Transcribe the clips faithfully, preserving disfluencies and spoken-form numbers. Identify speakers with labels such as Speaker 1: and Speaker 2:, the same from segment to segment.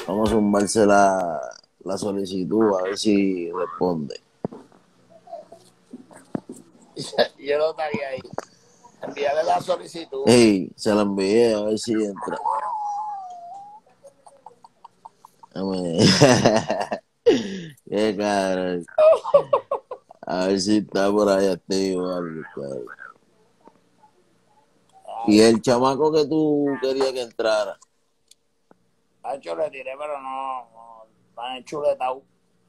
Speaker 1: Vamos a zumbarse la, la solicitud a ver si responde.
Speaker 2: Yo lo estaría ahí. Envíale la solicitud.
Speaker 1: Ey, se la envié a ver si entra. Qué cabrón. A ver si está por ahí activo o algo, cabrón. Y el chamaco que tú querías que entrara.
Speaker 2: Pancho le tiré, pero no, no están enchuletados.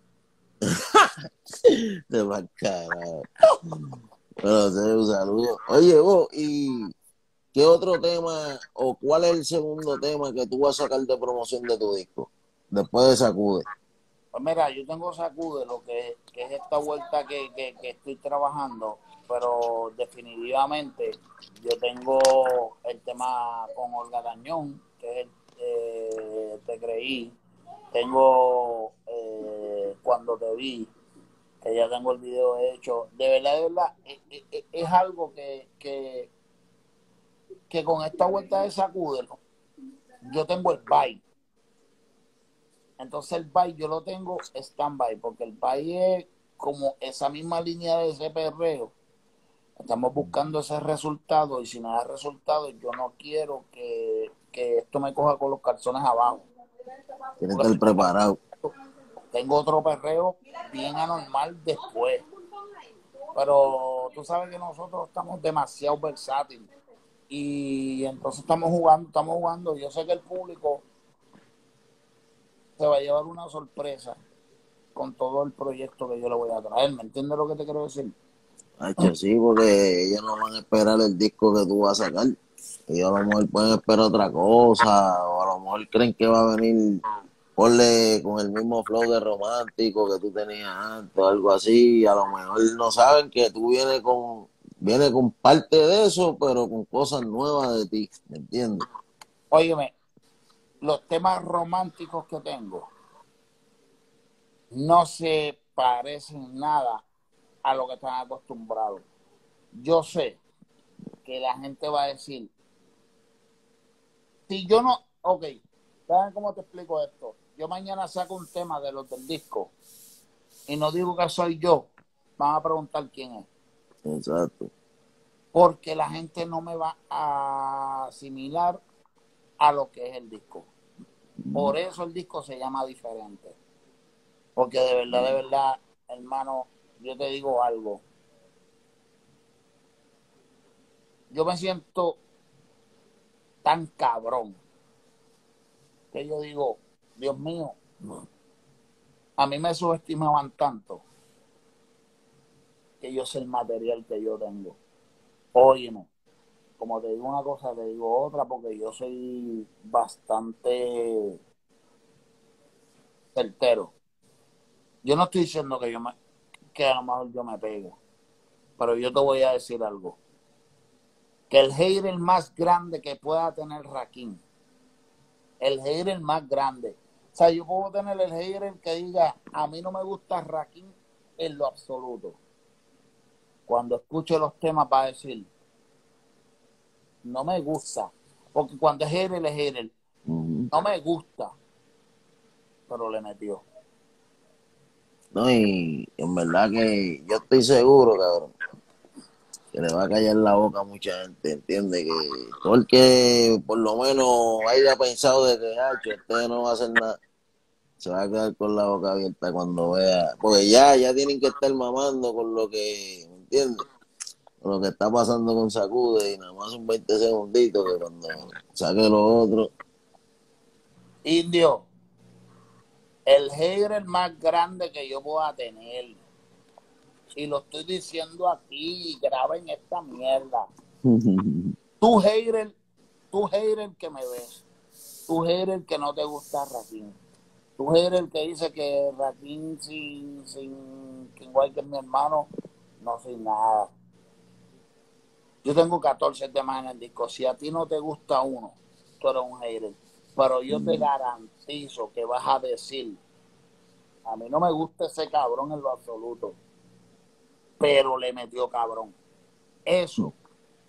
Speaker 1: De más carajo. Bueno, te un saludo. Oye, vos, ¿y qué otro tema o cuál es el segundo tema que tú vas a sacar de promoción de tu disco? Después de Sacude.
Speaker 2: Pues mira, yo tengo Sacude, lo que, que es esta vuelta que, que, que estoy trabajando, pero definitivamente yo tengo el tema con Olga Tañón, que es el eh, Te Creí. Tengo eh, Cuando Te Vi, que ya tengo el video hecho. De verdad, de verdad, es, es, es algo que, que, que con esta vuelta de Sacúdelo, yo tengo el bye. Entonces el bye yo lo tengo stand-by, porque el bye es como esa misma línea de ese perreo. Estamos buscando ese resultado y si no da resultado, yo no quiero que, que esto me coja con los calzones abajo.
Speaker 1: Tienes que estar preparado.
Speaker 2: Tengo otro perreo bien anormal después. Pero tú sabes que nosotros estamos demasiado versátiles. Y entonces estamos jugando, estamos jugando. Yo sé que el público se va a llevar una sorpresa con todo el proyecto que yo le voy a traer. ¿Me entiendes lo que te quiero decir?
Speaker 1: Ay, sí, porque ellos no van a esperar el disco que tú vas a sacar. Ellos a lo mejor pueden esperar otra cosa, o a lo mejor creen que va a venir, ponle con el mismo flow de romántico que tú tenías antes, o algo así. A lo mejor no saben que tú vienes con, vienes con parte de eso, pero con cosas nuevas de ti, ¿me entiendes?
Speaker 2: Óyeme, los temas románticos que tengo no se parecen nada a lo que están acostumbrados. Yo sé que la gente va a decir, si yo no, ok, ¿saben cómo te explico esto? Yo mañana saco un tema de los del disco y no digo que soy yo, van a preguntar quién es.
Speaker 1: Exacto.
Speaker 2: Porque la gente no me va a asimilar a lo que es el disco. Por eso el disco se llama diferente. Porque de verdad, de verdad, hermano, yo te digo algo. Yo me siento tan cabrón que yo digo, Dios mío, a mí me subestimaban tanto que yo sé el material que yo tengo. Óyeme, como te digo una cosa, te digo otra, porque yo soy bastante certero. Yo no estoy diciendo que yo me, que a lo mejor yo me pego, pero yo te voy a decir algo. Que el hater más grande que pueda tener Rakim, el hater más grande. O sea, yo puedo tener el hater que diga, a mí no me gusta Rakim en lo absoluto. Cuando escuche los temas va a decir, no me gusta. Porque cuando es hater, es hater. Uh-huh. No me gusta. Pero le metió.
Speaker 1: No, y en verdad que yo estoy seguro, cabrón, que le va a callar la boca a mucha gente, ¿entiende? Que todo el que por lo menos haya pensado de que, ah, usted no va a hacer nada, se va a quedar con la boca abierta cuando vea, porque ya, ya tienen que estar mamando con lo que, ¿me entiendes? Con lo que está pasando con Sacude y nada más un veinte segunditos que cuando saque lo otro.
Speaker 2: Indio, el hater más grande que yo pueda tener, y lo estoy diciendo aquí, graben esta mierda. Tú hater, tú hater que me ves, tú hater que no te gusta Rakim, tú hater que dice que Rakim sin, sin, que igual que mi hermano, no soy nada. Yo tengo catorce temas en el disco, si a ti no te gusta uno, tú eres un hater, pero yo te garantizo que vas a decir, a mí no me gusta ese cabrón en lo absoluto, pero le metió cabrón. Eso,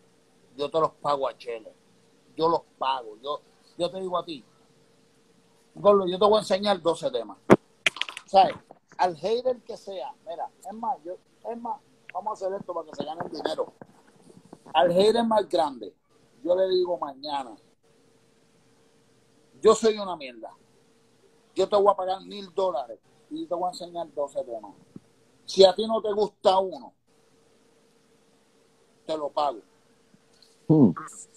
Speaker 2: yo te los pago a Chele. Yo los pago. Yo, yo te digo a ti, Gordo, yo te voy a enseñar doce temas. ¿Sabes? Al hater que sea, mira, es más, yo, es más, vamos a hacer esto para que se gane el dinero. Al hater más grande, yo le digo mañana, yo soy una mierda. Yo te voy a pagar mil dólares y te voy a enseñar doce temas. Si a ti no te gusta uno, te lo pago.
Speaker 1: Hmm.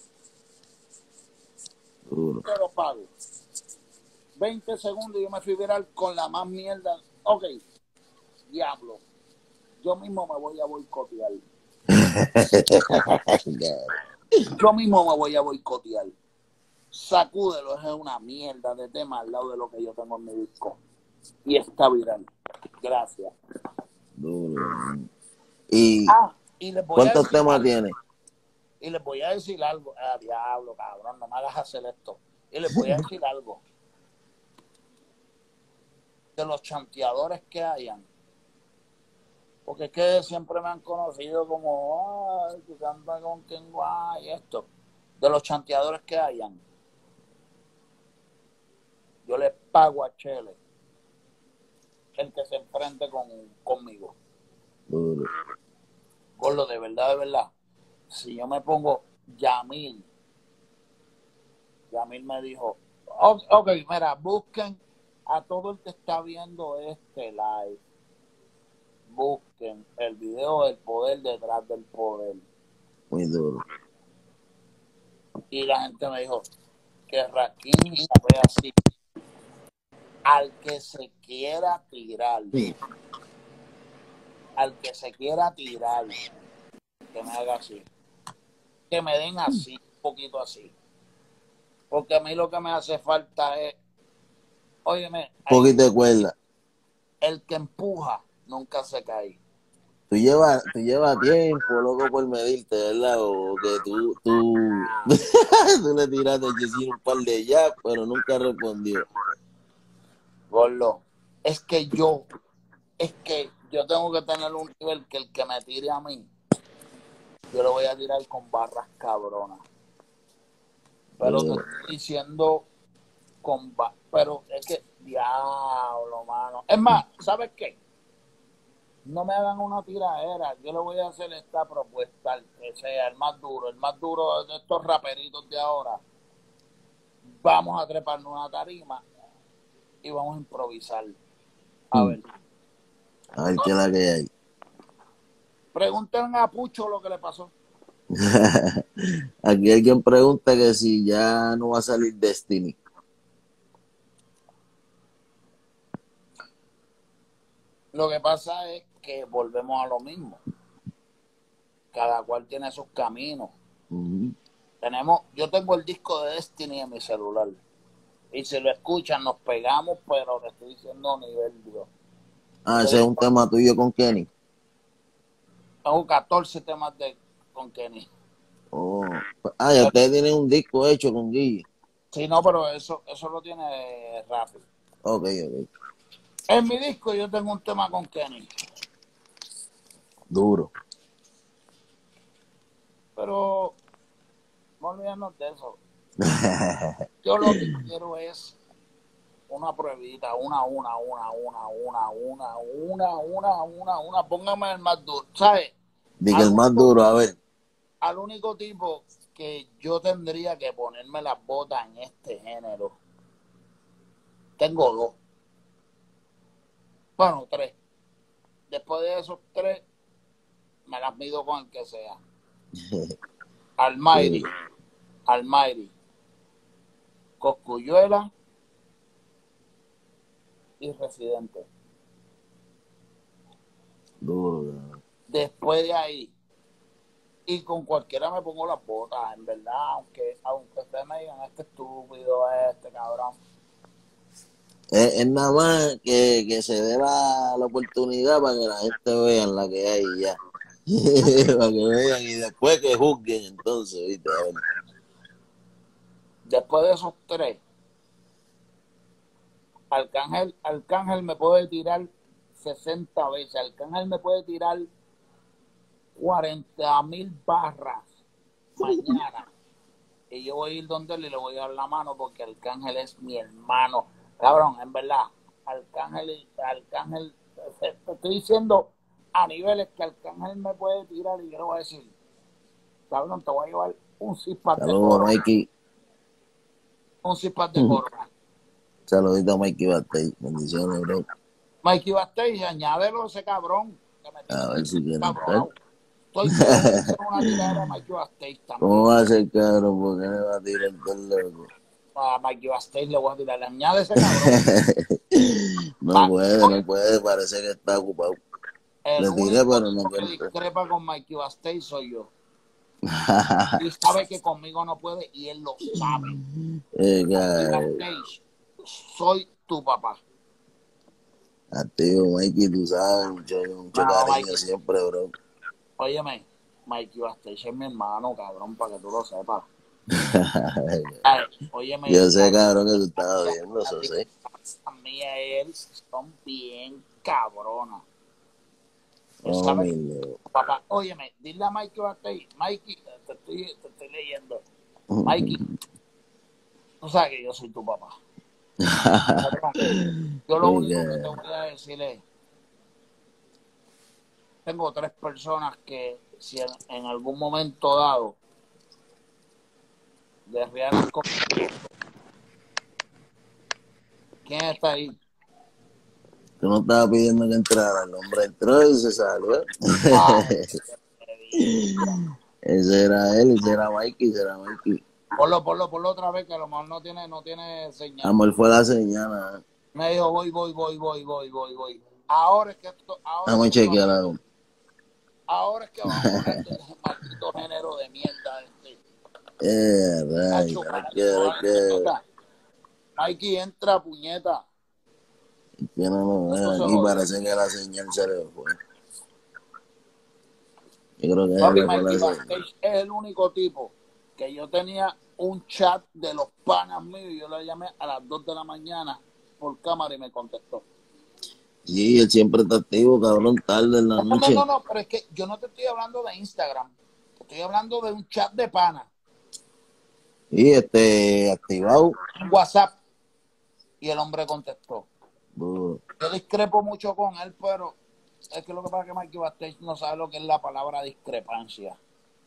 Speaker 1: Duro.
Speaker 2: Te lo pago. veinte segundos y yo me fui viral con la más mierda. Ok, diablo. Yo mismo me voy a boicotear. Yo mismo me voy a boicotear. Sacúdelo, es una mierda de tema al lado de lo que yo tengo en mi disco. Y está viral. Gracias.
Speaker 1: Duro. ¿Y
Speaker 2: ah, y les voy
Speaker 1: cuántos
Speaker 2: a decir
Speaker 1: temas
Speaker 2: algo,
Speaker 1: tiene?
Speaker 2: Y les voy a decir algo. Ah, diablo, cabrón, no me hagas hacer esto. Y les voy a decir algo. De los chanteadores que hayan. Porque es que siempre me han conocido como, ay, que canta con quien guay, esto. De los chanteadores que hayan. Yo les pago a Chele el que se enfrente con, conmigo.
Speaker 1: Duro.
Speaker 2: Por lo de verdad, de verdad. Si yo me pongo Yamil, Yamil me dijo, ok, okay, mira, busquen a todo el que está viendo este live. Busquen el video del poder detrás del poder.
Speaker 1: Muy duro.
Speaker 2: Y la gente me dijo que Rakim fue así. Al que se quiera tirar,
Speaker 1: Sí.
Speaker 2: al que se quiera tirar, que me haga así. Que me den así, un poquito así. Porque a mí lo que me hace falta es, óyeme,
Speaker 1: Un poquito de cuerda.
Speaker 2: el que empuja nunca se cae.
Speaker 1: Tú llevas, tú llevas tiempo, loco, por medirte, ¿verdad? O que tú, tú, tú le tiraste a un par de jabs, pero nunca respondió.
Speaker 2: Gordo, es que yo, es que yo tengo que tener un nivel que el que me tire a mí, yo lo voy a tirar con barras cabronas. Pero te
Speaker 1: Duro.
Speaker 2: estoy diciendo con barras, pero es que, diablo, mano. Es más, ¿sabes qué? No me hagan una tiradera, yo le voy a hacer esta propuesta, al que sea el más duro, el más duro de estos raperitos de ahora. Vamos a treparnos una tarima y vamos a improvisar. A
Speaker 1: Hmm.
Speaker 2: ver.
Speaker 1: A ver qué es la que hay.
Speaker 2: Pregúntenle a Pucho lo que le pasó.
Speaker 1: Aquí alguien pregunta que si ya no va a salir Destiny.
Speaker 2: Lo que pasa es que volvemos a lo mismo. Cada cual tiene sus caminos.
Speaker 1: Uh-huh.
Speaker 2: Tenemos, yo tengo el disco de Destiny en mi celular. Y si lo escuchan, nos pegamos, pero te estoy diciendo nivel Dios.
Speaker 1: Ah, ese es un tema tuyo con Kenny.
Speaker 2: Tengo catorce temas de, con Kenny.
Speaker 1: Oh. Ah, ya ustedes tienen un disco hecho con Guille.
Speaker 2: Sí, no, pero eso, eso lo tiene rápido.
Speaker 1: Ok, ok.
Speaker 2: En mi disco yo tengo un tema con Kenny.
Speaker 1: Duro.
Speaker 2: Pero no olvidarnos de eso. Yo lo que quiero es una pruebita, una, una, una, una, una, una, una, una, una, una. Póngame el más duro, ¿sabes?
Speaker 1: Diga el más duro, a ver.
Speaker 2: Al único tipo que yo tendría que ponerme las botas en este género. Tengo dos. Bueno, tres. Después de esos tres, me las mido con el que sea. Almighty. Almighty. Cosculluela y Residente.
Speaker 1: Duro.
Speaker 2: Después de ahí, y con cualquiera me pongo las botas, en verdad, aunque, aunque ustedes me digan, este estúpido, este cabrón.
Speaker 1: Es, es nada más que, que se dé la, la oportunidad para que la gente vea la que hay ya. Para que vean y después que juzguen, entonces, ¿viste? A ver.
Speaker 2: Después de esos tres, Arcángel, Arcángel me puede tirar sesenta veces, Arcángel me puede tirar cuarenta mil barras mañana. Y yo voy a ir donde él y le voy a dar la mano porque Arcángel es mi hermano. Cabrón, en verdad, Arcángel, Arcángel, te estoy diciendo a niveles que Arcángel me puede tirar y yo le voy a decir, cabrón, te voy a llevar un cispat de
Speaker 1: Saludos, Mikey.
Speaker 2: Un cispat de corona.
Speaker 1: Saludito a Mikey Batey. Bendiciones, bro.
Speaker 2: Mikey Basté, añádelo a ese cabrón. Que me
Speaker 1: A ver si quieren entrar.
Speaker 2: Estoy seguro que es una tiradera a Mikey Basté también.
Speaker 1: ¿Cómo va a ser, cabrón? ¿Por qué me va a tirar el loco?
Speaker 2: A Mikey Basté le voy a tirar. Añade ese cabrón.
Speaker 1: No Va, puede, no puede. Parece que está ocupado. Le tiré, pero no
Speaker 2: quiere. El que discrepa con Mikey Basté soy yo. Y sabe que conmigo no puede y él lo sabe. Eh, Basté, soy tu papá.
Speaker 1: Activo, Mikey, tú sabes, mucho, mucho no, cariño Mikey. Siempre, bro.
Speaker 2: Óyeme, Mikey Basté es mi hermano, cabrón, para que tú lo sepas. Ay, óyeme,
Speaker 1: yo sé, cabrón, que tú estabas viendo, eso sé.
Speaker 2: A mí y a él son bien cabronas.
Speaker 1: Oh, no.
Speaker 2: Papá, óyeme, dile a Mikey Basté, Mikey, te estoy, te estoy leyendo. Mikey, tú sabes que yo soy tu papá. Yo lo único que te voy a decir es, tengo tres personas que si en, en algún momento dado desviaran con... ¿Quién está ahí?
Speaker 1: Tú no estabas pidiendo que entrara, el hombre entró y se salió. Ah, ese era él, ese era Mikey, ese era Mikey.
Speaker 2: Ponlo, ponlo, ponlo otra vez, que a lo mejor no tiene, no tiene señal.
Speaker 1: Amor, fue la señal. ¿Eh?
Speaker 2: Me dijo, voy, voy, voy, voy, voy, voy, voy. Ahora es que esto, ahora
Speaker 1: vamos a chequear algo.
Speaker 2: Ahora es que vamos a hablar de ese maldito género de mierda este.
Speaker 1: Eh, ray, que, que...
Speaker 2: Mikey, entra, puñeta.
Speaker 1: Que no lo veo aquí, parece que la señal se le fue. Yo creo que
Speaker 2: Papi, Mikey Basté es el único tipo que yo tenía un chat de los panas míos y yo lo llamé a las dos de la mañana por cámara y me contestó.
Speaker 1: Sí, él siempre está activo, cabrón, tarde en la
Speaker 2: no,
Speaker 1: noche.
Speaker 2: No, no, no, pero es que yo no te estoy hablando de Instagram, te estoy hablando de un chat de panas.
Speaker 1: Y este, activado.
Speaker 2: WhatsApp. Y el hombre contestó.
Speaker 1: Uh.
Speaker 2: Yo discrepo mucho con él, pero es que lo que pasa es que Mikey Basté no sabe lo que es la palabra discrepancia.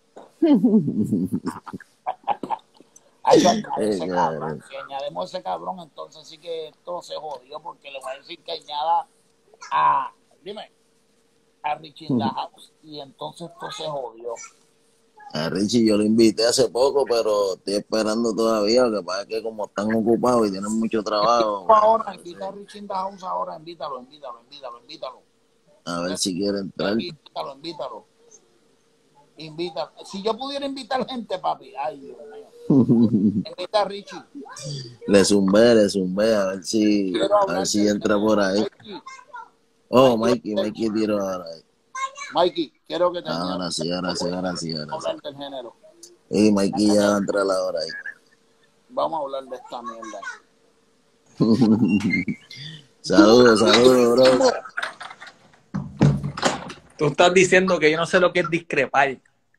Speaker 2: Ay, yo añade ese cabrón. Si añadimos ese cabrón, entonces sí que esto se jodió, porque le voy a decir que añada a, dime, a Richie in the House, y entonces esto se jodió.
Speaker 1: A Richie yo lo invité hace poco, pero estoy esperando todavía, lo que pasa es que como están ocupados y tienen mucho trabajo.
Speaker 2: Ahora, invita a Richie in the House ahora, invítalo, invítalo, invítalo, invítalo.
Speaker 1: A ver si quiere entrar.
Speaker 2: Invítalo, invítalo. Invita. Si yo pudiera invitar gente, papi, ay, Dios mío. Invita a Richie.
Speaker 1: Le zumbé, le zumbé, a ver si, a ver si entra por ahí. Mikey. Oh, Mikey, Mikey tiró ahora ahí.
Speaker 2: Mikey, quiero que te
Speaker 1: Ahora sí, ahora sí, ahora sí, ahora sí.
Speaker 2: Del género.
Speaker 1: Y Mikey ya va a entrar la hora ahí.
Speaker 2: Vamos a hablar de esta mierda.
Speaker 1: Saludos, saludos, bro.
Speaker 3: Tú estás diciendo que yo no sé lo que es discrepar.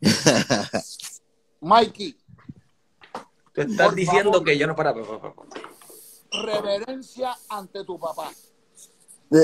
Speaker 2: Mikey.
Speaker 3: Tú estás diciendo favor, que yo no... Para, para, para, para.
Speaker 2: Reverencia ante tu papá.
Speaker 1: De...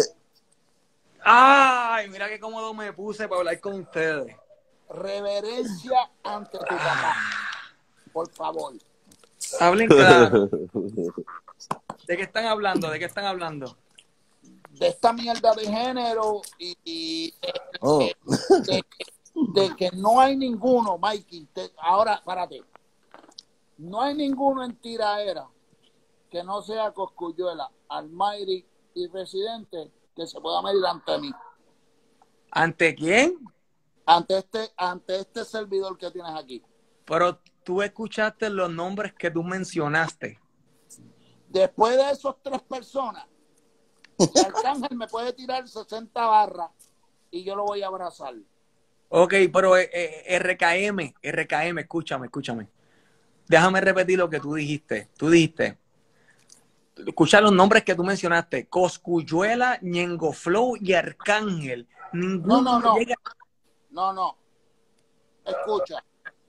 Speaker 3: Ay, mira qué cómodo me puse para hablar con ustedes.
Speaker 2: Reverencia ante tu papá. Por favor.
Speaker 3: Hablen claro. ¿De qué están hablando? ¿De qué están hablando?
Speaker 2: De esta mierda de género y, y de,
Speaker 1: oh.
Speaker 2: de, de, de que no hay ninguno, Mikey. Te, ahora, párate. No hay ninguno en tiraera que no sea Cosculluela, Almighty y Residente que se pueda medir ante mí.
Speaker 3: ¿Ante quién?
Speaker 2: Ante este, ante este servidor que tienes aquí.
Speaker 3: Pero tú escuchaste los nombres que tú mencionaste.
Speaker 2: Después de esos tres personas, Arcángel me puede tirar sesenta barras y yo lo voy a abrazar.
Speaker 3: Ok, pero eh, eh, R K M, R K M, escúchame, escúchame. Déjame repetir lo que tú dijiste. Tú dijiste, escucha los nombres que tú mencionaste. Cosculluela, Ñengo Flow y Arcángel. Ninguno
Speaker 2: no, no, no.
Speaker 3: llega...
Speaker 2: No, no. Escucha.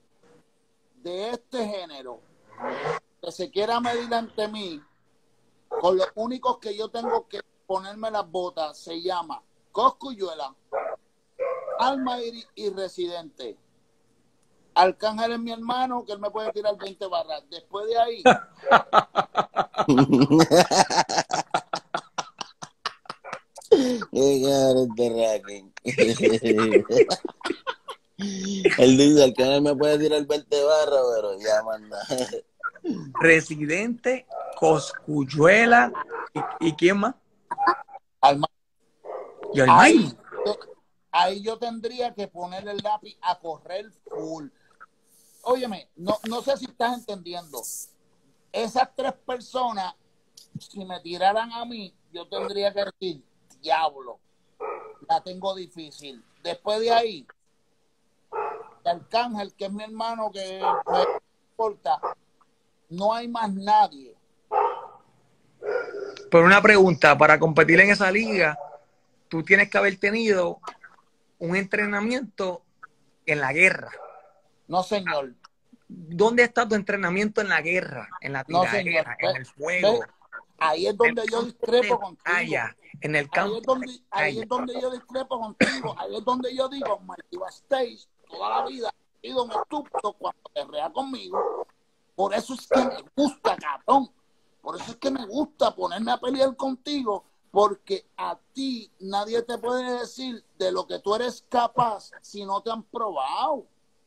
Speaker 2: De este género, que se quiera medir ante mí, con los únicos que yo tengo que ponerme las botas se llama Cosculluela, Almighty y Residente. Arcángel es mi hermano, que él me puede tirar veinte barras. Después de ahí...
Speaker 1: Qué cabrón de Raken. Él dice, el canal me puede tirar veinte barras, pero ya manda.
Speaker 3: Residente, Cosculluela, ¿y, y quién más?
Speaker 2: Alma.
Speaker 3: Y el
Speaker 2: ahí, ahí yo tendría que poner el lápiz a correr full. Óyeme, no, no sé si estás entendiendo. Esas tres personas, si me tiraran a mí, yo tendría que decir, diablo, la tengo difícil. Después de ahí, Arcángel, que es mi hermano, que me importa, no hay más nadie.
Speaker 3: Pero una pregunta, para competir en esa liga, tú tienes que haber tenido un entrenamiento en la guerra.
Speaker 2: No, señor.
Speaker 3: ¿Dónde está tu entrenamiento en la guerra? En la tiradera,
Speaker 2: no,
Speaker 3: en el fuego.
Speaker 2: Ve, ahí es donde yo discrepo contigo.
Speaker 3: Allá, en el campo.
Speaker 2: Ahí es, donde, ahí es donde yo discrepo contigo. Ahí es donde yo digo, Mikey Bastage, toda la vida ha sido un estúpido cuando guerrea conmigo. Por eso es que me gusta, cabrón. Por eso es que me gusta ponerme a pelear contigo, porque a ti nadie te puede decir de lo que tú eres capaz si no te han probado.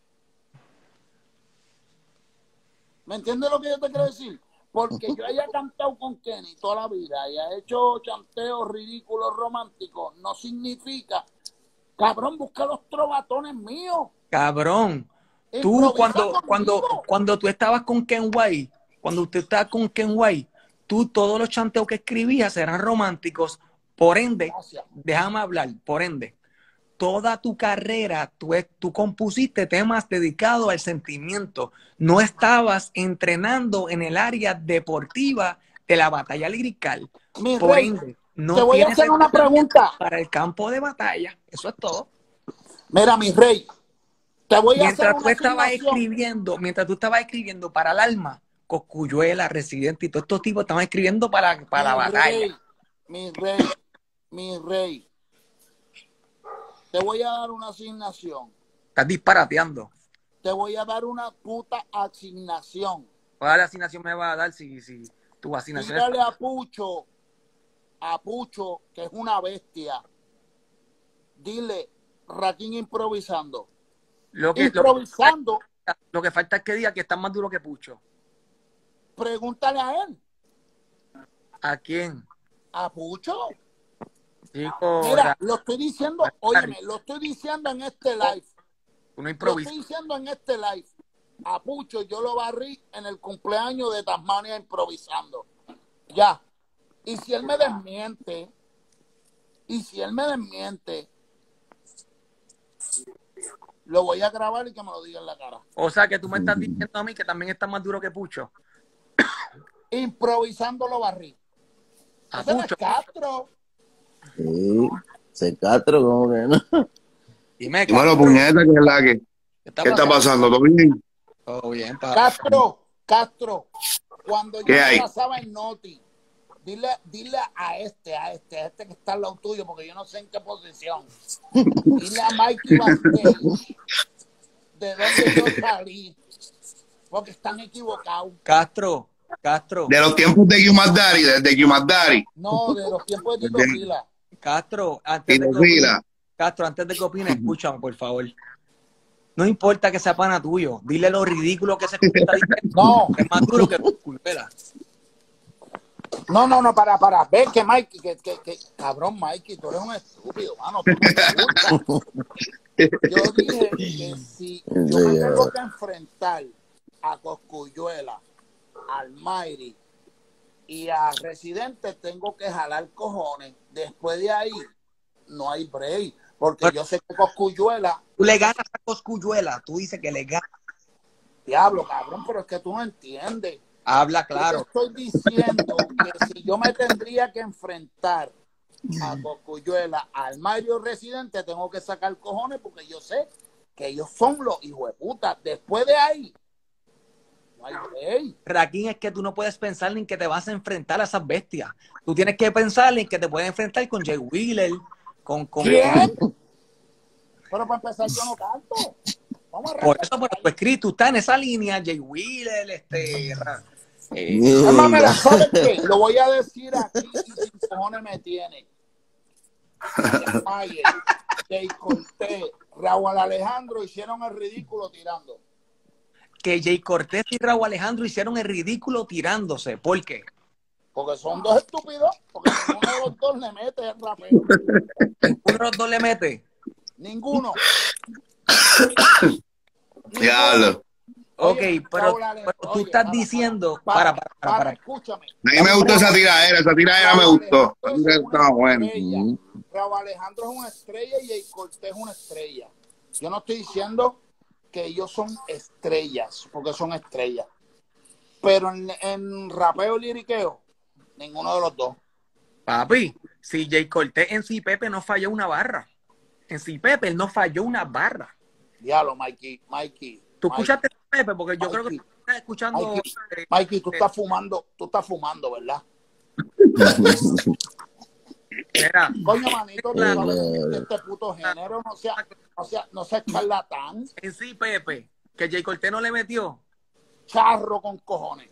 Speaker 2: ¿Me entiendes lo que yo te quiero decir? Porque yo haya cantado con Kenny toda la vida y haya hecho chanteos ridículos románticos, no significa, cabrón, busca los trovatones míos.
Speaker 3: Cabrón, tú cuando, cuando, cuando tú estabas con Ken White, cuando usted estaba con Ken White, tú todos los chanteos que escribías eran románticos. Por ende, Gracias. déjame hablar, por ende, toda tu carrera, tú, tú compusiste temas dedicados al sentimiento. No estabas entrenando en el área deportiva de la batalla lirical.
Speaker 2: Mi
Speaker 3: Por
Speaker 2: rey,
Speaker 3: ende, no
Speaker 2: te voy a hacer una pregunta.
Speaker 3: Para el campo de batalla. Eso es todo.
Speaker 2: Mira, mi rey, te voy a
Speaker 3: mientras
Speaker 2: hacer
Speaker 3: tú
Speaker 2: una
Speaker 3: estabas escribiendo, mientras tú estabas escribiendo para el alma, Cosculluela, Residente y todos estos tipos estaban escribiendo para, para la batalla.
Speaker 2: Rey, mi rey, mi rey. Te voy a dar una asignación.
Speaker 3: Estás disparateando.
Speaker 2: Te voy a dar una puta asignación.
Speaker 3: ¿Cuál asignación me va a dar si, si tu asignación
Speaker 2: Dígale es... a Pucho, a Pucho, que es una bestia. Dile, Rakim improvisando.
Speaker 3: Lo que,
Speaker 2: improvisando.
Speaker 3: Lo que, lo que falta es que diga que está más duro que Pucho.
Speaker 2: Pregúntale a él.
Speaker 3: ¿A quién?
Speaker 2: A Pucho.
Speaker 3: Chico,
Speaker 2: Mira,
Speaker 3: la...
Speaker 2: lo estoy diciendo, óyeme, lo estoy diciendo en este live.
Speaker 3: Uno
Speaker 2: lo estoy diciendo en este live. A Pucho yo lo barrí en el cumpleaños de Tasmania improvisando. Ya. Y si él me desmiente, y si él me desmiente, lo voy a grabar y que me lo diga en la cara.
Speaker 3: O sea, que tú me estás diciendo a mí que también está más duro que Pucho.
Speaker 2: Improvisando lo barrí.
Speaker 3: A
Speaker 2: Ese
Speaker 3: Pucho.
Speaker 2: No es Castro.
Speaker 1: Sí, se Castro, ¿cómo que no?
Speaker 3: Dime,
Speaker 4: Dímelo, puñeta, que es la que. ¿Qué está, ¿Qué está pasando? ¿Todo bien?
Speaker 3: Todo bien, pa.
Speaker 2: Castro, Castro, cuando yo
Speaker 4: ¿Qué
Speaker 2: me
Speaker 4: hay?
Speaker 2: pasaba en Noti, dile, dile a este, a este, a este que está al lado tuyo, porque yo no sé en qué posición. Dile a Mikey Bastage de dónde yo salí, porque están equivocados.
Speaker 3: Castro, Castro.
Speaker 4: De los tiempos de Yumadari, desde Yumadari.
Speaker 2: No, de los tiempos de Tito de... Fila.
Speaker 3: Castro, antes
Speaker 4: Tito
Speaker 3: de que
Speaker 4: Fila.
Speaker 3: opine, Castro, antes de que opine, escúchame, por favor. No importa que sea pana tuyo, dile lo ridículo que se está diciendo.
Speaker 2: No.
Speaker 3: Es más duro que Cosculluela.
Speaker 2: No, no, no, para, para. Ve que Mikey, que, que, que, cabrón, Mikey, tú eres un estúpido, mano. Tú no te gusta. Yo dije que si yo me tengo que enfrentar a Cosculluela, al Mayri y a Residente, tengo que jalar cojones. Después de ahí, no hay break. Porque pero, yo sé que Cosculluela...
Speaker 3: Tú le ganas a Cosculluela, tú dices que le ganas.
Speaker 2: Diablo, cabrón, pero es que tú no entiendes.
Speaker 3: Habla claro.
Speaker 2: Yo estoy diciendo que si yo me tendría que enfrentar a Cosculluela, al Mario Residente, tengo que sacar cojones porque yo sé que ellos son los hijos de puta. Después de ahí, No hay rey.
Speaker 3: Rakim, es que tú no puedes pensar en que te vas a enfrentar a esas bestias. Tú tienes que pensar en que te puedes enfrentar con Jay Wheeler, con... con
Speaker 2: ¿Quién? Con... Pero para empezar yo no canto. Vamos a
Speaker 3: por eso, por tu escrito, tú estás en esa línea, Jay Wheeler, este...
Speaker 2: Eh, Mira, ¿sabes qué? Lo voy a decir aquí y sin cojones me tiene. Mayer, Jay Cortés, Raúl Alejandro hicieron el ridículo tirando.
Speaker 3: Que Jay Cortés y Raúl Alejandro hicieron el ridículo tirándose. ¿Por qué?
Speaker 2: Porque son dos estúpidos. Porque ninguno de los dos le mete el rapeo.
Speaker 3: ¿Ninguno de los dos le mete?
Speaker 2: Ninguno.
Speaker 4: Diablo.
Speaker 3: Ok, pero, pero tú oye, estás para, diciendo... Para, para, para, para, para.
Speaker 2: Escúchame.
Speaker 4: A mí me gustó esa tiradera, esa tiradera me gustó. Estaba bueno.
Speaker 2: Raúl Alejandro es una estrella y Jay Cortés es una estrella. Yo no estoy diciendo que ellos son estrellas, porque son estrellas. Pero en, en rapeo y liriqueo, ninguno de los dos.
Speaker 3: Papi, si Jay Cortés en Si Pepe no falló una barra. En Si Pepe él no falló una barra.
Speaker 2: Diablo, Mikey, Mikey.
Speaker 3: ¿Tú
Speaker 2: Mikey,
Speaker 3: escuchaste Pepe? Porque yo
Speaker 2: Mikey,
Speaker 3: creo que tú estás escuchando...
Speaker 2: Mikey,
Speaker 3: eh,
Speaker 2: Mikey tú
Speaker 3: eh,
Speaker 2: estás fumando, tú estás fumando, ¿verdad?
Speaker 3: Mira,
Speaker 2: coño, manito, tú sabes que este puto género no sea, no sea, no sea charlatán.
Speaker 3: En Sí Pepe, que Jay Cortés no le metió.
Speaker 2: Charro con cojones.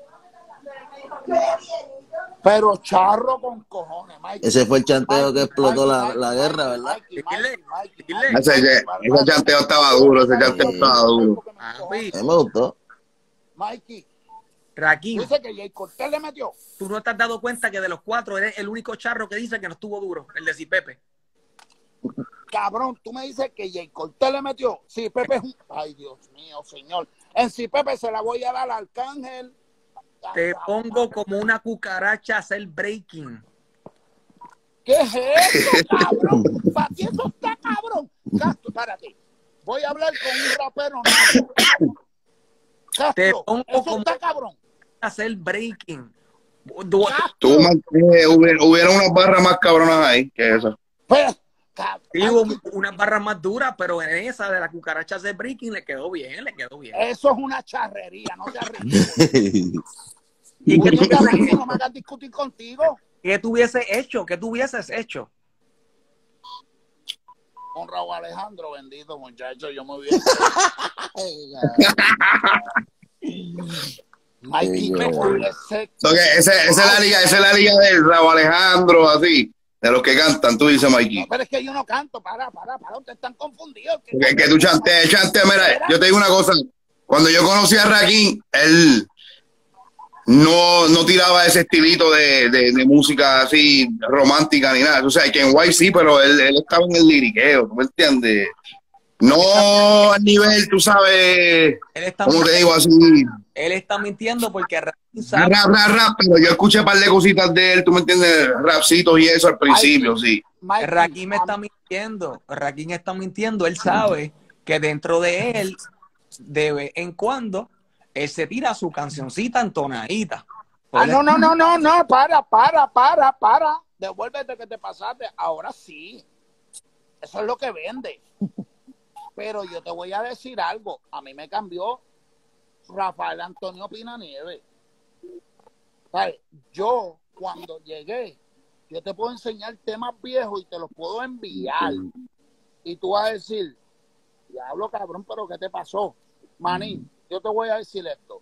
Speaker 2: Pero charro con cojones, Mikey.
Speaker 1: Ese fue el chanteo
Speaker 2: Mikey,
Speaker 1: que explotó
Speaker 2: Mikey,
Speaker 1: la,
Speaker 2: Mikey,
Speaker 1: la guerra,
Speaker 2: Mikey,
Speaker 1: ¿verdad?
Speaker 2: Mikey, Mikey, Mikey,
Speaker 3: Dile,
Speaker 2: Mikey,
Speaker 4: Ese, ese, ese chanteo estaba duro, ese chanteo estaba duro.
Speaker 1: A mí me gustó.
Speaker 2: Mikey,
Speaker 3: Rakim,
Speaker 2: dice que Jay Cortés le metió.
Speaker 3: ¿tú no te has dado cuenta que de los cuatro eres el único charro que dice que no estuvo duro? El de Si Pepe.
Speaker 2: Cabrón, tú me dices que Jay Cortés le metió. Si Pepe es un... Ay, Dios mío, señor. En Si Pepe se la voy a dar al Arcángel.
Speaker 3: Te pongo como una cucaracha a hacer breaking.
Speaker 2: ¿Qué es eso, cabrón? ¿Para ti eso está cabrón? Castro, párate. Voy a hablar con un rapero. No. Castro,
Speaker 3: Te pongo
Speaker 2: eso
Speaker 3: como
Speaker 2: está cabrón.
Speaker 3: a hacer breaking.
Speaker 4: Tú, eh, hubiera, hubiera unas barras más cabronas ahí que esas.
Speaker 2: Pues,
Speaker 3: digo, unas barras más duras, pero en esa de la cucaracha hacer breaking le quedó bien, le quedó bien.
Speaker 2: Eso es una charrería, no te ridículo. ¿Y qué tú no me hagas discutir contigo?
Speaker 3: ¿Qué tú hubieses hecho? ¿Qué tú hubieses hecho?
Speaker 2: Con Raúl Alejandro, bendito muchacho, yo me hubiese... Mikey, me hubiese...
Speaker 4: So esa es la liga, esa es la liga del Raúl Alejandro, así, de los que cantan, tú dices, Mikey.
Speaker 2: No, pero es que yo no canto, para, para, para, ustedes están confundidos.
Speaker 4: Que, que, que tú chantees, chantees, mira, yo te digo una cosa, cuando yo conocí a Rakim, él no, no tiraba ese estilito de, de, de música así romántica ni nada. O sea, que en Guay sí, pero él, él estaba en el liriqueo, ¿tú me entiendes? No al nivel, tú sabes, ¿cómo te digo así?
Speaker 3: Él está mintiendo porque Rakim sabe.
Speaker 4: Rap, rap, rap, pero yo escuché un par de cositas de él, ¿tú me entiendes? Rapcitos y eso al principio,
Speaker 2: Mikey,
Speaker 4: sí.
Speaker 2: Mikey,
Speaker 3: Rakim está mintiendo, Rakim está mintiendo, él sabe que dentro de él, de vez en cuando, él se tira su cancioncita entonadita.
Speaker 2: Ah, no, no, no, no, no, para, para, para, para. Devuélvete que te pasaste. Ahora sí. Eso es lo que vende. Pero yo te voy a decir algo. A mí me cambió Rafael Antonio Pina Nieves. ¿Sabes? Yo, cuando llegué, yo te puedo enseñar temas viejos y te los puedo enviar. Y tú vas a decir, diablo, cabrón, pero ¿qué te pasó? Manín, yo te voy a decir esto.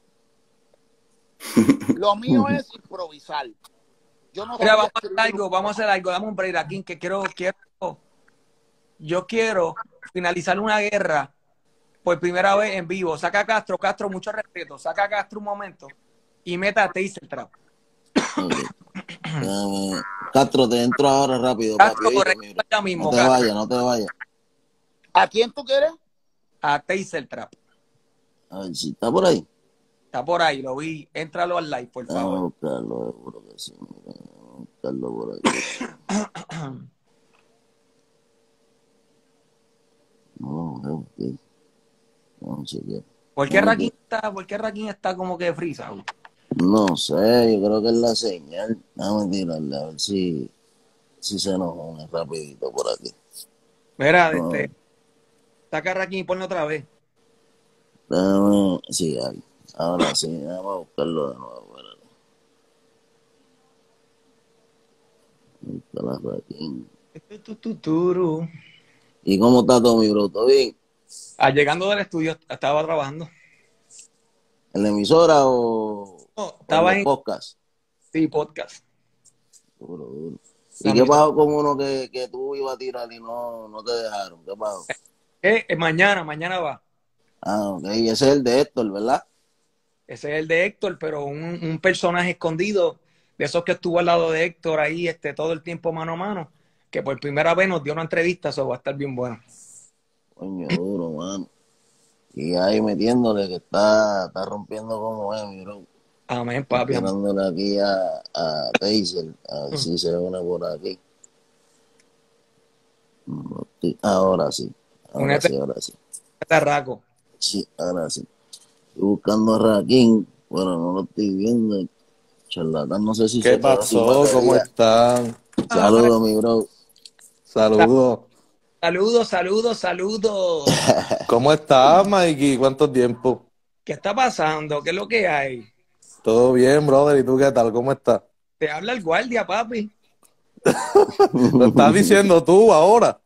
Speaker 2: Lo mío es improvisar. Yo no
Speaker 3: Mira, vamos a hacer algo, vamos a hacer algo. Dame un break aquí, que quiero, quiero, yo quiero finalizar una guerra por primera vez en vivo. Saca a Castro, Castro, mucho respeto. Saca a Castro un momento y meta a Taser Trap.
Speaker 1: Okay. Uh, Castro, te entro ahora rápido,
Speaker 3: Castro,
Speaker 1: papi. Oíste,
Speaker 3: ya mismo,
Speaker 1: no te
Speaker 3: Castro.
Speaker 1: vayas, no te vayas.
Speaker 2: ¿A quién tú quieres?
Speaker 3: A Taser Trap.
Speaker 1: A ver si está por ahí.
Speaker 3: Está por ahí, lo vi. Éntralo al live, por favor.
Speaker 1: Vamos a buscarlo, seguro que sí. Vamos a buscarlo por aquí. No, no, okay. No sé qué.
Speaker 3: ¿Por qué Rakim está, por qué Rakim está como que frisa?
Speaker 1: No sé, yo creo que es la señal. Vamos a tirarle a ver si, si se nos une rapidito por aquí.
Speaker 3: Mira,
Speaker 1: No.
Speaker 3: este, saca a Rakim y ponlo otra vez.
Speaker 1: Dame, sí, ahí. Ahora sí, vamos a buscarlo de nuevo. Ahí está la Raquín.
Speaker 3: Tu, tu, turu.
Speaker 1: ¿Y cómo está todo, mi bro? ¿Todo bien?
Speaker 3: Ah, llegando del estudio, estaba trabajando.
Speaker 1: ¿En la emisora o,
Speaker 3: No,
Speaker 1: o en
Speaker 3: estaba
Speaker 1: los
Speaker 3: en
Speaker 1: podcasts?
Speaker 3: sí, podcast.
Speaker 1: Duro, duro.
Speaker 3: La
Speaker 1: ¿Y qué
Speaker 3: emisora.
Speaker 1: pasó con uno que, que tú ibas a tirar y no, no te dejaron? ¿Qué pasó?
Speaker 3: Eh, eh, mañana, mañana va.
Speaker 1: Ah, ok. Ese es el de Héctor, ¿verdad?
Speaker 3: Ese es el de Héctor, pero un, un personaje escondido, de esos que estuvo al lado de Héctor ahí este, todo el tiempo mano a mano, que por primera vez nos dio una entrevista, eso va a estar bien bueno.
Speaker 1: Coño, duro, mano. Y ahí metiéndole que está, está rompiendo como es, mi bro.
Speaker 3: Amén,
Speaker 1: Estoy
Speaker 3: papi. Amén.
Speaker 1: tirándole aquí a, a Taser, a ver si se une por aquí. Ahora sí, ahora
Speaker 3: Únete
Speaker 1: sí, ahora sí.
Speaker 3: a Tarraco.
Speaker 1: Sí, ahora sí. Estoy buscando a Raquín, bueno, no lo estoy viendo. Charlatán, no sé si
Speaker 5: ¿Qué
Speaker 1: se quedó sin
Speaker 5: pasó? ¿Cómo
Speaker 1: batería.
Speaker 5: están?
Speaker 3: Ay,
Speaker 1: Saludos, mi bro.
Speaker 5: Saludos.
Speaker 3: saludos, saludos, saludos.
Speaker 5: ¿Cómo estás, Mikey? ¿Cuánto tiempo?
Speaker 3: ¿Qué está pasando? ¿Qué es lo que hay?
Speaker 5: Todo bien, brother. ¿Y tú qué tal? ¿Cómo estás?
Speaker 3: Te habla el guardia, papi.
Speaker 5: Lo estás diciendo tú ahora.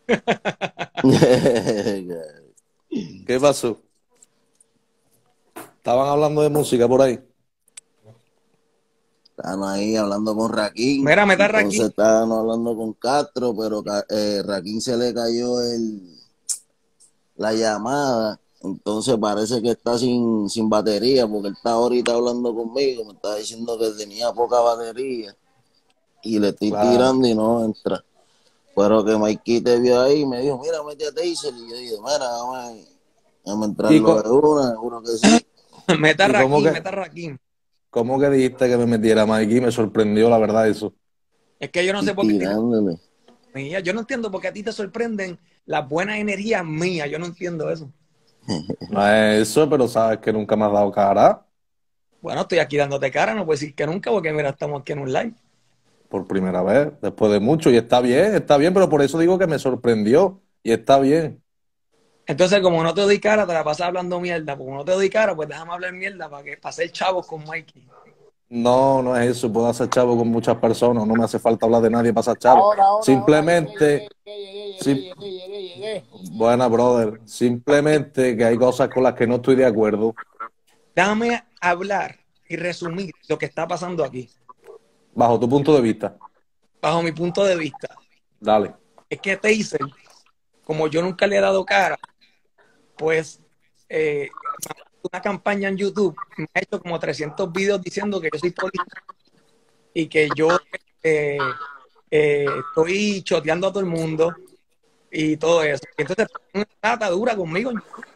Speaker 5: ¿Qué pasó? Estaban hablando de música por ahí.
Speaker 1: Estaban ahí hablando con Raquín,
Speaker 3: Mira, me está
Speaker 1: entonces
Speaker 3: Raquín.
Speaker 1: estaban hablando con Castro, pero eh, Raquín se le cayó el, la llamada, entonces parece que está sin, sin batería, porque él está ahorita hablando conmigo, me está diciendo que tenía poca batería, y le estoy
Speaker 5: Claro.
Speaker 1: tirando y no entra. Pero que Mikey te vio ahí y me dijo, mira, mete a Taser, y yo dije, mira, vamos a, vamos a
Speaker 5: ¿Y,
Speaker 1: entrarlo de
Speaker 5: co-
Speaker 1: una, seguro que sí.
Speaker 3: Me está
Speaker 5: y cómo
Speaker 3: Raquín, me
Speaker 5: que,
Speaker 3: está Raquín.
Speaker 5: cómo que dijiste que me metiera, Mikey? Me sorprendió, la verdad, eso.
Speaker 3: Es que yo no
Speaker 1: Y
Speaker 3: sé por qué a ti
Speaker 1: tirándole.
Speaker 3: te- mía. Yo no entiendo por qué a ti te sorprenden las buenas energías mías. Yo no entiendo eso.
Speaker 5: No es eso, pero sabes que nunca me has dado cara.
Speaker 3: Bueno, estoy aquí dándote cara, no puedo decir que nunca, porque mira, estamos aquí en un live.
Speaker 5: Por primera vez, después de mucho. Y está bien, está bien, pero por eso digo que me sorprendió. Y está bien.
Speaker 3: Entonces, como no te doy cara, te la pasas hablando mierda. Como no te doy cara, pues déjame hablar mierda para que pase chavos con Mikey.
Speaker 5: No, no es eso. Puedo hacer chavo con muchas personas. No me hace falta hablar de nadie para hacer chavo.
Speaker 2: Ahora, ahora, ahora, llegué,
Speaker 5: Simplemente,
Speaker 2: llegué, llegué,
Speaker 5: sim-
Speaker 2: llegué, llegué, llegué, llegué.
Speaker 5: buena, brother. Simplemente que hay cosas con las que no estoy de acuerdo.
Speaker 3: Déjame hablar y resumir lo que está pasando aquí,
Speaker 5: Bajo tu punto de vista.
Speaker 3: bajo mi punto de vista.
Speaker 5: Dale.
Speaker 3: Es que Taser, como yo nunca le he dado cara, pues eh, una campaña en YouTube me ha hecho como trescientos videos diciendo que yo soy policía y que yo eh, eh, estoy choteando a todo el mundo y todo eso. Y entonces, una trata dura conmigo.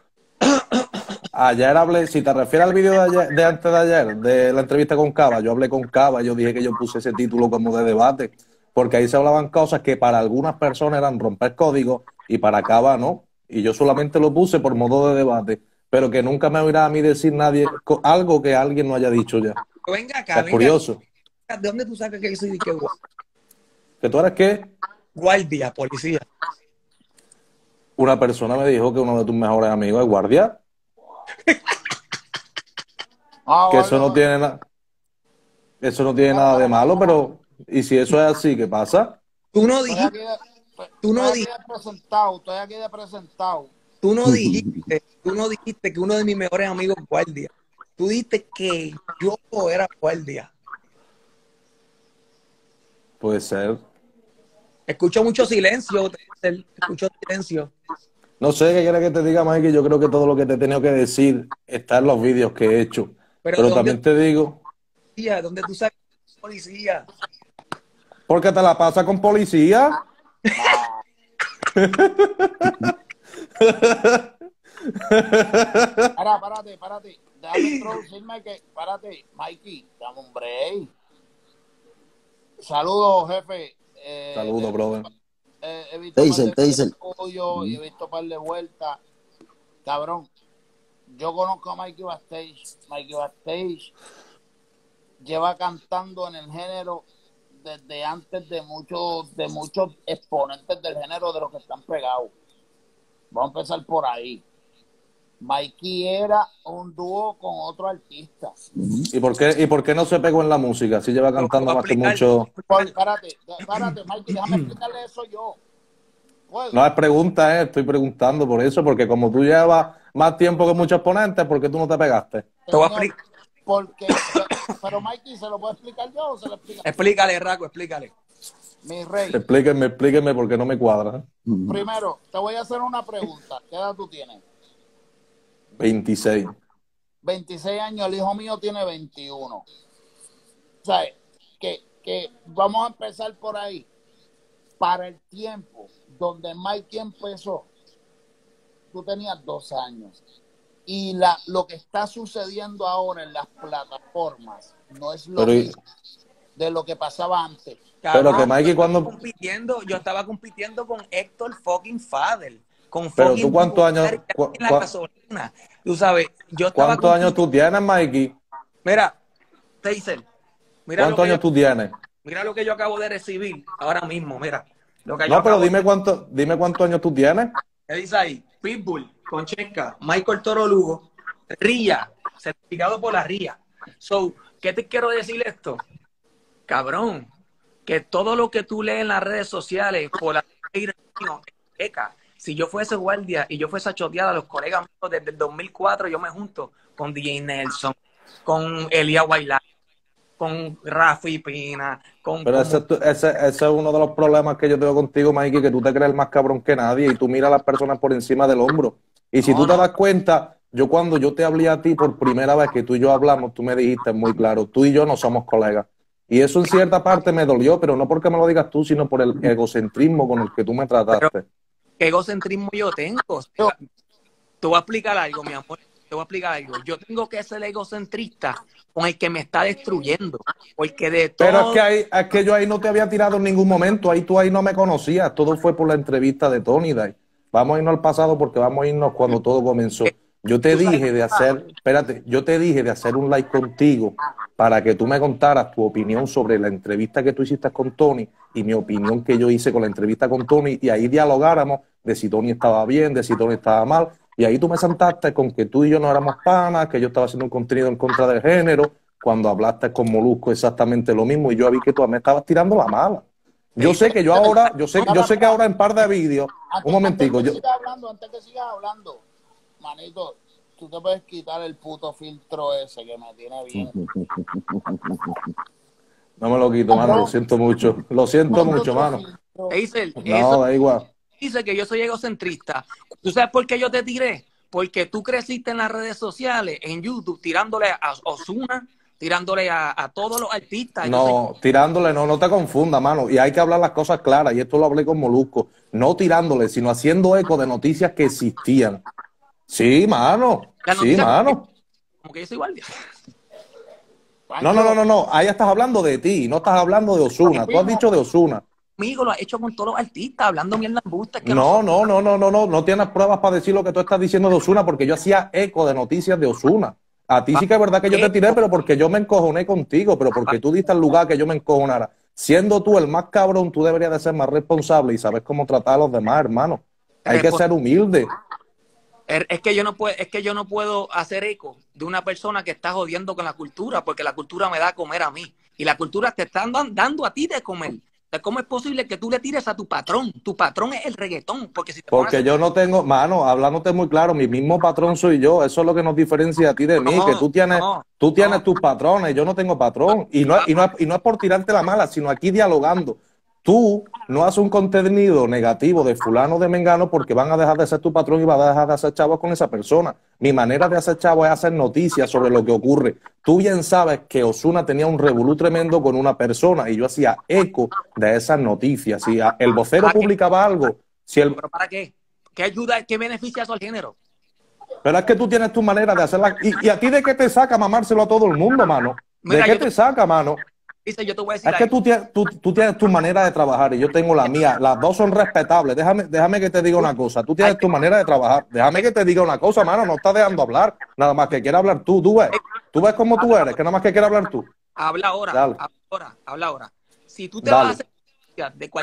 Speaker 5: Ayer hablé, si te refieres al vídeo de, ayer- de antes de ayer, de la entrevista con Cava, yo hablé con Cava, yo dije que yo puse ese título como de debate, porque ahí se hablaban cosas que para algunas personas eran romper códigos y para Cava no. Y yo solamente lo puse por modo de debate, pero que nunca me oirá a mí decir nadie co- algo que alguien no haya dicho ya.
Speaker 3: Venga acá,
Speaker 5: Es
Speaker 3: venga
Speaker 5: curioso.
Speaker 3: acá. ¿De dónde tú sacas que yo soy que
Speaker 5: ¿Que tú eres qué?
Speaker 3: guardia, policía?
Speaker 5: Una persona me dijo que uno de tus mejores amigos es guardia,
Speaker 2: Ah,
Speaker 5: que
Speaker 2: vale,
Speaker 5: eso no
Speaker 2: vale.
Speaker 5: tiene nada, eso no tiene
Speaker 2: Para,
Speaker 5: nada
Speaker 2: para,
Speaker 5: de
Speaker 2: para,
Speaker 5: malo,
Speaker 2: para.
Speaker 5: pero ¿y si eso es así, qué pasa?
Speaker 3: Tú no
Speaker 2: Estoy aquí,
Speaker 3: dijiste,
Speaker 2: de, estoy,
Speaker 3: tú no
Speaker 2: estoy aquí
Speaker 3: dijiste,
Speaker 2: de presentado, estoy aquí de presentado.
Speaker 3: tú no dijiste, tú no dijiste que uno de mis mejores amigos es guardia. Tú dijiste que yo era guardia.
Speaker 5: Puede ser.
Speaker 3: Escucho mucho silencio, escucho silencio.
Speaker 5: No sé qué quieres que te diga, Mike, yo creo que todo lo que te he tenido que decir está en los vídeos que he hecho.
Speaker 3: Pero ¿de
Speaker 5: Pero
Speaker 3: dónde
Speaker 5: también te digo,
Speaker 3: policía? ¿De dónde tú sabes que es policía?
Speaker 5: porque te la pasa con policía.
Speaker 2: Ah, Para, párate, párate. Déjame introducirme que, párate, Mikey, dame un break. Saludos, jefe. Eh,
Speaker 5: Saludos, brother.
Speaker 2: eh, he visto
Speaker 1: Taser,
Speaker 2: par de
Speaker 1: Taser.
Speaker 2: videos tuyos y he visto par de vueltas. Cabrón, yo conozco a Mikey Bastage. Mikey Bastage lleva cantando en el género desde antes de muchos, de muchos exponentes del género de los que están pegados. Vamos a empezar por ahí. Mikey era un dúo con otro artista.
Speaker 5: ¿Y por qué, y por qué no se pegó en la música? Si lleva cantando más que mucho.
Speaker 2: Pues, espérate, espérate, Mikey, déjame explicarle eso yo. Pues,
Speaker 5: No es pregunta, eh, estoy preguntando por eso, porque como tú llevas más tiempo que muchos ponentes, ¿por qué tú no te pegaste?
Speaker 3: Te voy a explicar.
Speaker 2: Porque, pero Mikey, ¿se lo puedo explicar yo o se lo explica?
Speaker 3: Explícale, Raco, explícale.
Speaker 2: Mi rey.
Speaker 5: Explíquenme, explíquenme porque no me cuadra.
Speaker 2: Primero, te voy a hacer una pregunta. ¿Qué edad tú tienes?
Speaker 5: veintiséis.
Speaker 2: veintiséis años, el hijo mío tiene veintiuno. O sea, que, que vamos a empezar por ahí. Para el tiempo donde Mikey empezó, tú tenías dos años. Y la, lo que está sucediendo ahora en las plataformas no es lo
Speaker 5: Pero,
Speaker 2: mismo de lo que pasaba antes.
Speaker 5: Pero que Mikey cuando...
Speaker 3: Compitiendo, yo estaba compitiendo con Héctor fucking Fadel. Con
Speaker 5: Pero
Speaker 3: fucking
Speaker 5: tú cuántos años... Cu,
Speaker 3: en la gasolina. Tú sabes, yo estaba
Speaker 5: ¿Cuántos años tú tienes, Mikey?
Speaker 3: Mira, Taser. Mira
Speaker 5: ¿Cuántos años
Speaker 3: yo,
Speaker 5: tú tienes?
Speaker 3: Mira lo que yo acabo de recibir ahora mismo, mira. Lo que
Speaker 5: no, pero dime, cuánto, dime cuántos años tú tienes.
Speaker 3: ¿Qué dice ahí? Pitbull, Concheca, Michael Toro Lugo, Ría, certificado por la Ría. So, ¿qué te quiero decir esto? Cabrón, que todo lo que tú lees en las redes sociales por la eca, si yo fuese guardia y yo fuese a chotear a los colegas míos desde el dos mil cuatro, yo me junto con D J Nelson, con Elia Guaylá, con Rafi Pina, con...
Speaker 5: Pero ese, ese, ese es uno de los problemas que yo tengo contigo, Mikey, que tú te crees más cabrón que nadie y tú miras a las personas por encima del hombro. Y si no, tú te no. das cuenta, yo cuando yo te hablé a ti por primera vez que tú y yo hablamos, tú me dijiste muy claro, tú y yo no somos colegas. Y eso en cierta parte me dolió, pero no porque me lo digas tú, sino por el egocentrismo con el que tú me trataste.
Speaker 3: Pero, ¿qué egocentrismo yo tengo? O sea, te voy a explicar algo, mi amor. Te voy a explicar algo. Yo tengo que ser egocentrista con el que me está destruyendo. Porque de todo...
Speaker 5: Pero es que, ahí, es que yo ahí no te había tirado en ningún momento. Ahí tú ahí no me conocías. Todo fue por la entrevista de Tony Day. Vamos a irnos al pasado porque vamos a irnos cuando todo comenzó. Yo te dije de hacer, espérate, yo te dije de hacer un live contigo para que tú me contaras tu opinión sobre la entrevista que tú hiciste con Tony y mi opinión que yo hice con la entrevista con Tony y ahí dialogáramos de si Tony estaba bien, de si Tony estaba mal. Y ahí tú me sentaste con que tú y yo no éramos panas, que yo estaba haciendo un contenido en contra del género, cuando hablaste con Molusco exactamente lo mismo y yo vi que tú me estabas tirando la mala. Yo sé que yo ahora, yo sé, yo sé que ahora en par de vídeos, un momentico,
Speaker 2: antes que
Speaker 5: yo...
Speaker 2: sigas hablando, antes que sigas hablando, manito, tú te puedes quitar el puto filtro ese que me tiene bien.
Speaker 5: No me lo quito, mano, lo siento mucho, lo siento mucho, mano.
Speaker 3: Hazel,
Speaker 5: no,
Speaker 3: eso
Speaker 5: da igual.
Speaker 3: Dice que yo soy egocentrista. ¿Tú sabes por qué yo te tiré? Porque tú creciste en las redes sociales, en YouTube, tirándole a Ozuna, tirándole a, a todos los artistas.
Speaker 5: No, soy... tirándole, no, no te confundas, mano. Y hay que hablar las cosas claras, y esto lo hablé con Molusco. No tirándole, sino haciendo eco de noticias que existían. Sí, mano. Sí, mano.
Speaker 3: Como que yo soy guardia.
Speaker 5: No, no, no, no, no. Ahí estás hablando de ti, no estás hablando de Ozuna. Tú has dicho de Ozuna.
Speaker 3: Amigo, lo has hecho con todos los artistas, hablando mierda embustes. Que
Speaker 5: no, no, no, no, no, no, no tienes pruebas para decir lo que tú estás diciendo de Ozuna, porque yo hacía eco de noticias de Ozuna. A ti sí que es verdad que yo te tiré, pero porque yo me encojoné contigo, pero porque tú diste el lugar que yo me encojonara. Siendo tú el más cabrón, tú deberías de ser más responsable y saber cómo tratar a los demás, hermano. Hay que ser humilde.
Speaker 3: Es que yo no puedo, es que yo no puedo hacer eco de una persona que está jodiendo con la cultura, porque la cultura me da a comer a mí. Y la cultura te está dando a ti de comer. ¿Cómo es posible que tú le tires a tu patrón? Tu patrón es el reggaetón. Porque si te
Speaker 5: porque
Speaker 3: pones...
Speaker 5: yo no tengo, mano, hablándote muy claro, mi mismo patrón soy yo. Eso es lo que nos diferencia a ti de mí, no, que tú tienes, no, tú tienes no. tus patrones, yo no tengo patrón. Y no, y, no es, y no es por tirarte la mala, sino aquí dialogando. Tú no haces un contenido negativo de fulano de mengano porque van a dejar de ser tu patrón y vas a dejar de hacer chavos con esa persona. Mi manera de hacer chavos es hacer noticias sobre lo que ocurre. Tú bien sabes que Ozuna tenía un revolú tremendo con una persona y yo hacía eco de esas noticias. Si el vocero publicaba algo... Si el...
Speaker 3: ¿Pero para qué? ¿Qué ayuda, qué beneficia eso al género?
Speaker 5: Pero es que tú tienes tu manera de hacerla. ¿Y, y a ti de qué te saca mamárselo a todo el mundo, mano? ¿De Mira, qué te, te saca, mano?
Speaker 3: Dice, yo te voy a decir
Speaker 5: es que tú tienes, tú, tú tienes tu manera de trabajar y yo tengo la mía. Las dos son respetables. Déjame, déjame que te diga una cosa. Tú tienes tu manera de trabajar. Déjame que te diga una cosa, mano. No estás dejando hablar. Nada más que quiera hablar tú. Tú ves. Tú ves cómo tú eres. Que nada más que quiera hablar tú.
Speaker 3: Habla ahora. Dale. Habla ahora. Habla ahora. Si tú te Dale. vas a hacer de cualquier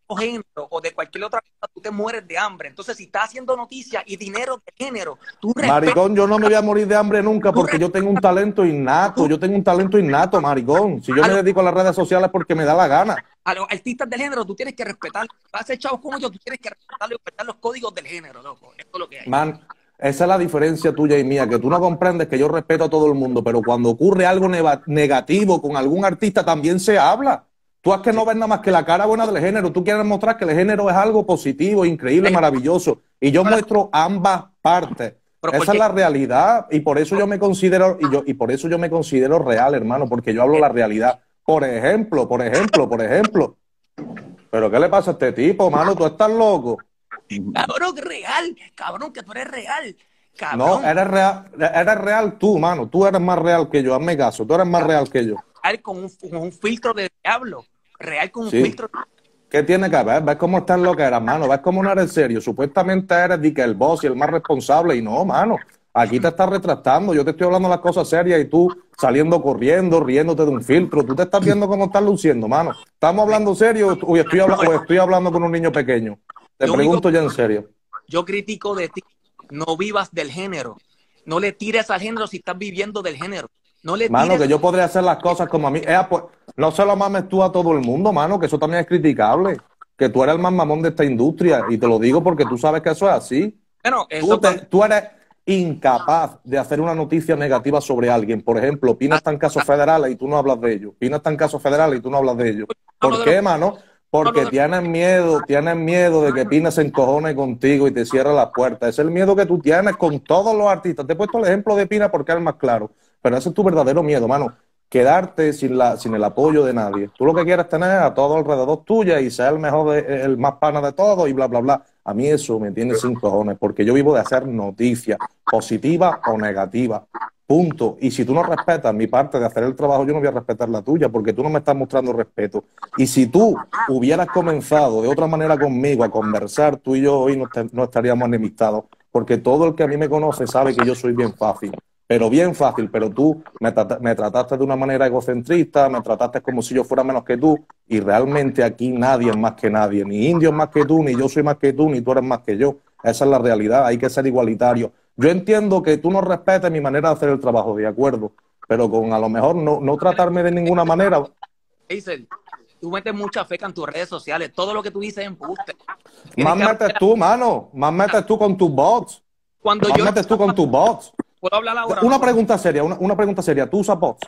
Speaker 3: género o de cualquier otra cosa, tú te mueres de hambre. Entonces, si estás haciendo noticias y dinero de género, tú
Speaker 5: maricón, yo no me voy a morir de hambre nunca porque yo tengo un talento innato, yo tengo un talento innato, maricón. Si yo me dedico a las redes sociales porque me da la gana.
Speaker 3: A los artistas del género tú tienes que respetar. Vas a ser chavos como yo, tú tienes que respetar, respetar los códigos del género, loco. Esto es lo que hay.
Speaker 5: Man, esa es la diferencia tuya y mía, que tú no comprendes que yo respeto a todo el mundo, pero cuando ocurre algo negativo con algún artista también se habla. Tú es que no ves nada más que la cara buena del género, tú quieres mostrar que el género es algo positivo, increíble, maravilloso, y yo muestro ambas partes. Esa es la realidad y por eso yo me considero y yo y por eso yo me considero real, hermano, porque yo hablo la realidad. Por ejemplo, por ejemplo, por ejemplo. ¿Pero qué le pasa a este tipo, mano? ¿Tú estás loco?
Speaker 3: Cabrón, real, cabrón, que tú eres real. Cabrón.
Speaker 5: No, eres real, eres real tú, mano. Tú eres más real que yo, hazme caso. Tú eres más real que yo.
Speaker 3: Real con un, con un filtro de diablo. Real con un
Speaker 5: Sí.
Speaker 3: filtro.
Speaker 5: ¿Qué tiene que ver? ¿Ves cómo estás lo que eras, mano? ¿Ves cómo no eres serio? Supuestamente eres de que el boss y el más responsable y no, mano. Aquí te estás retractando. Yo te estoy hablando las cosas serias y tú saliendo corriendo, riéndote de un filtro. Tú te estás viendo cómo estás luciendo, mano. ¿Estamos hablando serio o estoy, habla o estoy hablando con un niño pequeño? Te
Speaker 3: Yo
Speaker 5: pregunto
Speaker 3: digo,
Speaker 5: ya en serio.
Speaker 3: Yo critico de ti. No vivas del género. No le tires al género si estás viviendo del género. No le
Speaker 5: Mano,
Speaker 3: tires...
Speaker 5: que yo podría hacer las cosas como a mí. Eh, pues, no se lo mames tú a todo el mundo, mano, que eso también es criticable. Que tú eres el más mamón de esta industria. Y te lo digo porque tú sabes que eso es así.
Speaker 3: Bueno, eso
Speaker 5: Tú, te, tú eres incapaz de hacer una noticia negativa sobre alguien. Por ejemplo, Pina está en casos federales y tú no hablas de ellos. Pina está en casos federales y tú no hablas de ellos. ¿Por qué, mano? Porque tienes miedo, tienes miedo de que Pina se encojone contigo y te cierre las puertas. Ese es el miedo que tú tienes con todos los artistas. Te he puesto el ejemplo de Pina porque es el más claro. Pero ese es tu verdadero miedo, mano. Quedarte sin, la, sin el apoyo de nadie. Tú lo que quieres es tener a todo alrededor tuya y ser el mejor, de, el más pana de todo y bla, bla, bla. A mí eso me tiene sin cojones porque yo vivo de hacer noticias, positivas o negativas. Punto. Y si tú no respetas mi parte de hacer el trabajo, yo no voy a respetar la tuya porque tú no me estás mostrando respeto. Y si tú hubieras comenzado de otra manera conmigo a conversar, tú y yo hoy no, te, no estaríamos enemistados porque todo el que a mí me conoce sabe que yo soy bien fácil. Pero bien fácil, pero tú me, trat me trataste de una manera egocentrista, me trataste como si yo fuera menos que tú, y realmente aquí nadie es más que nadie, ni Indio es más que tú, ni yo soy más que tú, ni tú eres más que yo. Esa es la realidad, hay que ser igualitario. Yo entiendo que tú no respetes mi manera de hacer el trabajo, de acuerdo, pero con a lo mejor no, no tratarme de ninguna manera.
Speaker 3: Hazel, tú metes mucha feca en tus redes sociales, todo lo que tú dices es embuste.
Speaker 5: Más metes tú, mano, más metes tú con tus bots.
Speaker 3: Cuando
Speaker 5: más
Speaker 3: yo
Speaker 5: metes tú con tus bots.
Speaker 3: ¿Puedo hablar ahora?
Speaker 5: Una pregunta seria, una, una pregunta seria. ¿Tú usas bots?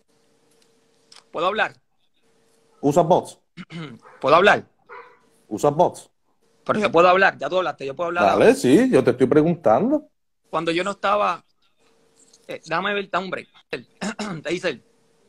Speaker 3: ¿Puedo hablar?
Speaker 5: ¿Usas bots?
Speaker 3: ¿Puedo hablar?
Speaker 5: ¿Usas bots?
Speaker 3: Pero yo puedo hablar, ya tú hablaste, yo puedo hablar.
Speaker 5: Dale, ahora. Sí, yo te estoy preguntando.
Speaker 3: Cuando yo no estaba... Eh, déjame ver, hombre. Te dice...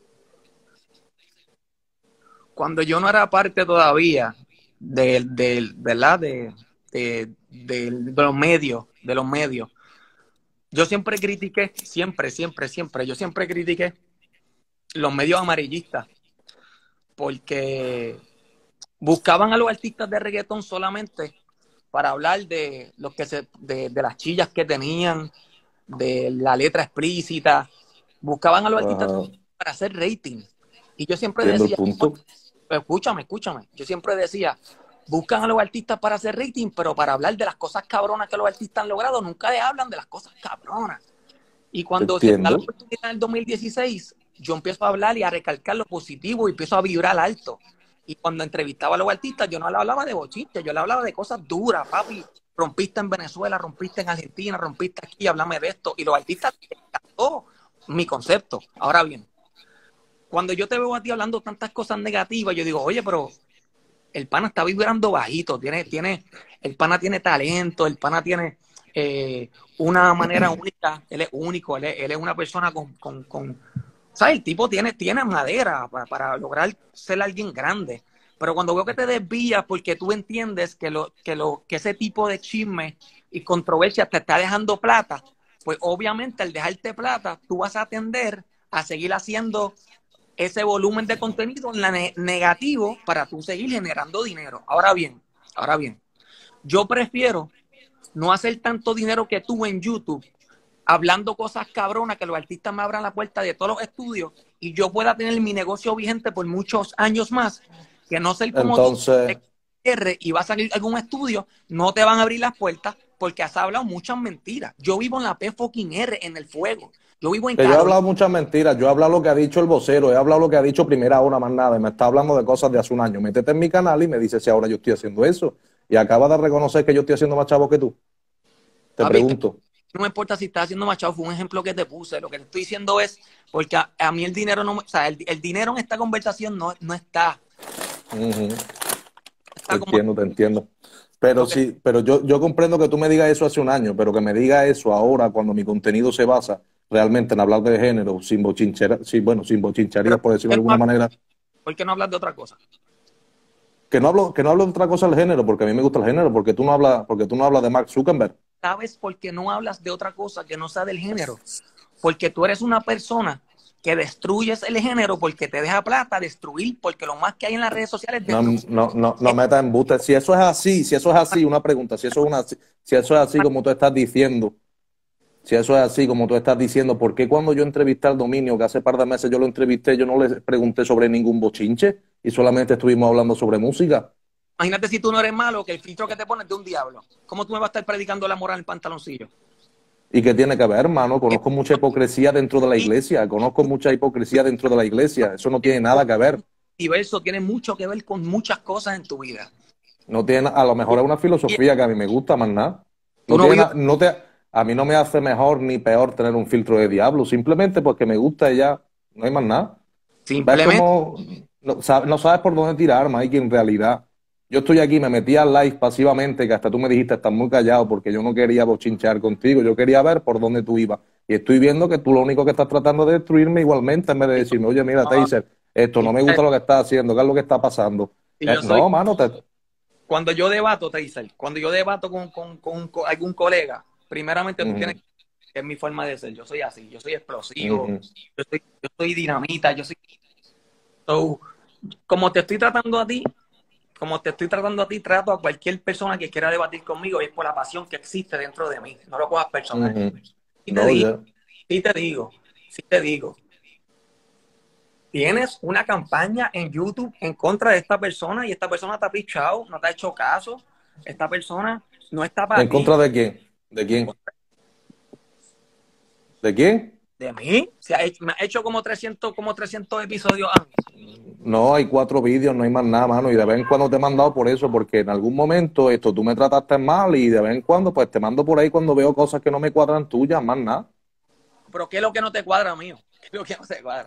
Speaker 3: Cuando yo no era parte todavía de, de, ¿verdad? De, de, de, de los medios, de los medios, yo siempre critiqué, siempre, siempre, siempre, yo siempre critiqué los medios amarillistas porque buscaban a los artistas de reggaetón solamente para hablar de lo que se, de, de las chillas que tenían, de la letra explícita, buscaban a los artistas uh, para hacer rating. Y yo siempre decía, escúchame, escúchame, yo siempre decía, buscan a los artistas para hacer rating, pero para hablar de las cosas cabronas que los artistas han logrado, nunca les hablan de las cosas cabronas. Y cuando se da la oportunidad en el dos mil dieciséis, yo empiezo a hablar y a recalcar lo positivo y empiezo a vibrar alto. Y cuando entrevistaba a los artistas, yo no le hablaba de bochinche, yo le hablaba de cosas duras, papi. Rompiste en Venezuela, rompiste en Argentina, rompiste aquí, háblame de esto. Y los artistas les encantó mi concepto. Ahora bien, cuando yo te veo a ti hablando tantas cosas negativas, yo digo, oye, pero el pana está vibrando bajito, tiene, tiene, el pana tiene talento, el pana tiene eh, una manera única, él es único, él es, él es una persona con, con, con, ¿sabes? El tipo tiene, tiene madera para, para lograr ser alguien grande. Pero cuando veo que te desvías porque tú entiendes que, lo, que, lo, que ese tipo de chisme y controversia te está dejando plata, pues obviamente al dejarte plata, tú vas a tender a seguir haciendo ese volumen de contenido en la ne negativo para tú seguir generando dinero. Ahora bien, ahora bien, yo prefiero no hacer tanto dinero que tú en YouTube, hablando cosas cabronas, que los artistas me abran la puerta de todos los estudios y yo pueda tener mi negocio vigente por muchos años más, que no ser como
Speaker 5: Entonces,
Speaker 3: tú, R y va a salir algún estudio, no te van a abrir las puertas porque has hablado muchas mentiras. Yo vivo en la P fucking R, en el fuego. Yo vivo en
Speaker 5: Que yo he
Speaker 3: Carolina.
Speaker 5: hablado muchas mentiras, yo he hablado lo que ha dicho el vocero, he hablado lo que ha dicho Primera Hora, más nada, y me está hablando de cosas de hace un año. Métete en mi canal y me dices si ahora yo estoy haciendo eso. Y acaba de reconocer que yo estoy haciendo más chavo que tú. Te
Speaker 3: Papi,
Speaker 5: pregunto.
Speaker 3: no me importa si estás haciendo machado, fue un ejemplo que te puse. Lo que te estoy diciendo es, porque a, a mí el dinero no, o sea, el, el dinero en esta conversación no, no está.
Speaker 5: Uh-huh.
Speaker 3: está
Speaker 5: Te
Speaker 3: como,
Speaker 5: entiendo, te entiendo. Pero
Speaker 3: okay.
Speaker 5: sí, pero yo, yo comprendo que tú me digas eso hace un año, pero que me digas eso ahora cuando mi contenido se basa realmente en hablar de género, sin bochinchera, sí, bueno, sin bochincharías, por decirlo de alguna
Speaker 3: no,
Speaker 5: manera.
Speaker 3: ¿Por qué no hablas de otra cosa?
Speaker 5: Que no hablo, que no hablo de otra cosa del género, porque a mí me gusta el género, porque tú no hablas, porque tú no hablas de Mark Zuckerberg.
Speaker 3: ¿Sabes por qué no hablas de otra cosa que no sea del género? Porque tú eres una persona que destruyes el género porque te deja plata destruir, porque lo más que hay en las redes sociales es
Speaker 5: No,
Speaker 3: destruir.
Speaker 5: no, no, no metas embuste. Si eso es así, si eso es así, una pregunta, si eso es una, si eso es así como tú estás diciendo, si eso es así como tú estás diciendo, ¿por qué cuando yo entrevisté al Dominio, que hace par de meses yo lo entrevisté, yo no le pregunté sobre ningún bochinche y solamente estuvimos hablando sobre música?
Speaker 3: Imagínate si tú no eres malo, que el filtro que te pones es de un diablo. ¿Cómo tú me vas a estar predicando la moral en el pantaloncillo?
Speaker 5: ¿Y qué tiene que ver, hermano? Conozco mucha hipocresía dentro de la iglesia, conozco mucha hipocresía dentro de la iglesia, eso no tiene nada que ver.
Speaker 3: Diverso tiene mucho que ver con muchas cosas en tu vida.
Speaker 5: No tiene, a lo mejor es una filosofía que a mí me gusta, más nada. No
Speaker 3: no
Speaker 5: tiene,
Speaker 3: vives...
Speaker 5: no te, a mí no me hace mejor ni peor tener un filtro de diablo, simplemente porque me gusta y ya, no hay más nada.
Speaker 3: Simplemente.
Speaker 5: ¿Ves cómo no, sabes, no sabes por dónde tirar, Mike, en realidad? Yo estoy aquí, me metí al live pasivamente, que hasta tú me dijiste, estás muy callado, porque yo no quería bochinchear contigo, yo quería ver por dónde tú ibas. Y estoy viendo que tú lo único que estás tratando de destruirme igualmente, en vez de decirme, oye, mira, Taser, esto no me gusta lo que estás haciendo, ¿qué es lo que está pasando? Eh,
Speaker 3: soy...
Speaker 5: No, mano, te...
Speaker 3: Cuando yo debato, Taser, cuando yo debato con, con, con, con algún colega, primeramente tú uh-huh. tienes que... Es mi forma de ser, yo soy así, yo soy explosivo, uh-huh. yo, soy, yo soy dinamita, yo soy... So, como te estoy tratando a ti, como te estoy tratando a ti, trato a cualquier persona que quiera debatir conmigo y es por la pasión que existe dentro de mí. No lo cojas personal.
Speaker 5: Uh-huh.
Speaker 3: Y te,
Speaker 5: no,
Speaker 3: digo,
Speaker 5: yeah.
Speaker 3: sí te digo, sí te digo. Tienes una campaña en YouTube en contra de esta persona y esta persona te ha pichado, no te ha hecho caso. Esta persona no está para
Speaker 5: ¿En
Speaker 3: ti.
Speaker 5: contra de quién? ¿De quién? ¿De quién?
Speaker 3: ¿De mí? Se ha hecho, me ha hecho como trescientos, como trescientos episodios antes.
Speaker 5: No, hay cuatro vídeos, no hay más nada, mano. Y de vez en cuando te he mandado por eso, porque en algún momento esto tú me trataste mal y de vez en cuando pues te mando por ahí cuando veo cosas que no me cuadran tuyas, más nada.
Speaker 3: Pero ¿qué es lo que no te cuadra, mío? ¿Qué es lo que no te cuadra?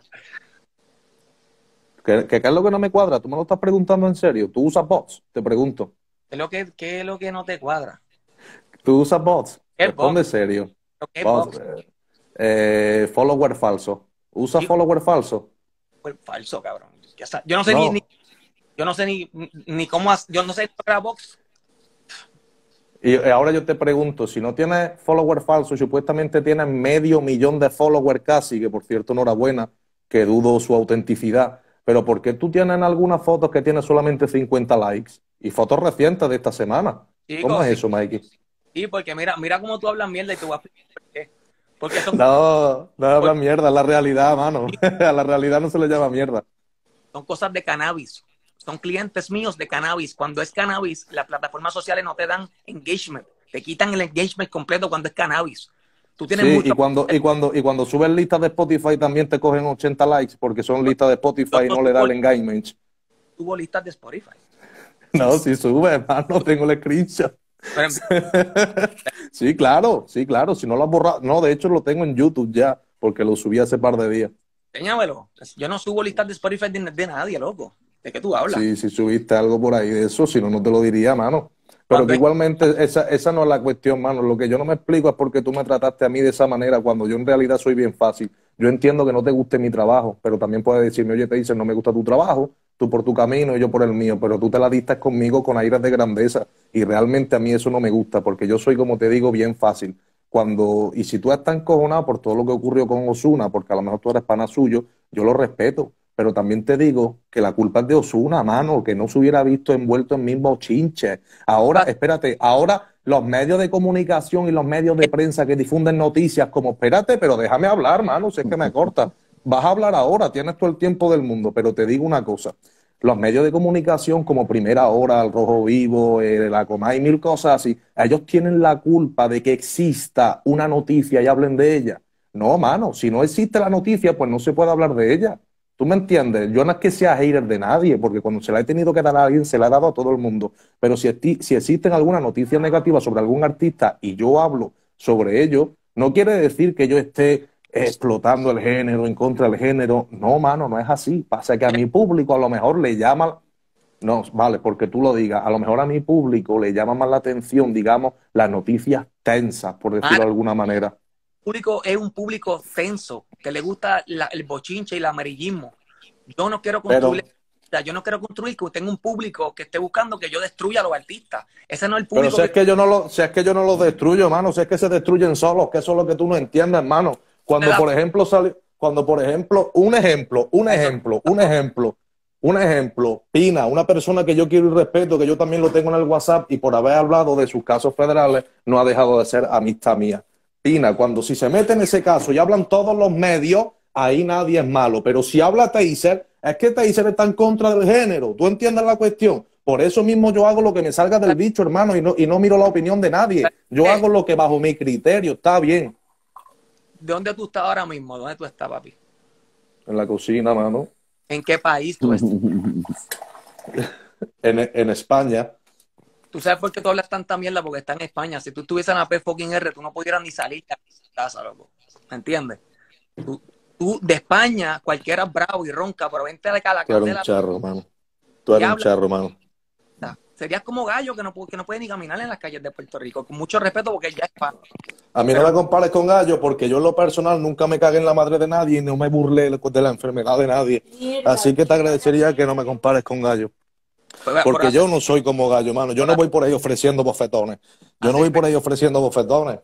Speaker 5: ¿Qué, qué, qué es lo que no me cuadra? ¿Tú me lo estás preguntando en serio? ¿Tú usas bots? Te pregunto.
Speaker 3: ¿Qué es lo que, qué es lo que no te cuadra?
Speaker 5: ¿Tú usas bots? Responde
Speaker 3: bots?
Speaker 5: serio.
Speaker 3: ¿Qué
Speaker 5: bots?
Speaker 3: bots?
Speaker 5: Eh, follower falso. ¿Usa sí. follower falso?
Speaker 3: Pues falso, cabrón. Yo no sé no. Ni, ni, yo no sé ni, ni cómo, yo no sé para box.
Speaker 5: Y ahora yo te pregunto, si no tienes follower falso, supuestamente tienes medio millón de followers casi, que por cierto, enhorabuena, que dudo su autenticidad, pero ¿por qué tú tienes algunas fotos que tienes solamente cincuenta likes? Y fotos recientes de esta semana. Chico, ¿cómo es sí. eso, Mikey?
Speaker 3: Sí, porque mira, mira cómo tú hablas mierda y te voy a explicar por qué. Porque son...
Speaker 5: No, no hablas mierda, es la realidad, mano. A la realidad no se le llama mierda.
Speaker 3: Son cosas de cannabis. Son clientes míos de cannabis. Cuando es cannabis, las plataformas sociales no te dan engagement. Te quitan el engagement completo cuando es cannabis. Tú tienes
Speaker 5: sí,
Speaker 3: mucho...
Speaker 5: y cuando y cuando y cuando subes listas de Spotify también te cogen ochenta likes porque son listas de Spotify y no le da el engagement.
Speaker 3: Tuvo listas de Spotify.
Speaker 5: No, si sube, hermano, tengo el screenshot. Sí, claro, sí, claro. Si no lo has borrado, no, de hecho lo tengo en YouTube ya porque lo subí hace par de días.
Speaker 3: Enséñamelo. Yo no subo listas de Spotify de, de nadie, loco. ¿De qué tú hablas?
Speaker 5: Sí, si subiste algo por ahí de eso, si no, no te lo diría, mano. Pero que igualmente esa, esa no es la cuestión, mano. Lo que yo no me explico es por qué tú me trataste a mí de esa manera cuando yo en realidad soy bien fácil. Yo entiendo que no te guste mi trabajo, pero también puedes decirme, oye, te dicen, no me gusta tu trabajo, tú por tu camino y yo por el mío, pero tú te la diste conmigo con aires de grandeza y realmente a mí eso no me gusta porque yo soy, como te digo, bien fácil. Cuando, y si tú estás encojonado por todo lo que ocurrió con Ozuna, porque a lo mejor tú eres pana suyo, yo lo respeto, pero también te digo que la culpa es de Ozuna, mano, que no se hubiera visto envuelto en mismo chinche. Ahora, espérate, ahora los medios de comunicación y los medios de prensa que difunden noticias como, espérate, pero déjame hablar, mano, sé que me corta. Vas a hablar ahora, tienes todo el tiempo del mundo, pero te digo una cosa. los medios de comunicación como Primera Hora, El Rojo Vivo, eh, La Comay, mil cosas así, ellos tienen la culpa de que exista una noticia y hablen de ella. No, mano, si no existe la noticia, pues no se puede hablar de ella. ¿Tú me entiendes? Yo no es que sea hater de nadie, porque cuando se la he tenido que dar a alguien, se la he dado a todo el mundo. Pero si, si existen alguna noticia negativa sobre algún artista y yo hablo sobre ello, no quiere decir que yo esté explotando el género, en contra del género. No, mano, no es así. Pasa que a mi público a lo mejor le llama... No, vale, porque tú lo digas. A lo mejor a mi público le llama más la atención, digamos, las noticias tensas, por decirlo de alguna manera.
Speaker 3: El público es un público tenso, que le gusta la, el bochinche y el amarillismo. Yo no quiero construir... Pero, yo no quiero construir que tenga un público que esté buscando que yo destruya a los artistas. Ese no es el público.
Speaker 5: Pero si es que yo no lo, si es que yo no los destruyo, hermano, si es que se destruyen solos, que eso es lo que tú no entiendes, hermano. Cuando por ejemplo sale, cuando por ejemplo, un ejemplo, un ejemplo, un ejemplo, un ejemplo, Pina, una persona que yo quiero y respeto, que yo también lo tengo en el WhatsApp y por haber hablado de sus casos federales, no ha dejado de ser amistad mía. Pina, cuando si se mete en ese caso y hablan todos los medios, ahí nadie es malo. Pero si habla Taser, es que Taser está en contra del género. ¿Tú entiendes la cuestión? Por eso mismo yo hago lo que me salga del bicho, hermano, y no, y no miro la opinión de nadie. Yo hago lo que bajo mi criterio, está bien.
Speaker 3: ¿De dónde tú estás ahora mismo? ¿Dónde tú estás, papi?
Speaker 5: En la cocina, mano.
Speaker 3: ¿En qué país tú estás?
Speaker 5: en, en España.
Speaker 3: ¿Tú sabes por qué tú hablas tanta mierda? Porque está en España. Si tú estuvieras en la P fucking R, tú no pudieras ni salir de casa, loco. ¿Me entiendes? Tú, tú de España, cualquiera es bravo y ronca, pero vente de acá a la
Speaker 5: Tú eres un charro, mano. Tú eres un charro, mano.
Speaker 3: Serías como Gallo, que no, que no puede ni caminar en las calles de Puerto Rico. Con mucho respeto, porque ya es fan.
Speaker 5: A mí no me compares con Gallo, porque yo en lo personal nunca me cagué en la madre de nadie y no me burlé de la enfermedad de nadie. Así que te agradecería que no me compares con Gallo. Porque yo no soy como Gallo, mano. Yo no voy por ahí ofreciendo bofetones. Yo no voy por ahí ofreciendo bofetones.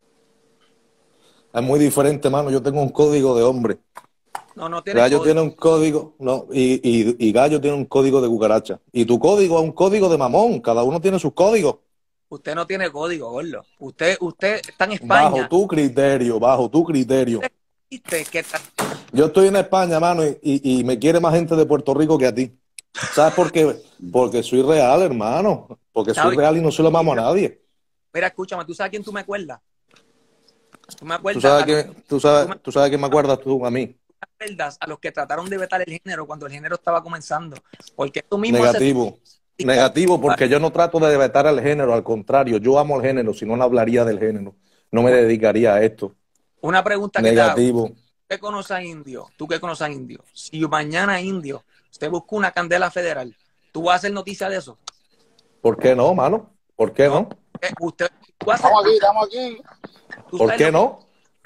Speaker 5: Es muy diferente, mano. Yo tengo un código de hombre.
Speaker 3: No, no tiene
Speaker 5: Gallo
Speaker 3: código.
Speaker 5: tiene un código, no, y, y, y Gallo tiene un código de cucaracha. Y tu código es un código de mamón. Cada uno tiene sus códigos.
Speaker 3: Usted no tiene código, gordo. Usted, usted está en España.
Speaker 5: Bajo tu criterio, bajo tu criterio.
Speaker 3: Que está...
Speaker 5: Yo estoy en España, mano, y, y, y me quiere más gente de Puerto Rico que a ti. ¿Sabes por qué? Porque soy real, hermano. Porque soy real y no se lo mamo a nadie.
Speaker 3: Mira, escúchame, ¿tú sabes quién tú me acuerdas? ¿Tú me acuerdas?
Speaker 5: ¿Tú sabes quién, tú sabes, tú sabes quién me acuerdas tú a mí?
Speaker 3: Acuerdas a los que trataron de vetar el género cuando el género estaba comenzando? Porque tú mismo...
Speaker 5: Negativo. Se... Negativo, porque yo no trato de vetar al género, al contrario, yo amo el género, si no, no hablaría del género. No me dedicaría a esto.
Speaker 3: Una pregunta que
Speaker 5: Negativo.
Speaker 3: te hago. ¿Tú que conoces a Indio? ¿Tú que conoces a Indio? Si mañana Indio usted busca una candela federal, ¿tú vas a hacer noticia de eso?
Speaker 5: ¿Por qué no, mano? ¿Por qué no? no?
Speaker 3: Usted,
Speaker 2: estamos aquí, estamos aquí.
Speaker 5: ¿Por qué no?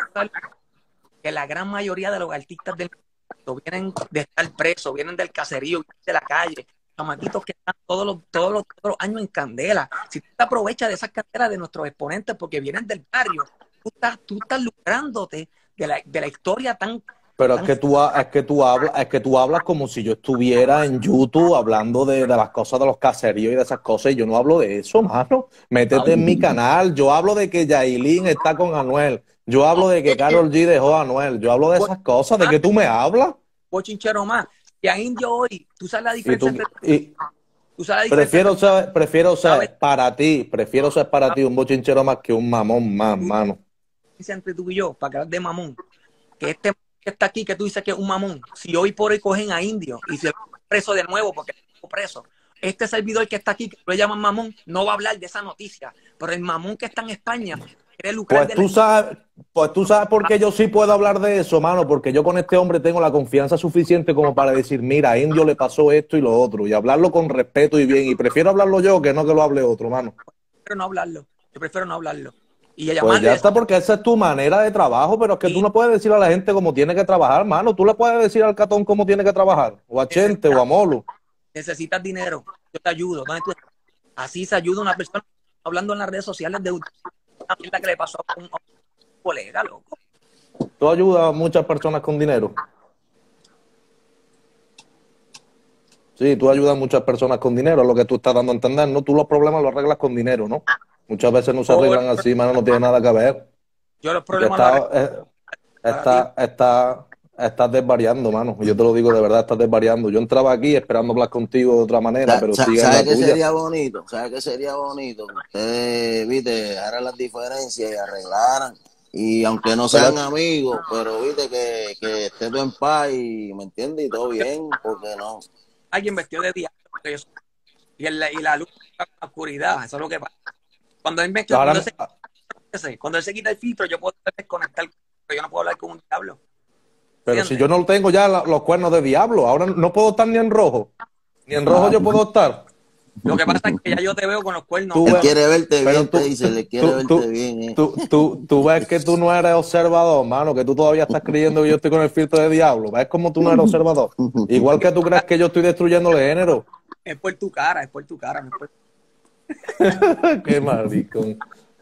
Speaker 3: Que la gran mayoría de los artistas del mundo vienen de estar presos, vienen del caserío, vienen de la calle, chamaquitos que están todos los, todos los, todos los años en candela. Si tú te aprovechas de esas candelas de nuestros exponentes porque vienen del barrio, tú estás, tú estás lucrándote de la, de la historia tan...
Speaker 5: Pero es que tú, es que tú hablas, es que tú hablas como si yo estuviera en YouTube hablando de, de las cosas de los caseríos y de esas cosas, y yo no hablo de eso, mano. Métete en mi canal. Yo hablo de que Yailin está con Anuel. Yo hablo de que Karol G dejó a Anuel. Yo hablo de esas cosas. ¿De qué tú me hablas?
Speaker 3: Bochinchero más. Y a Indio hoy, tú sabes la diferencia
Speaker 5: y tú,
Speaker 3: entre...
Speaker 5: Y,
Speaker 3: ¿Tú sabes la diferencia
Speaker 5: prefiero
Speaker 3: entre...
Speaker 5: ser, prefiero ser para ti, prefiero ser para ti un bochinchero más que un mamón más, mano.
Speaker 3: Entre tú y yo, para que hablar de mamón, que este que está aquí, que tú dices que es un mamón, si hoy por hoy cogen a Indio y se preso de nuevo porque está preso, este servidor que está aquí, que lo llaman mamón, no va a hablar de esa noticia, pero el mamón que está en España quiere lucrar.
Speaker 5: Pues tú sabes, pues tú sabes por qué yo sí puedo hablar de eso, mano, porque yo con este hombre tengo la confianza suficiente como para decir, mira, a Indio le pasó esto y lo otro, y hablarlo con respeto y bien, y prefiero hablarlo yo que no que lo hable otro, mano.
Speaker 3: Yo prefiero no hablarlo, yo prefiero no hablarlo. Y
Speaker 5: pues ya está, porque esa es tu manera de trabajo, pero es que sí. Tú no puedes decir a la gente cómo tiene que trabajar, mano. Tú le puedes decir al Catón cómo tiene que trabajar, o a Chente, o a Molo.
Speaker 3: Necesitas dinero, yo te ayudo. ¿Dónde tú? Así se ayuda una persona hablando en las redes sociales de una mierda que le pasó a un, a un colega, loco.
Speaker 5: ¿Tú ayudas a muchas personas con dinero? Sí, tú ayudas a muchas personas con dinero, es lo que tú estás dando a entender, ¿no? Tú los problemas los arreglas con dinero, ¿no? Muchas veces no se arreglan así, mano, no tiene nada que ver.
Speaker 3: Yo los problemas
Speaker 5: está, los está, está, estás desvariando, mano. Yo te lo digo de verdad, estás desvariando. Yo entraba aquí esperando hablar contigo de otra manera, pero
Speaker 1: Sa-
Speaker 5: sigue en
Speaker 1: ¿Sabe
Speaker 5: la
Speaker 1: qué
Speaker 5: tuya.
Speaker 1: sería bonito? ¿Sabe qué sería bonito? Que ustedes, viste, dejaran las diferencias y arreglaran. Y aunque no sean
Speaker 5: Pero,
Speaker 1: amigos, pero viste que, que esté todo en paz y, ¿me entiendes? Y todo bien, porque no.
Speaker 3: Alguien vestido de diablo, porque yo soy- y, el- y la luz, la oscuridad, eso es lo que pasa. Cuando él, mezcla, cuando él,
Speaker 5: ahora,
Speaker 3: se, cuando él se quita el filtro, yo puedo desconectar, pero yo no puedo hablar con un diablo.
Speaker 5: pero si
Speaker 3: ¿Entiendes?
Speaker 5: yo no tengo ya la- los cuernos de diablo, ahora no puedo estar ni en rojo. Ni en rojo
Speaker 1: Ah,
Speaker 5: yo puedo estar.
Speaker 3: Lo que pasa es que ya yo te veo con los cuernos.
Speaker 5: Tú
Speaker 1: él
Speaker 5: ves,
Speaker 1: quiere verte
Speaker 5: pero
Speaker 1: bien, te
Speaker 5: tú,
Speaker 1: dice, le quiere
Speaker 5: tú,
Speaker 1: verte
Speaker 5: tú,
Speaker 1: bien, ¿eh?
Speaker 5: tú, tú, tú ves que tú no eres observador, mano, que tú todavía estás creyendo que yo estoy con el filtro de diablo. ¿Ves cómo tú no eres observador? Igual que tú crees que yo estoy destruyendo el género.
Speaker 3: Es por tu cara, es por tu cara. No es por...
Speaker 5: Qué maricón.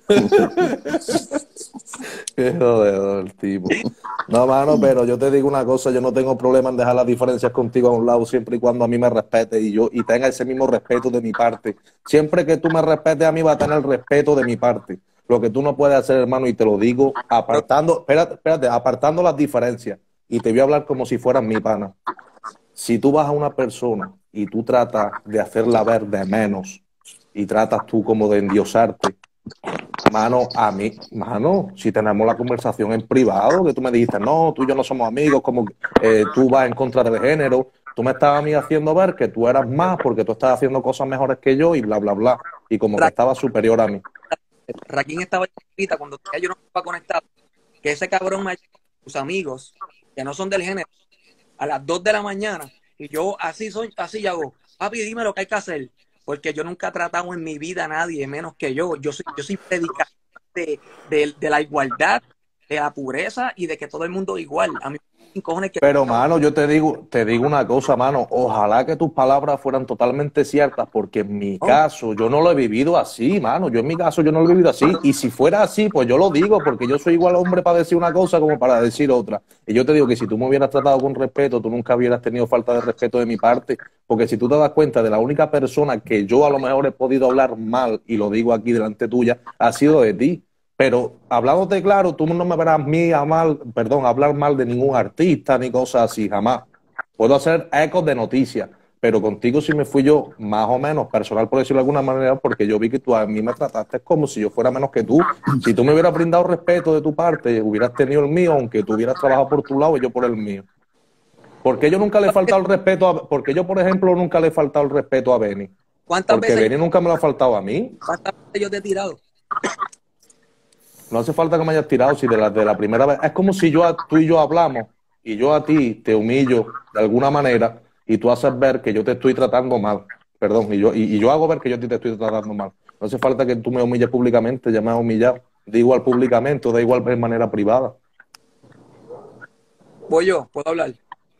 Speaker 5: Qué jodedor, tipo. No, mano, pero yo te digo una cosa, yo no tengo problema en dejar las diferencias contigo a un lado siempre y cuando a mí me respete y yo y tenga ese mismo respeto de mi parte. Siempre que tú me respetes a mí va a tener el respeto de mi parte. Lo que tú no puedes hacer, hermano, y te lo digo apartando, espérate, espérate, apartando las diferencias y te voy a hablar como si fueras mi pana. Si tú vas a una persona y tú tratas de hacerla ver de menos y tratas tú como de endiosarte, mano, a mí, mano, si tenemos la conversación en privado, que tú me dijiste, no, tú y yo no somos amigos, como eh, tú vas en contra del género, tú me estabas a mí haciendo ver que tú eras más porque tú estás haciendo cosas mejores que yo y bla, bla, bla, y como que
Speaker 3: Ra-
Speaker 5: estabas superior a mí.
Speaker 3: Raquín estaba ahorita cuando ya yo no estaba conectado, que ese cabrón me ayudó con sus amigos, que no son del género, a las dos de la mañana, y yo así soy, así hago, papi, dime lo que hay que hacer, porque yo nunca he tratado en mi vida a nadie, menos que yo, yo soy, yo soy predicador de, de, de la igualdad, de la pureza y de que todo el mundo es igual. A mí me cojones que...
Speaker 5: Pero, mano, yo te digo, te digo una cosa, mano, ojalá que tus palabras fueran totalmente ciertas, porque en mi
Speaker 3: No,
Speaker 5: caso yo no lo he vivido así, mano, yo en mi caso yo no lo he vivido así, y si fuera así, pues yo lo digo, porque yo soy igual hombre para decir una cosa como para decir otra. Y yo te digo que si tú me hubieras tratado con respeto, tú nunca hubieras tenido falta de respeto de mi parte, porque si tú te das cuenta de la única persona que yo a lo mejor he podido hablar mal, y lo digo aquí delante tuya, ha sido de ti. Pero hablándote claro, tú no me verás a mí a mal, perdón, hablar mal de ningún artista ni cosas así, jamás. Puedo hacer ecos de noticias, pero contigo sí me fui yo más o menos personal, por decirlo de alguna manera, porque yo vi que tú a mí me trataste como si yo fuera menos que tú. Si tú me hubieras brindado respeto de tu parte, hubieras tenido el mío, aunque tú hubieras trabajado por tu lado y yo por el mío. Porque yo nunca le he faltado el respeto a, porque yo, por ejemplo, nunca le he faltado el respeto a Benny.
Speaker 3: ¿cuántas
Speaker 5: Porque
Speaker 3: veces,
Speaker 5: Benny nunca me lo ha faltado a mí.
Speaker 3: cuántas veces yo te he tirado?
Speaker 5: No hace falta que me hayas tirado si de la, de la primera vez. Es como si yo a, tú y yo hablamos y yo a ti te humillo de alguna manera y tú haces ver que yo te estoy tratando mal. Perdón, y yo, y, y yo hago ver que yo a ti te estoy tratando mal. No hace falta que tú me humilles públicamente, ya me has humillado. Da igual públicamente o da igual de manera privada.
Speaker 3: Voy yo, puedo hablar.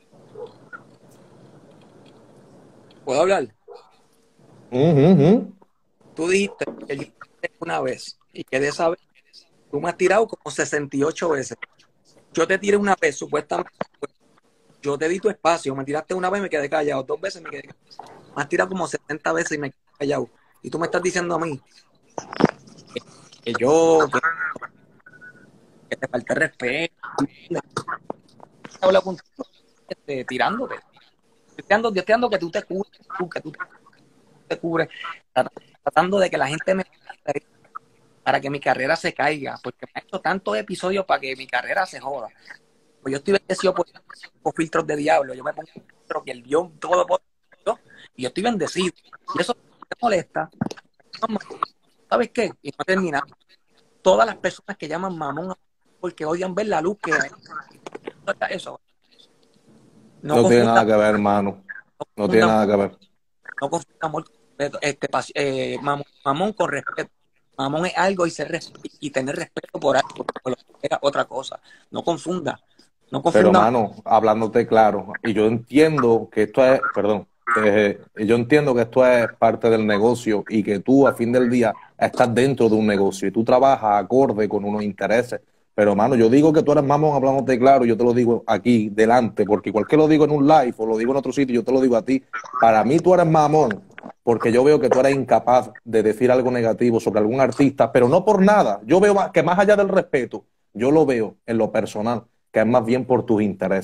Speaker 3: ¿Puedo hablar?
Speaker 5: Uh -huh.
Speaker 3: Tú dijiste que yo te tiré una vez y que de esa vez tú me has tirado como sesenta y ocho veces. Yo te tiré una vez, supuestamente. Yo te di tu espacio, me tiraste una vez y me quedé callado. Dos veces me quedé callado. Me has tirado como setenta veces y me quedé callado. Y tú me estás diciendo a mí que, que yo, que, que te falté respeto. Habla contigo, este, tirándote. Yo estoy dando, yo estoy dando que tú te cubres, tú, que tú te cubres, tratando de que la gente me para que mi carrera se caiga, porque me he hecho tantos episodios para que mi carrera se joda. Pues yo estoy bendecido por, por filtros de diablo, yo me pongo un filtro que el Dios todo por y yo estoy bendecido. Y eso me molesta. ¿Sabes qué? Y no termina. Todas las personas que llaman mamón porque odian ver la luz que eso.
Speaker 5: No, no tiene nada que ver, hermano. No, no tiene nada que ver.
Speaker 3: No confunda amor con respeto. Este, eh, mamón, mamón con respeto. Mamón es algo y, ser y tener respeto por algo, por lo que era otra cosa. No confunda. No confunda.
Speaker 5: Pero, mano, hablándote claro, y yo entiendo que esto es, perdón, eh, yo entiendo que esto es parte del negocio y que tú, a fin del día, estás dentro de un negocio y tú trabajas acorde con unos intereses. Pero, mano, yo digo que tú eres mamón hablándote claro, yo te lo digo aquí, delante, porque igual que lo digo en un live o lo digo en otro sitio, yo te lo digo a ti. Para mí tú eres mamón, porque yo veo que tú eres incapaz de decir algo negativo sobre algún artista, pero no por nada. Yo veo que más allá del respeto, yo lo veo en lo personal, que es más bien por tus intereses.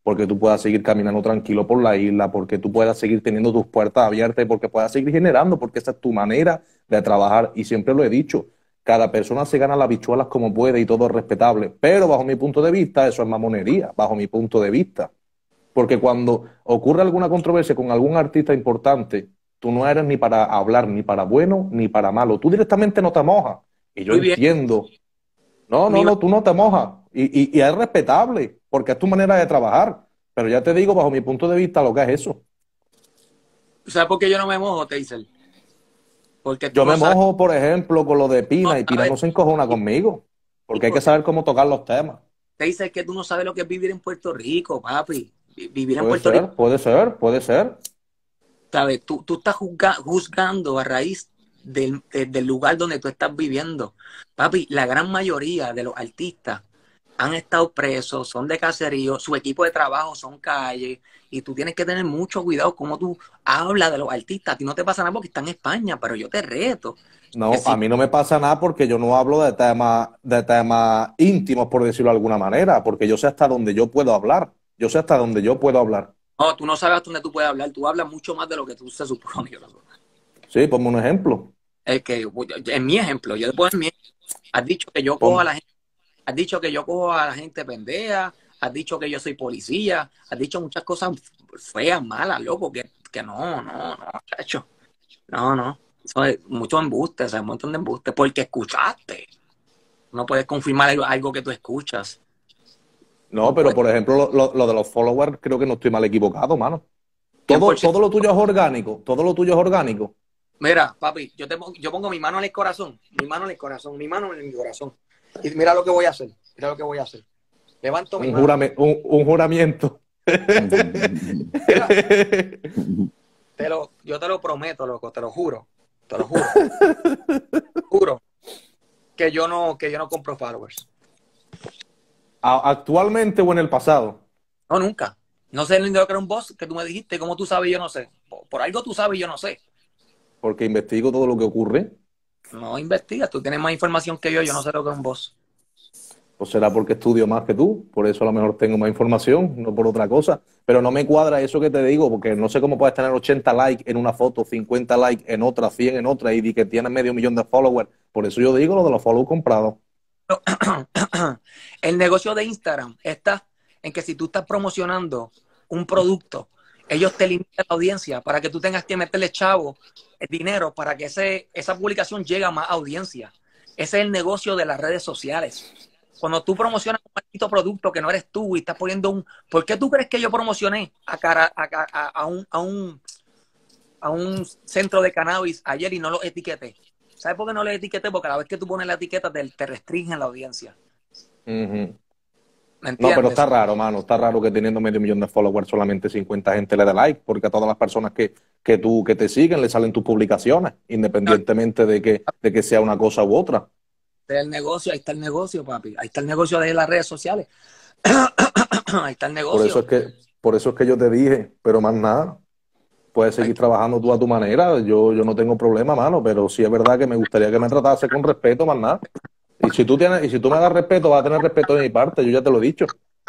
Speaker 5: porque tú puedas seguir caminando tranquilo por la isla, porque tú puedas seguir teniendo tus puertas abiertas y porque puedas seguir generando, porque esa es tu manera de trabajar. Y siempre lo he dicho, cada persona se gana las habichuelas como puede y todo es respetable, pero bajo mi punto de vista eso es mamonería, bajo mi punto de vista. Porque cuando ocurre alguna controversia con algún artista importante, tú no eres ni para hablar ni para bueno ni para malo, tú directamente no te mojas. Y yo
Speaker 3: Muy bien.
Speaker 5: entiendo. No, no,
Speaker 3: Mi-
Speaker 5: no, tú no te mojas. Y, y, y es respetable, porque es tu manera de trabajar. Pero ya te digo, bajo mi punto de vista, lo que es eso.
Speaker 3: ¿Sabes por qué yo no me mojo, Taser? Porque tú
Speaker 5: Yo
Speaker 3: no
Speaker 5: me
Speaker 3: sabes,
Speaker 5: mojo, por ejemplo, con lo de Pina, y
Speaker 3: no
Speaker 5: Pina
Speaker 3: sabes,
Speaker 5: no se encojona conmigo, porque hay que saber cómo tocar los temas.
Speaker 3: Taser, que tú no sabes lo que es vivir en Puerto Rico, papi. Vi- Vivir en
Speaker 5: Puede
Speaker 3: Puerto Rico,
Speaker 5: ser, puede ser, puede ser.
Speaker 3: ¿sabes? Tú, tú estás juzga- juzgando a raíz del, de- del lugar donde tú estás viviendo. Papi, la gran mayoría de los artistas han estado presos, son de caserío, su equipo de trabajo son calles, y tú tienes que tener mucho cuidado cómo tú hablas de los artistas. A ti no te pasa nada porque están en España, pero yo te reto. Que
Speaker 5: No,
Speaker 3: si
Speaker 5: a mí no me pasa nada porque yo no hablo de temas, de temas íntimos, por decirlo de alguna manera, porque yo sé hasta dónde yo puedo hablar. Yo sé hasta dónde yo puedo hablar.
Speaker 3: no, tú no sabes hasta dónde tú puedes hablar, tú hablas mucho más de lo que tú se supone. Loco.
Speaker 5: Sí, ponme un ejemplo.
Speaker 3: Es que, en mi ejemplo, yo te pongo en mi ejemplo, has dicho que yo cojo a
Speaker 5: Pon-
Speaker 3: la gente, has dicho que yo cojo a la gente pendeja, has dicho que yo soy policía, has dicho muchas cosas feas, malas, loco, que, que no, no, no, chacho. No, no. Eso es mucho embuste, o sea, un montón de embuste, porque escuchaste. No puedes confirmar algo, algo que tú escuchas.
Speaker 5: No,
Speaker 3: No
Speaker 5: pero
Speaker 3: puedes.
Speaker 5: por ejemplo, lo, lo- lo de los followers, creo que no estoy mal equivocado, mano.
Speaker 3: cien por
Speaker 5: Todo,
Speaker 3: ciento.
Speaker 5: todo lo tuyo es orgánico, todo lo tuyo es orgánico.
Speaker 3: Mira, papi, yo, te pongo, yo pongo mi mano en el corazón, mi mano en el corazón, mi mano en mi corazón. Y mira lo que voy a hacer, mira lo que voy a hacer. Levanto mi
Speaker 5: Un,
Speaker 3: mano.
Speaker 5: jurame- un, un juramento.
Speaker 3: Mira, te lo, yo te lo prometo, loco, te lo juro, te lo juro, juro que yo no, que yo no compro followers.
Speaker 5: A- ¿Actualmente o en el pasado?
Speaker 3: No, nunca. No sé ni lo que era un boss que tú me dijiste, cómo tú sabes, yo no sé. Por, por algo tú sabes, yo no sé.
Speaker 5: Porque investigo todo lo que ocurre.
Speaker 3: No investigas, tú tienes más información que yo, yo no sé lo que es un boss.
Speaker 5: Pues será porque estudio más que tú, por eso a lo mejor tengo más información, no por otra cosa. Pero no me cuadra eso que te digo, porque no sé cómo puedes tener ochenta likes en una foto, cincuenta likes en otra, cien en otra, y di que tienes medio millón de followers. Por eso yo digo lo de los followers comprados.
Speaker 3: El negocio de Instagram está en que si tú estás promocionando un producto, ellos te limitan la audiencia para que tú tengas que meterle chavo, el dinero, para que ese, esa publicación llegue a más audiencia. Ese es el negocio de las redes sociales. Cuando tú promocionas un maldito producto que no eres tú y estás poniendo un... ¿Por qué tú crees que yo promocioné a, cara, a, a, a, un, a, un, a un centro de cannabis ayer y no lo etiqueté? ¿Sabes por qué no lo etiqueté? Porque a la vez que tú pones la etiqueta te, te restringen la audiencia.
Speaker 5: Ujú.
Speaker 3: ¿Me
Speaker 5: No, pero
Speaker 3: entiendes?
Speaker 5: está raro, mano. Está raro que teniendo medio millón de followers solamente cincuenta gente le dé like, porque a todas las personas que, que tú que te siguen le salen tus publicaciones, independientemente de que, de que sea una cosa u otra.
Speaker 3: El negocio, ahí está el negocio, papi. Ahí está el negocio de las redes sociales. Ahí está el
Speaker 5: Por eso
Speaker 3: negocio.
Speaker 5: es que, por eso es que yo te dije, pero más nada. Puedes seguir trabajando tú a tu manera. Yo, yo no tengo problema, mano, pero sí es verdad que me gustaría que me tratase con respeto, más nada. Y si tú tienes, y si tú me das respeto, vas a tener respeto de mi parte, yo ya te lo he dicho.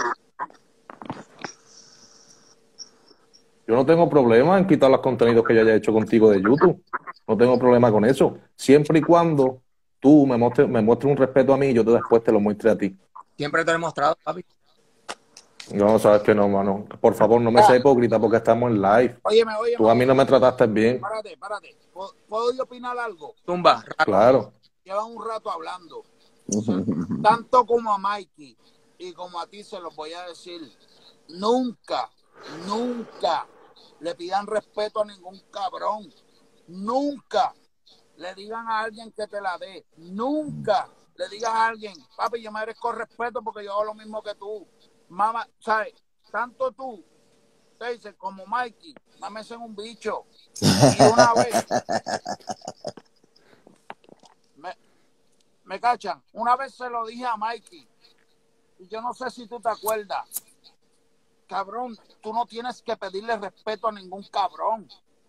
Speaker 5: Yo no tengo problema en quitar los contenidos que yo haya hecho contigo de YouTube. No tengo problema con eso. Siempre y cuando tú me muestres, me muestres un respeto a mí y yo te- después te lo muestre a ti.
Speaker 3: Siempre te lo he mostrado, papi.
Speaker 5: No, sabes que no, mano. Por favor, no me seas hipócrita porque estamos en live.
Speaker 2: Óyeme, óyeme.
Speaker 5: Tú a mí no me trataste bien.
Speaker 2: Párate, párate. ¿Puedo, ¿Puedo yo opinar algo?
Speaker 3: Tumba. Rápido.
Speaker 5: Claro.
Speaker 2: Llevan un rato hablando. Tanto como a Mikey y como a ti se los voy a decir. Nunca, nunca le pidan respeto a ningún cabrón. Nunca le digan a alguien que te la dé. Nunca le digas a alguien, papi, yo merezco respeto porque yo hago lo mismo que tú. Mamá, ¿sabes? Tanto tú, Taser, como Mikey, mámese en un bicho. Y una vez, me, me cachan, una vez se lo dije a Mikey, y yo no sé si tú te acuerdas, cabrón, tú no tienes que pedirle respeto a ningún cabrón.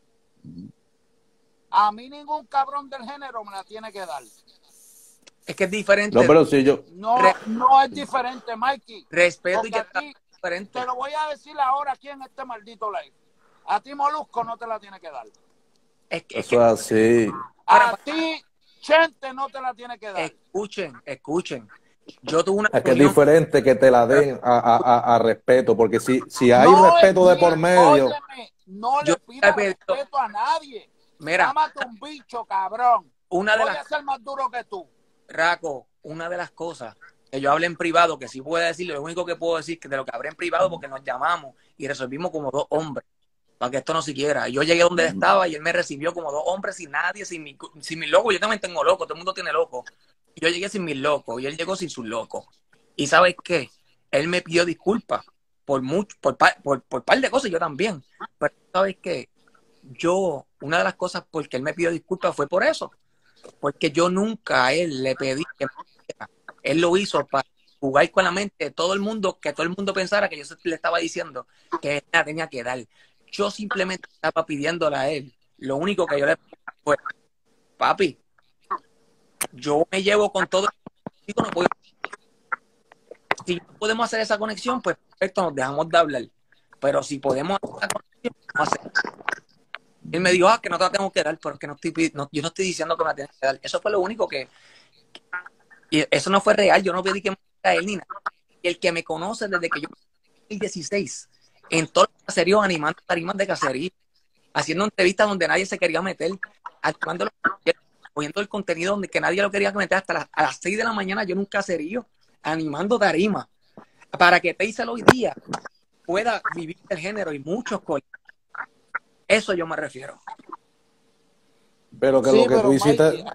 Speaker 2: A mí ningún cabrón del género me la tiene que dar.
Speaker 3: Es que es diferente.
Speaker 5: No, pero si yo.
Speaker 2: No, no es diferente, Mikey.
Speaker 3: Respeto y
Speaker 2: Porque
Speaker 3: que,
Speaker 2: aquí,
Speaker 3: diferente.
Speaker 2: Te lo voy a decir ahora aquí en este maldito live. A ti, Molusco, no te la tiene que dar.
Speaker 3: Es que, es
Speaker 5: Eso
Speaker 3: que,
Speaker 5: es así.
Speaker 2: A ti, Chente, no te la tiene que dar.
Speaker 3: escuchen, escuchen. Yo tuve una
Speaker 5: Es que es
Speaker 3: reunión.
Speaker 5: diferente que te la den a, a, a, a respeto, porque si, si hay
Speaker 2: No
Speaker 5: respeto de
Speaker 2: es-
Speaker 5: por medio,
Speaker 2: óyeme, no
Speaker 3: Yo
Speaker 2: le pidas
Speaker 3: he pedido-
Speaker 2: respeto a nadie.
Speaker 3: Mira,
Speaker 2: Llámate un bicho, cabrón.
Speaker 3: una de
Speaker 2: Voy
Speaker 3: las
Speaker 2: a ser más duro que tú.
Speaker 3: Raco, una de las cosas que yo hablé en privado, que sí puedo decir, lo único que puedo decir que de lo que hablé en privado, porque nos llamamos y resolvimos como dos hombres, para que esto no siquiera. Yo llegué donde él estaba y él me recibió como dos hombres, sin nadie, sin mi, sin mi loco. Yo también tengo loco, todo el mundo tiene loco. Yo llegué sin mis locos y él llegó sin sus locos. Y ¿sabes qué? Él me pidió disculpas por mucho, por par, por, por par de cosas, yo también. Pero ¿sabes qué? Yo, una de las cosas por que él me pidió disculpas fue por eso. Porque yo nunca a él le pedí que me dijera. Él lo hizo para jugar con la mente de todo el mundo, que todo el mundo pensara que yo le estaba diciendo que él la tenía que dar. Yo simplemente estaba pidiéndole a él. Lo único que yo le pedí fue, papi, yo me llevo con todo el mundo, no puedo. Si no podemos hacer esa conexión, pues perfecto, nos dejamos de hablar. Pero si podemos hacer esa conexión, vamos a hacer. Él me dijo, ah, que no te la tengo que dar, pero es que no estoy, no, yo no estoy diciendo que me la tengas que dar. Eso fue lo único que... Y eso no fue real, yo no pedí que me diera él ni nada. El que me conoce desde que yo fui dieciséis, en todos los caseríos, animando tarimas de cacería, haciendo entrevistas donde nadie se quería meter, actuando, cogiendo el contenido donde que nadie lo quería meter hasta las, a las seis de la mañana, yo en un caserío, animando tarimas, para que Taser hoy día pueda vivir el género y muchos colegas. Eso yo me refiero.
Speaker 5: pero que
Speaker 2: Sí,
Speaker 5: lo que
Speaker 2: pero
Speaker 5: tú hiciste.
Speaker 2: Mikey,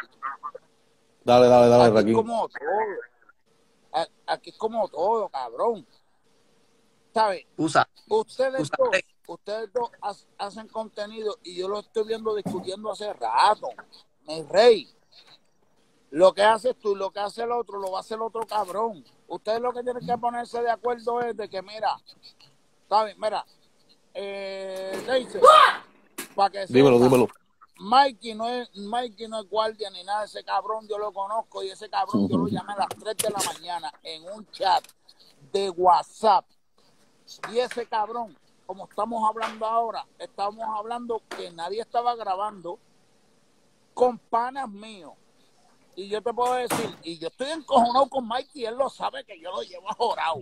Speaker 5: Dale, dale, dale,
Speaker 2: aquí es
Speaker 5: Raquín.
Speaker 2: como todo. A- Aquí es como todo, cabrón. ¿Sabes?
Speaker 3: Usa,
Speaker 2: Ustedes
Speaker 3: usa.
Speaker 2: dos, ustedes dos ha- hacen contenido y yo lo estoy viendo discutiendo hace rato. Mi rey. Lo que haces tú y lo que hace el otro, lo va a hacer el otro cabrón. Ustedes lo que tienen que ponerse de acuerdo es de que, mira, ¿sabes? Mira, eh, Daisy, para que
Speaker 5: Dímelo,
Speaker 2: sepa,
Speaker 5: dímelo.
Speaker 2: Mikey no es Mikey no es guardia ni nada, ese cabrón yo lo conozco y ese cabrón yo lo llamé a las tres de la mañana en un chat de WhatsApp y ese cabrón, como estamos hablando ahora, estamos hablando que nadie estaba grabando con panas míos y yo te puedo decir, y yo estoy encojonado con Mikey y él lo sabe que yo lo llevo ajorado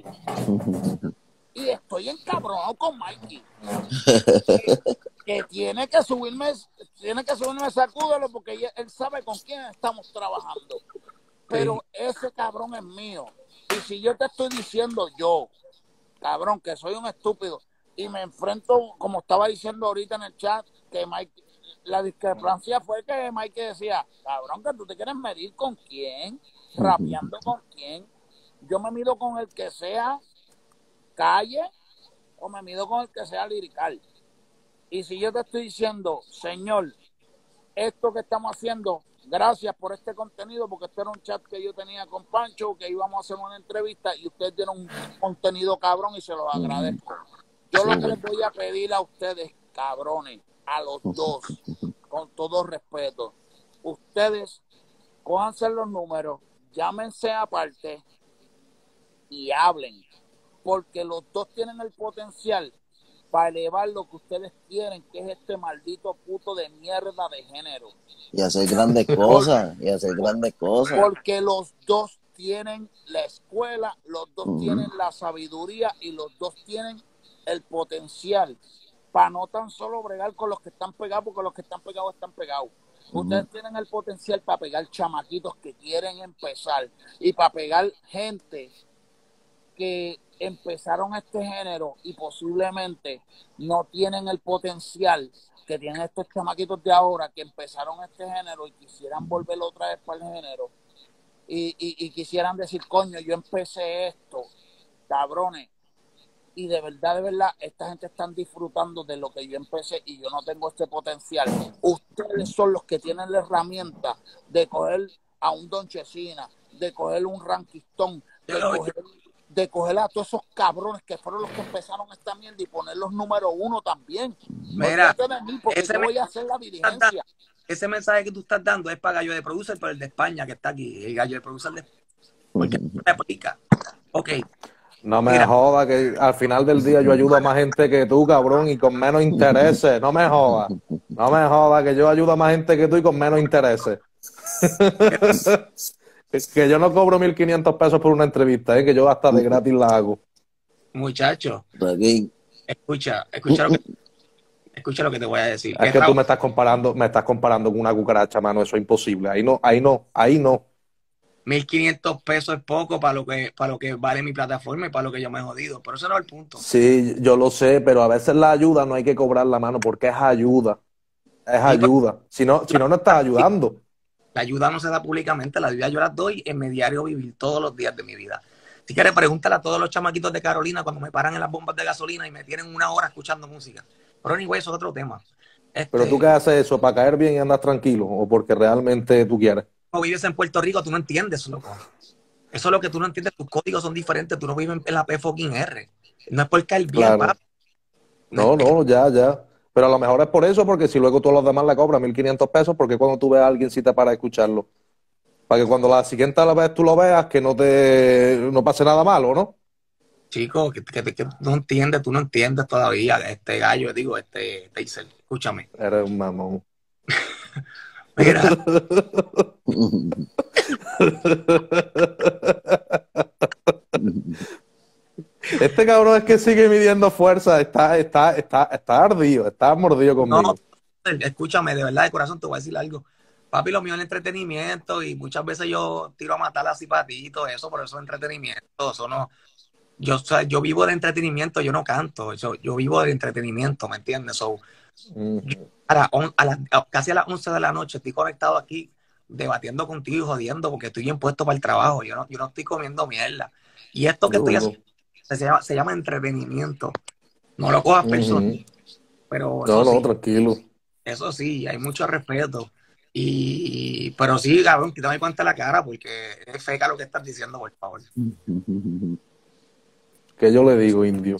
Speaker 2: y estoy encabronado con Mikey que, que tiene que subirme tiene que subirme sacúdelo porque él, él sabe con quién estamos trabajando pero ese cabrón es mío y si yo te estoy diciendo yo cabrón que soy un estúpido y me enfrento como estaba diciendo ahorita en el chat que Mike la discrepancia fue que Mike decía cabrón que tú te quieres medir con quién rapeando con quién yo me mido con el que sea calle o me mido con el que sea lirical. Y si yo te estoy diciendo, señor, esto que estamos haciendo, gracias por este contenido, porque este era un chat que yo tenía con Pancho, que íbamos a hacer una entrevista y ustedes tienen un contenido cabrón y se los agradezco. Yo lo que les voy a pedir a ustedes, cabrones, a los dos, con todo respeto, ustedes cójanse los números, llámense aparte y hablen. Porque los dos tienen el potencial para elevar lo que ustedes quieren, que es este maldito puto de mierda de género.
Speaker 1: Y hacer grandes cosas, y hacer grandes cosas.
Speaker 2: Porque los dos tienen la escuela, los dos uh-huh. tienen la sabiduría y los dos tienen el potencial para no tan solo bregar con los que están pegados, porque los que están pegados están pegados. Uh-huh. Ustedes tienen el potencial para pegar chamaquitos que quieren empezar y para pegar gente que empezaron este género y posiblemente no tienen el potencial que tienen estos chamaquitos de ahora que empezaron este género y quisieran volver otra vez para el género y, y, y quisieran decir, coño, yo empecé esto, cabrones, y de verdad, de verdad, esta gente están disfrutando de lo que yo empecé y yo no tengo este potencial. Ustedes son los que tienen la herramienta de coger a un Don Chesina, de coger un Rankistón, de coger de coger a todos esos cabrones que fueron los que empezaron esta mierda y ponerlos número uno también.
Speaker 3: Mira,
Speaker 2: mí porque ese yo voy a hacer la diligencia.
Speaker 3: Ese mensaje que tú estás dando es para Gallo de Producer, pero el de España que está aquí, el Gallo de Producer de porque no me explica. Ok,
Speaker 5: No me
Speaker 3: Mira.
Speaker 5: joda que al final del día yo ayudo a más gente que tú, cabrón, y con menos intereses. No me joda. No me joda que yo ayudo a más gente que tú y con menos intereses. Que yo no cobro mil quinientos pesos por una entrevista, ¿eh? Que yo hasta de gratis la hago.
Speaker 3: Muchacho,
Speaker 1: Aquí.
Speaker 3: escucha, escucha lo que, escucha lo que te voy a decir.
Speaker 5: Es
Speaker 3: Que
Speaker 5: que tú
Speaker 3: Raúl,
Speaker 5: me estás comparando, me estás comparando con una cucaracha, mano. Eso es imposible. Ahí no, ahí no, ahí no.
Speaker 3: mil quinientos pesos es poco para lo que para lo que vale mi plataforma y para lo que yo me he jodido. Pero eso no es el punto.
Speaker 5: Sí, yo lo sé, pero a veces la ayuda no hay que cobrar la mano porque es ayuda. Es
Speaker 3: Sí, pero
Speaker 5: ayuda. Si no, si no, no estás ayudando.
Speaker 3: la ayuda no se da públicamente, la ayuda yo la doy en mi diario vivir todos los días de mi vida. Si quieres, pregúntale a todos los chamaquitos de Carolina cuando me paran en las bombas de gasolina y me tienen una hora escuchando música. Pero anyway, eso es otro tema. Este,
Speaker 5: Pero tú qué haces eso, para caer bien y andar tranquilo, o porque realmente tú quieres.
Speaker 3: no vives en Puerto Rico, tú no entiendes, loco. Eso es lo que tú no entiendes, tus códigos son diferentes, tú no vives en la P fucking R. No es por caer bien,
Speaker 5: Claro.
Speaker 3: papi.
Speaker 5: No, no, ya, ya. Pero a lo mejor es por eso, porque si luego tú a los demás le cobras mil quinientos pesos, porque cuando tú ves a alguien sí te para a escucharlo. Para que cuando la siguiente vez tú lo veas, que no te no pase nada malo, ¿no?
Speaker 3: Chico, que, que, que no entiendes, tú no entiendes todavía. Este gallo, digo, este Taser, escúchame.
Speaker 5: Eres un mamón.
Speaker 3: Mira,
Speaker 5: Este cabrón es que sigue midiendo fuerza, está, está, está, está ardido, está mordido conmigo.
Speaker 3: no, escúchame, de verdad, de corazón, te voy a decir algo. Papi, lo mío es el entretenimiento y muchas veces yo tiro a matar así para ti y todo eso, por eso es entretenimiento. Eso no, yo, o sea, yo vivo de entretenimiento, yo no canto, yo, yo vivo de entretenimiento, ¿me entiendes? So,
Speaker 5: Ujú.
Speaker 3: a la, on- a la- a- casi a las once de la noche estoy conectado aquí debatiendo contigo y jodiendo porque estoy bien puesto para el trabajo, yo no, yo no estoy comiendo mierda. Y esto que estoy
Speaker 5: Duro.
Speaker 3: haciendo se llama, se llama entretenimiento. No lo cojas personal,
Speaker 5: Ujú.
Speaker 3: pero
Speaker 5: No,
Speaker 3: eso
Speaker 5: no,
Speaker 3: sí,
Speaker 5: tranquilo.
Speaker 3: eso sí, hay mucho respeto. Y, pero sí, cabrón, quítame cuenta la cara porque es feca lo que estás diciendo, por favor.
Speaker 5: Que yo le digo, indio.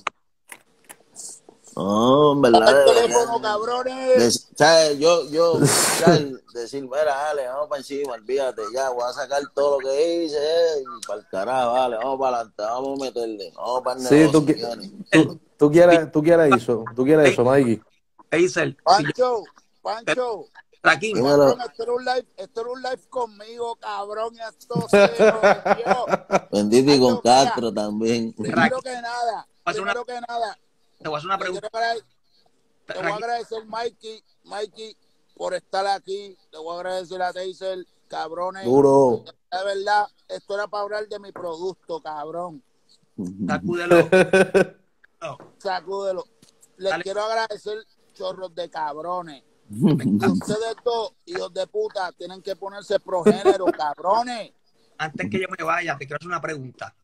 Speaker 1: No, en
Speaker 2: Dame
Speaker 1: verdad,
Speaker 2: el
Speaker 1: deberían
Speaker 2: teléfono, cabrones.
Speaker 1: de- ¿sabes? Yo, yo, ¿sabes? Decir, mira, dale, vamos para encima, olvídate, ya, voy a sacar todo lo que hice, eh, y para el carajo, vale, vamos para adelante, vamos a meterle, vamos para el
Speaker 5: Sí,
Speaker 1: negocio,
Speaker 5: tú, qui-
Speaker 1: señores.
Speaker 5: tú, tú quieres, tú quieres eso, tú quieres eso, Mikey.
Speaker 3: Taser, si yo,
Speaker 2: Pancho, Pancho,
Speaker 3: Raquín,
Speaker 1: Dímelo.
Speaker 2: cabrón, esto era un live, esto era un live conmigo, cabrón, y esto se jodió.
Speaker 1: Bendito y
Speaker 2: Pancho,
Speaker 1: con
Speaker 2: mira,
Speaker 1: Castro también.
Speaker 2: primero que nada,
Speaker 3: hacer una-
Speaker 2: primero que nada,
Speaker 3: te voy a hacer una
Speaker 2: te
Speaker 3: pregunta.
Speaker 2: quiero agrade- te voy a
Speaker 3: Raquín,
Speaker 2: agradecer, Mikey, Mikey, por estar aquí. Te voy a agradecer a Taser, cabrones.
Speaker 5: Duro.
Speaker 2: De verdad, esto era para hablar de mi producto, cabrón.
Speaker 3: sacúdelo. No,
Speaker 2: Sacúdelo. Les
Speaker 3: Dale.
Speaker 2: quiero agradecer, chorros de cabrones.
Speaker 3: me
Speaker 2: Y
Speaker 3: encanta.
Speaker 2: ustedes dos, hijos de puta, tienen que ponerse progénero, cabrones.
Speaker 3: Antes que yo me vaya, te quiero hacer una pregunta.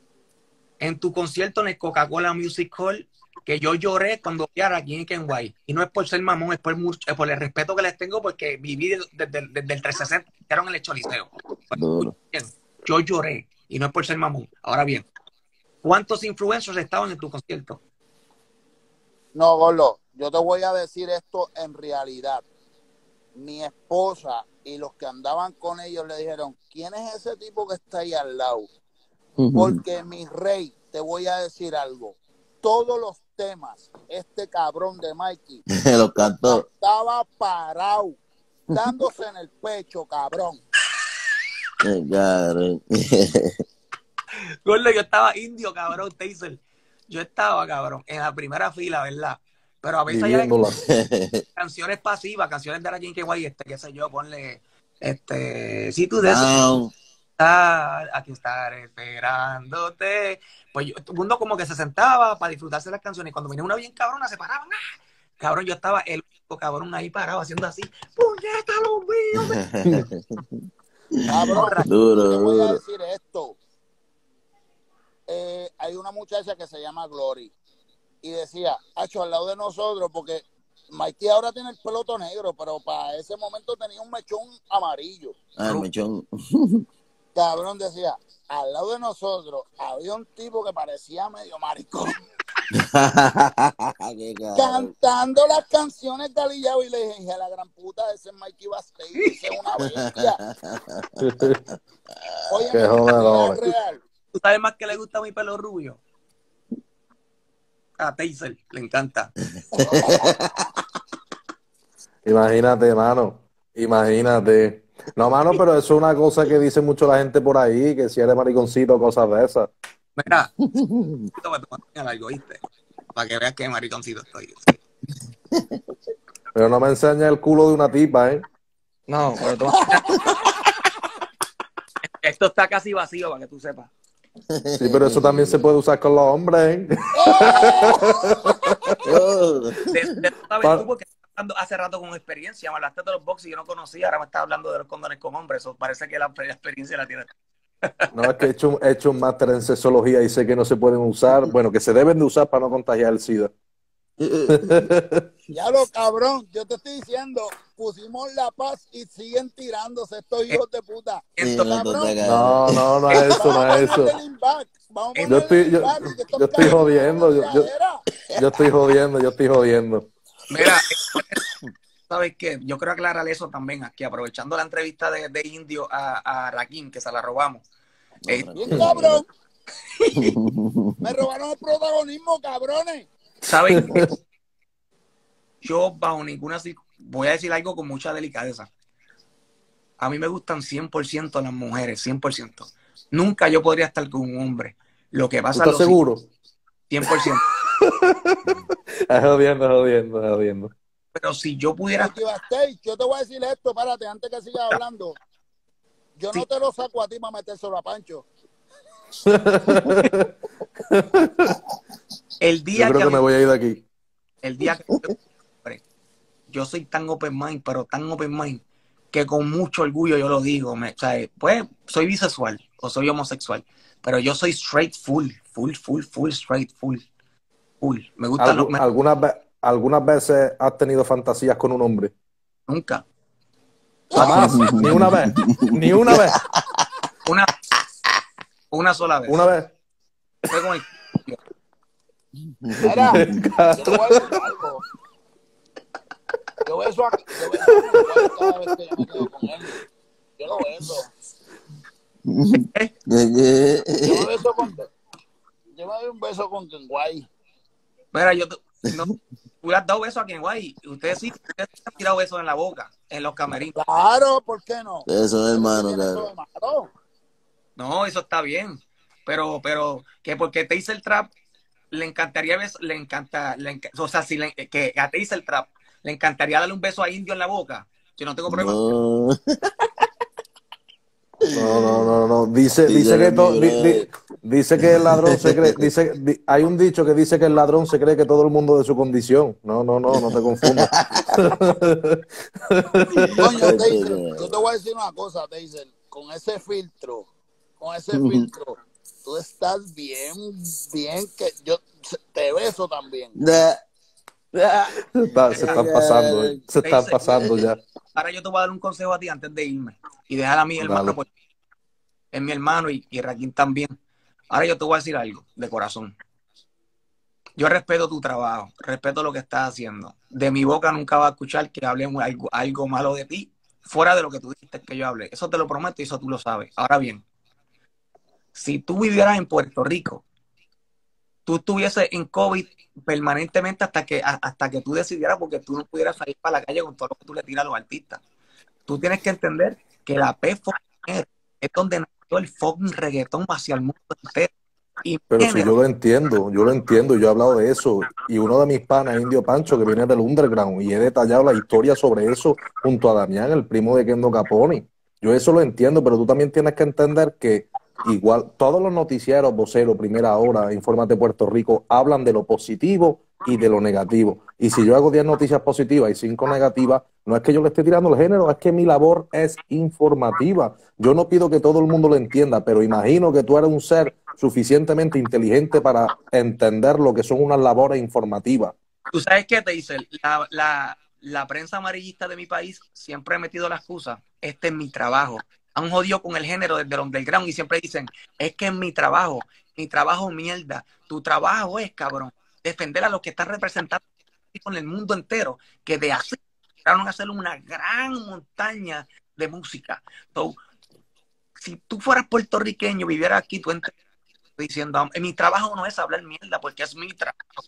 Speaker 3: En tu concierto en el Coca-Cola Music Hall, que yo lloré cuando vi a Rakim y Kenway. Y no es por ser mamón, es por, mucho, es por el respeto que les tengo porque viví desde, desde, desde el trescientos sesenta que hicieron en el Choliseo.
Speaker 1: Duro.
Speaker 3: Bien, yo lloré y no es por ser mamón. Ahora bien, ¿cuántos influencers estaban en tu concierto?
Speaker 2: No, Golo, yo te voy a decir esto en realidad. Mi esposa y los que andaban con ellos le dijeron, ¿quién es ese tipo que está ahí al lado? Porque mi rey, te voy a decir algo. Todos los temas, este cabrón de Mikey,
Speaker 1: Los cantó.
Speaker 2: estaba parado, dándose en el pecho, cabrón.
Speaker 1: Eh, cabrón.
Speaker 3: Gordo, yo estaba indio, cabrón, Taser. Yo estaba, cabrón, en la primera fila, ¿verdad? Pero a veces hay
Speaker 5: Viviéndola.
Speaker 3: canciones pasivas, canciones de Rakim Kenway, este, qué sé yo, ponle, este, si tú
Speaker 1: Down.
Speaker 3: estar, aquí estar esperándote. Pues yo, todo el mundo como que se sentaba para disfrutarse de las canciones. Y cuando venía una bien cabrona, se paraban. ¡Ah! Cabrón, yo estaba el único cabrón ahí parado haciendo así. ¡Puñeta, los míos!
Speaker 2: Cabrón,
Speaker 1: Duro,
Speaker 2: te voy a
Speaker 1: duro.
Speaker 2: decir esto. Eh, hay una muchacha que se llama Glory y decía, hacho, al lado de nosotros, porque Mikey ahora tiene el peloto negro, pero para ese momento tenía un mechón amarillo.
Speaker 1: Ah, el mechón.
Speaker 2: Cabrón, decía, al lado de nosotros había un tipo que parecía medio maricón
Speaker 1: Qué cabrón.
Speaker 2: cantando las canciones de Ali Yago, y le dije, a la gran puta, ese es Mikey Basté, ese es una bestia. Oye,
Speaker 5: Qué
Speaker 2: mi
Speaker 5: jodedor.
Speaker 2: real, real.
Speaker 3: ¿Tú sabes más que le gusta mi pelo rubio? a Taser, le encanta.
Speaker 5: Imagínate, mano. Imagínate. No, mano, pero eso es una cosa que dice mucho la gente por ahí, que si eres mariconcito, cosas de esas.
Speaker 3: Mira, te voy a enseñar algo, ¿viste? Para que veas qué mariconcito estoy.
Speaker 5: Pero no me enseñes el culo de una tipa, ¿eh?
Speaker 3: No, pero tú... Esto está casi vacío, para que tú sepas.
Speaker 5: Sí, pero eso también se puede usar con los hombres, ¿eh?
Speaker 3: De, de, ¿sabes tú? Porque estás hablando hace rato con experiencia, me hablaste de los box y yo no conocía, ahora me estás hablando de los condones con hombres. Eso parece que la, la experiencia la tienes.
Speaker 5: No, es que he hecho, he hecho un máster en sexología y sé que no se pueden usar, bueno, que se deben de usar para no contagiar el SIDA.
Speaker 2: Ya lo cabrón, yo te estoy diciendo, pusimos la paz y siguen tirándose estos hijos de puta.
Speaker 1: Sí,
Speaker 2: Cabrón,
Speaker 5: No, no, no es eso, no es eso.
Speaker 2: Vamos a
Speaker 5: Yo estoy, yo,
Speaker 2: ponerle el
Speaker 5: yo estoy jodiendo, yo, yo, yo estoy jodiendo, yo estoy jodiendo.
Speaker 3: Mira, ¿sabes qué? Yo quiero aclarar eso también aquí, aprovechando la entrevista de, de Indio a, a Rakim, que se la robamos.
Speaker 1: No,
Speaker 3: Eh,
Speaker 2: Bien cabrón. Me robaron el protagonismo, cabrones.
Speaker 3: ¿Saben qué? Yo bajo ninguna... Voy a decir algo con mucha delicadeza. A mí me gustan cien por ciento las mujeres, cien por ciento. Nunca yo podría estar con un hombre. Lo que pasa...
Speaker 5: ¿Estás seguro?
Speaker 3: cien por ciento.
Speaker 5: Es jodiendo, es jodiendo, es jodiendo.
Speaker 3: Pero si yo pudiera...
Speaker 2: Yo te voy a decir esto, párate, antes que sigas hablando. Yo no te lo saco a ti para metérselo a Pancho.
Speaker 3: El día
Speaker 5: yo creo que,
Speaker 3: que
Speaker 5: me voy a ir de aquí.
Speaker 3: El día que yo soy tan open mind, pero tan open mind, que con mucho orgullo yo lo digo. Me, o sea, pues soy bisexual o soy homosexual, pero yo soy straight full, full, full, full, straight, full, full. Me gusta
Speaker 5: Algu
Speaker 3: lo, me...
Speaker 5: ¿Algunas, ve ¿Algunas veces has tenido fantasías con un hombre?
Speaker 3: Nunca.
Speaker 5: Jamás, ni una vez, ni una vez.
Speaker 3: Una, una sola vez.
Speaker 5: Una vez.
Speaker 3: Fue con el...
Speaker 2: Mira, yo te voy a decir algo. Yo beso a, yo beso a cada vez que yo me quedo con él. Yo lo beso. Yo me beso con... Yo me doy un beso con Kenway.
Speaker 3: Mira, yo... No, tú le has dado besos a Kenway. Ustedes sí, ustedes sí han tirado besos en la boca, en los camerinos.
Speaker 2: Claro, ¿por qué no?
Speaker 1: Eso es hermano,
Speaker 2: claro.
Speaker 1: claro.
Speaker 3: No, eso está bien. Pero, pero, que porque te hice el trap, le encantaría beso, le encanta, le enc o sea, si le, que a te hice el trap, le encantaría darle un beso a Indio en la boca. Yo no tengo problema.
Speaker 1: No.
Speaker 5: No, no, no, no. Dice, dice, dice que to, di, di, dice que el ladrón se cree, dice, di, hay un dicho que dice que el ladrón se cree que todo el mundo de su condición. No, no, no, no te confundas.
Speaker 2: Coño, Taser, yo te voy a decir una cosa, Taser, con ese filtro, con ese filtro, tú estás bien, bien, que yo te beso también.
Speaker 5: Está, se están pasando, eh. se están pasando ya.
Speaker 3: Ahora yo te voy a dar un consejo a ti antes de irme y dejar a mi hermano, porque es mi hermano y, y Rakim también. Ahora yo te voy a decir algo de corazón. Yo respeto tu trabajo, respeto lo que estás haciendo. De mi boca nunca va a escuchar que hable algo, algo malo de ti, fuera de lo que tú dijiste que yo hablé. Eso te lo prometo y eso tú lo sabes. Ahora bien, si tú vivieras en Puerto Rico, tú estuvieses en COVID permanentemente hasta que, hasta que tú decidieras, porque tú no pudieras salir para la calle con todo lo que tú le tiras a los artistas. Tú tienes que entender que la P es donde nació el fucking reggaetón hacia el mundo entero. Y
Speaker 5: pero si yo lo entiendo, yo lo entiendo, yo he hablado de eso. Y uno de mis panas, Indio Pancho, que viene del underground, y he detallado la historia sobre eso junto a Damián, el primo de Kendo Caponi. Yo eso lo entiendo, pero tú también tienes que entender que igual todos los noticieros, Vocero, Primera Hora, Infórmate Puerto Rico, hablan de lo positivo y de lo negativo. Y si yo hago diez noticias positivas y cinco negativas, no es que yo le esté tirando el género, es que mi labor es informativa. Yo no pido que todo el mundo lo entienda, pero imagino que tú eres un ser suficientemente inteligente para entender lo que son unas labores informativas.
Speaker 3: ¿Tú sabes qué te dice? La, la, la prensa amarillista de mi país siempre ha metido la excusa, este es mi trabajo. Han jodido con el género desde el underground y siempre dicen, es que es mi trabajo, mi trabajo mierda. Tu trabajo es, cabrón, defender a los que están representando en el mundo entero, que de así van a hacer una gran montaña de música. So, si tú fueras puertorriqueño, vivieras aquí, tú entiendes diciendo, mi trabajo no es hablar mierda, porque es mi trabajo.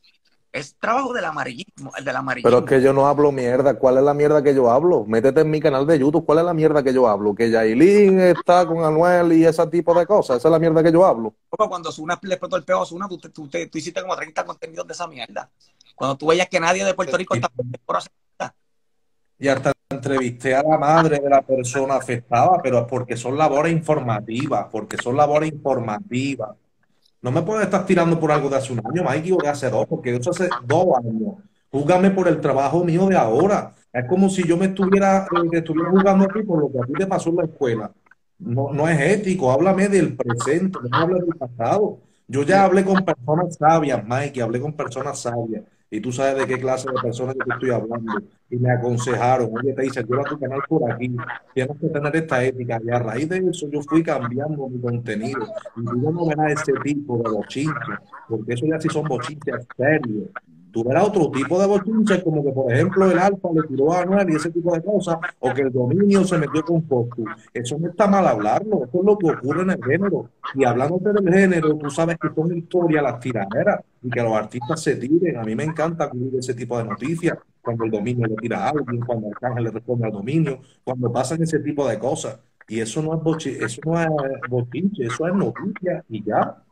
Speaker 3: Es trabajo del amarillismo, el del amarillismo.
Speaker 5: Pero es que yo no hablo mierda. ¿Cuál es la mierda que yo hablo? Métete en mi canal de YouTube. ¿Cuál es la mierda que yo hablo? Que Yailin está con Anuel y ese tipo de cosas. Esa es la mierda que yo hablo.
Speaker 3: Cuando Ozuna le explotó el peo a Ozuna, tú, tú, tú, tú hiciste como treinta contenidos de esa mierda. Cuando tú veías que nadie de Puerto Rico estaba por hacer nada.
Speaker 5: Y hasta entrevisté a la madre de la persona afectada, pero porque son labores informativas, porque son labores informativas. No me puedes estar tirando por algo de hace un año, Mikey, o de hace dos, porque eso hace dos años. Júgame por el trabajo mío de ahora. Es como si yo me estuviera, eh, te estuviera jugando aquí por lo que a ti te pasó en la escuela. No, no es ético, háblame del presente, no me hables del pasado. Yo ya hablé con personas sabias, Mikey, hablé con personas sabias. Y tú sabes de qué clase de personas yo te estoy hablando. Y me aconsejaron, oye, te dicen, lleva tu canal por aquí, tienes que tener esta ética. Y a raíz de eso yo fui cambiando mi contenido. Y tú ya no verás ese tipo de bochinches, porque eso ya sí son bochinches serios. Tú verás otro tipo de bochinches, como que, por ejemplo, el Alfa le tiró a Anuel y ese tipo de cosas, o que el Dominio se metió con Coscu. Eso no está mal hablarlo, eso es lo que ocurre en el género. Y hablándote del género, tú sabes que son historias las tiraderas y que los artistas se tiren. A mí me encanta cubrir ese tipo de noticias, cuando el Dominio le tira a alguien, cuando Arcángel le responde al Dominio, cuando pasan ese tipo de cosas. Y eso no es bochinche, eso no es bochinche, eso es noticia y ya.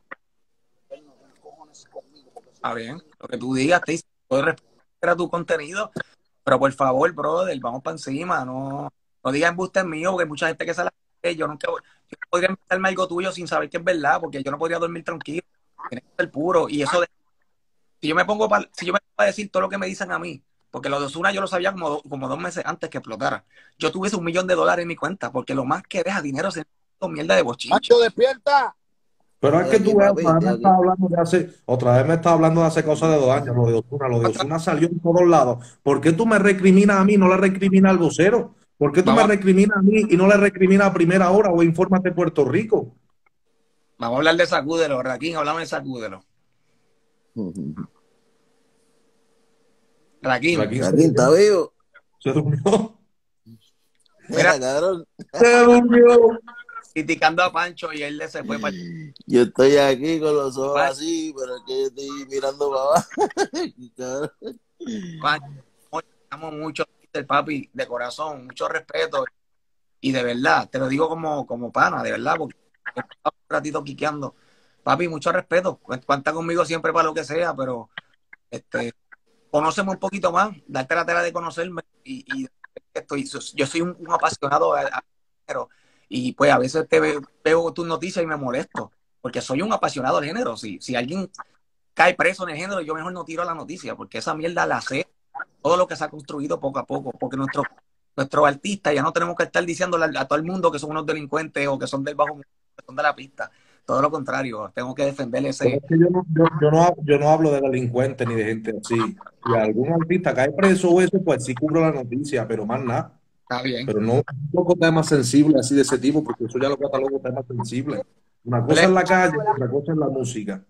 Speaker 3: Está bien, lo que tú digas, te puedo respetar a tu contenido, pero por favor, brother, vamos para encima, no, no digas embustes míos, porque hay mucha gente que se la yo nunca yo no podría inventarme algo tuyo sin saber que es verdad, porque yo no podría dormir tranquilo, tiene que ser puro, y eso de, si yo me pongo para, si yo me pongo a decir todo lo que me dicen a mí, porque lo de Ozuna yo lo sabía como, do, como dos meses antes que explotara, yo tuviese un millón de dólares en mi cuenta, porque lo más que deja dinero es mierda de bochinche.
Speaker 2: ¡Macho, despierta!
Speaker 5: Pero es que tú ves, otra vez me estás hablando de hace, otra vez me estás hablando de hace cosas de dos años, lo de Ozuna, lo de Ozuna salió en todos lados. ¿Por qué tú me recriminas a mí y no le recriminas al vocero? ¿Por qué tú Vamos. me recriminas a mí y no le recriminas a Primera Hora o Infórmate Puerto Rico?
Speaker 3: Vamos a hablar de Sacúdelo, Raquín, hablamos de Sacúdelo. Raquín.
Speaker 1: Raquín, Raquín ¿está vivo?
Speaker 5: Se durmió.
Speaker 3: Mira,
Speaker 1: cabrón.
Speaker 5: Se durmió.
Speaker 3: Criticando a Pancho y él se fue para...
Speaker 1: Yo estoy aquí con los ojos Pancho. Así, pero es que yo estoy mirando para abajo.
Speaker 3: Pancho, amo mucho el papi, de corazón, mucho respeto. Y de verdad, te lo digo como, como pana, de verdad, porque he estado un ratito quiqueando. Papi, mucho respeto. Cuenta conmigo siempre para lo que sea, pero este, conóceme un poquito más, darte la tela de conocerme. Y, y estoy, yo soy un, un apasionado a, a, pero y pues a veces te veo, veo tus noticias y me molesto, porque soy un apasionado del género. Si, si alguien cae preso en el género, yo mejor no tiro la noticia, porque esa mierda la sé, todo lo que se ha construido poco a poco, porque nuestros nuestros artistas ya no tenemos que estar diciéndole a, a todo el mundo que son unos delincuentes o que son del bajo mundo, que son de la pista. Todo lo contrario, tengo que defender ese...
Speaker 5: Es que yo, no, yo, yo, no, yo no hablo de delincuentes ni de gente así. Si algún artista cae preso o eso, pues sí cubro la noticia, pero más nada.
Speaker 3: Está bien.
Speaker 5: Pero no un poco temas sensibles así de ese tipo, porque eso ya lo catalogo temas sensibles. Una cosa es la calle, otra cosa es la música.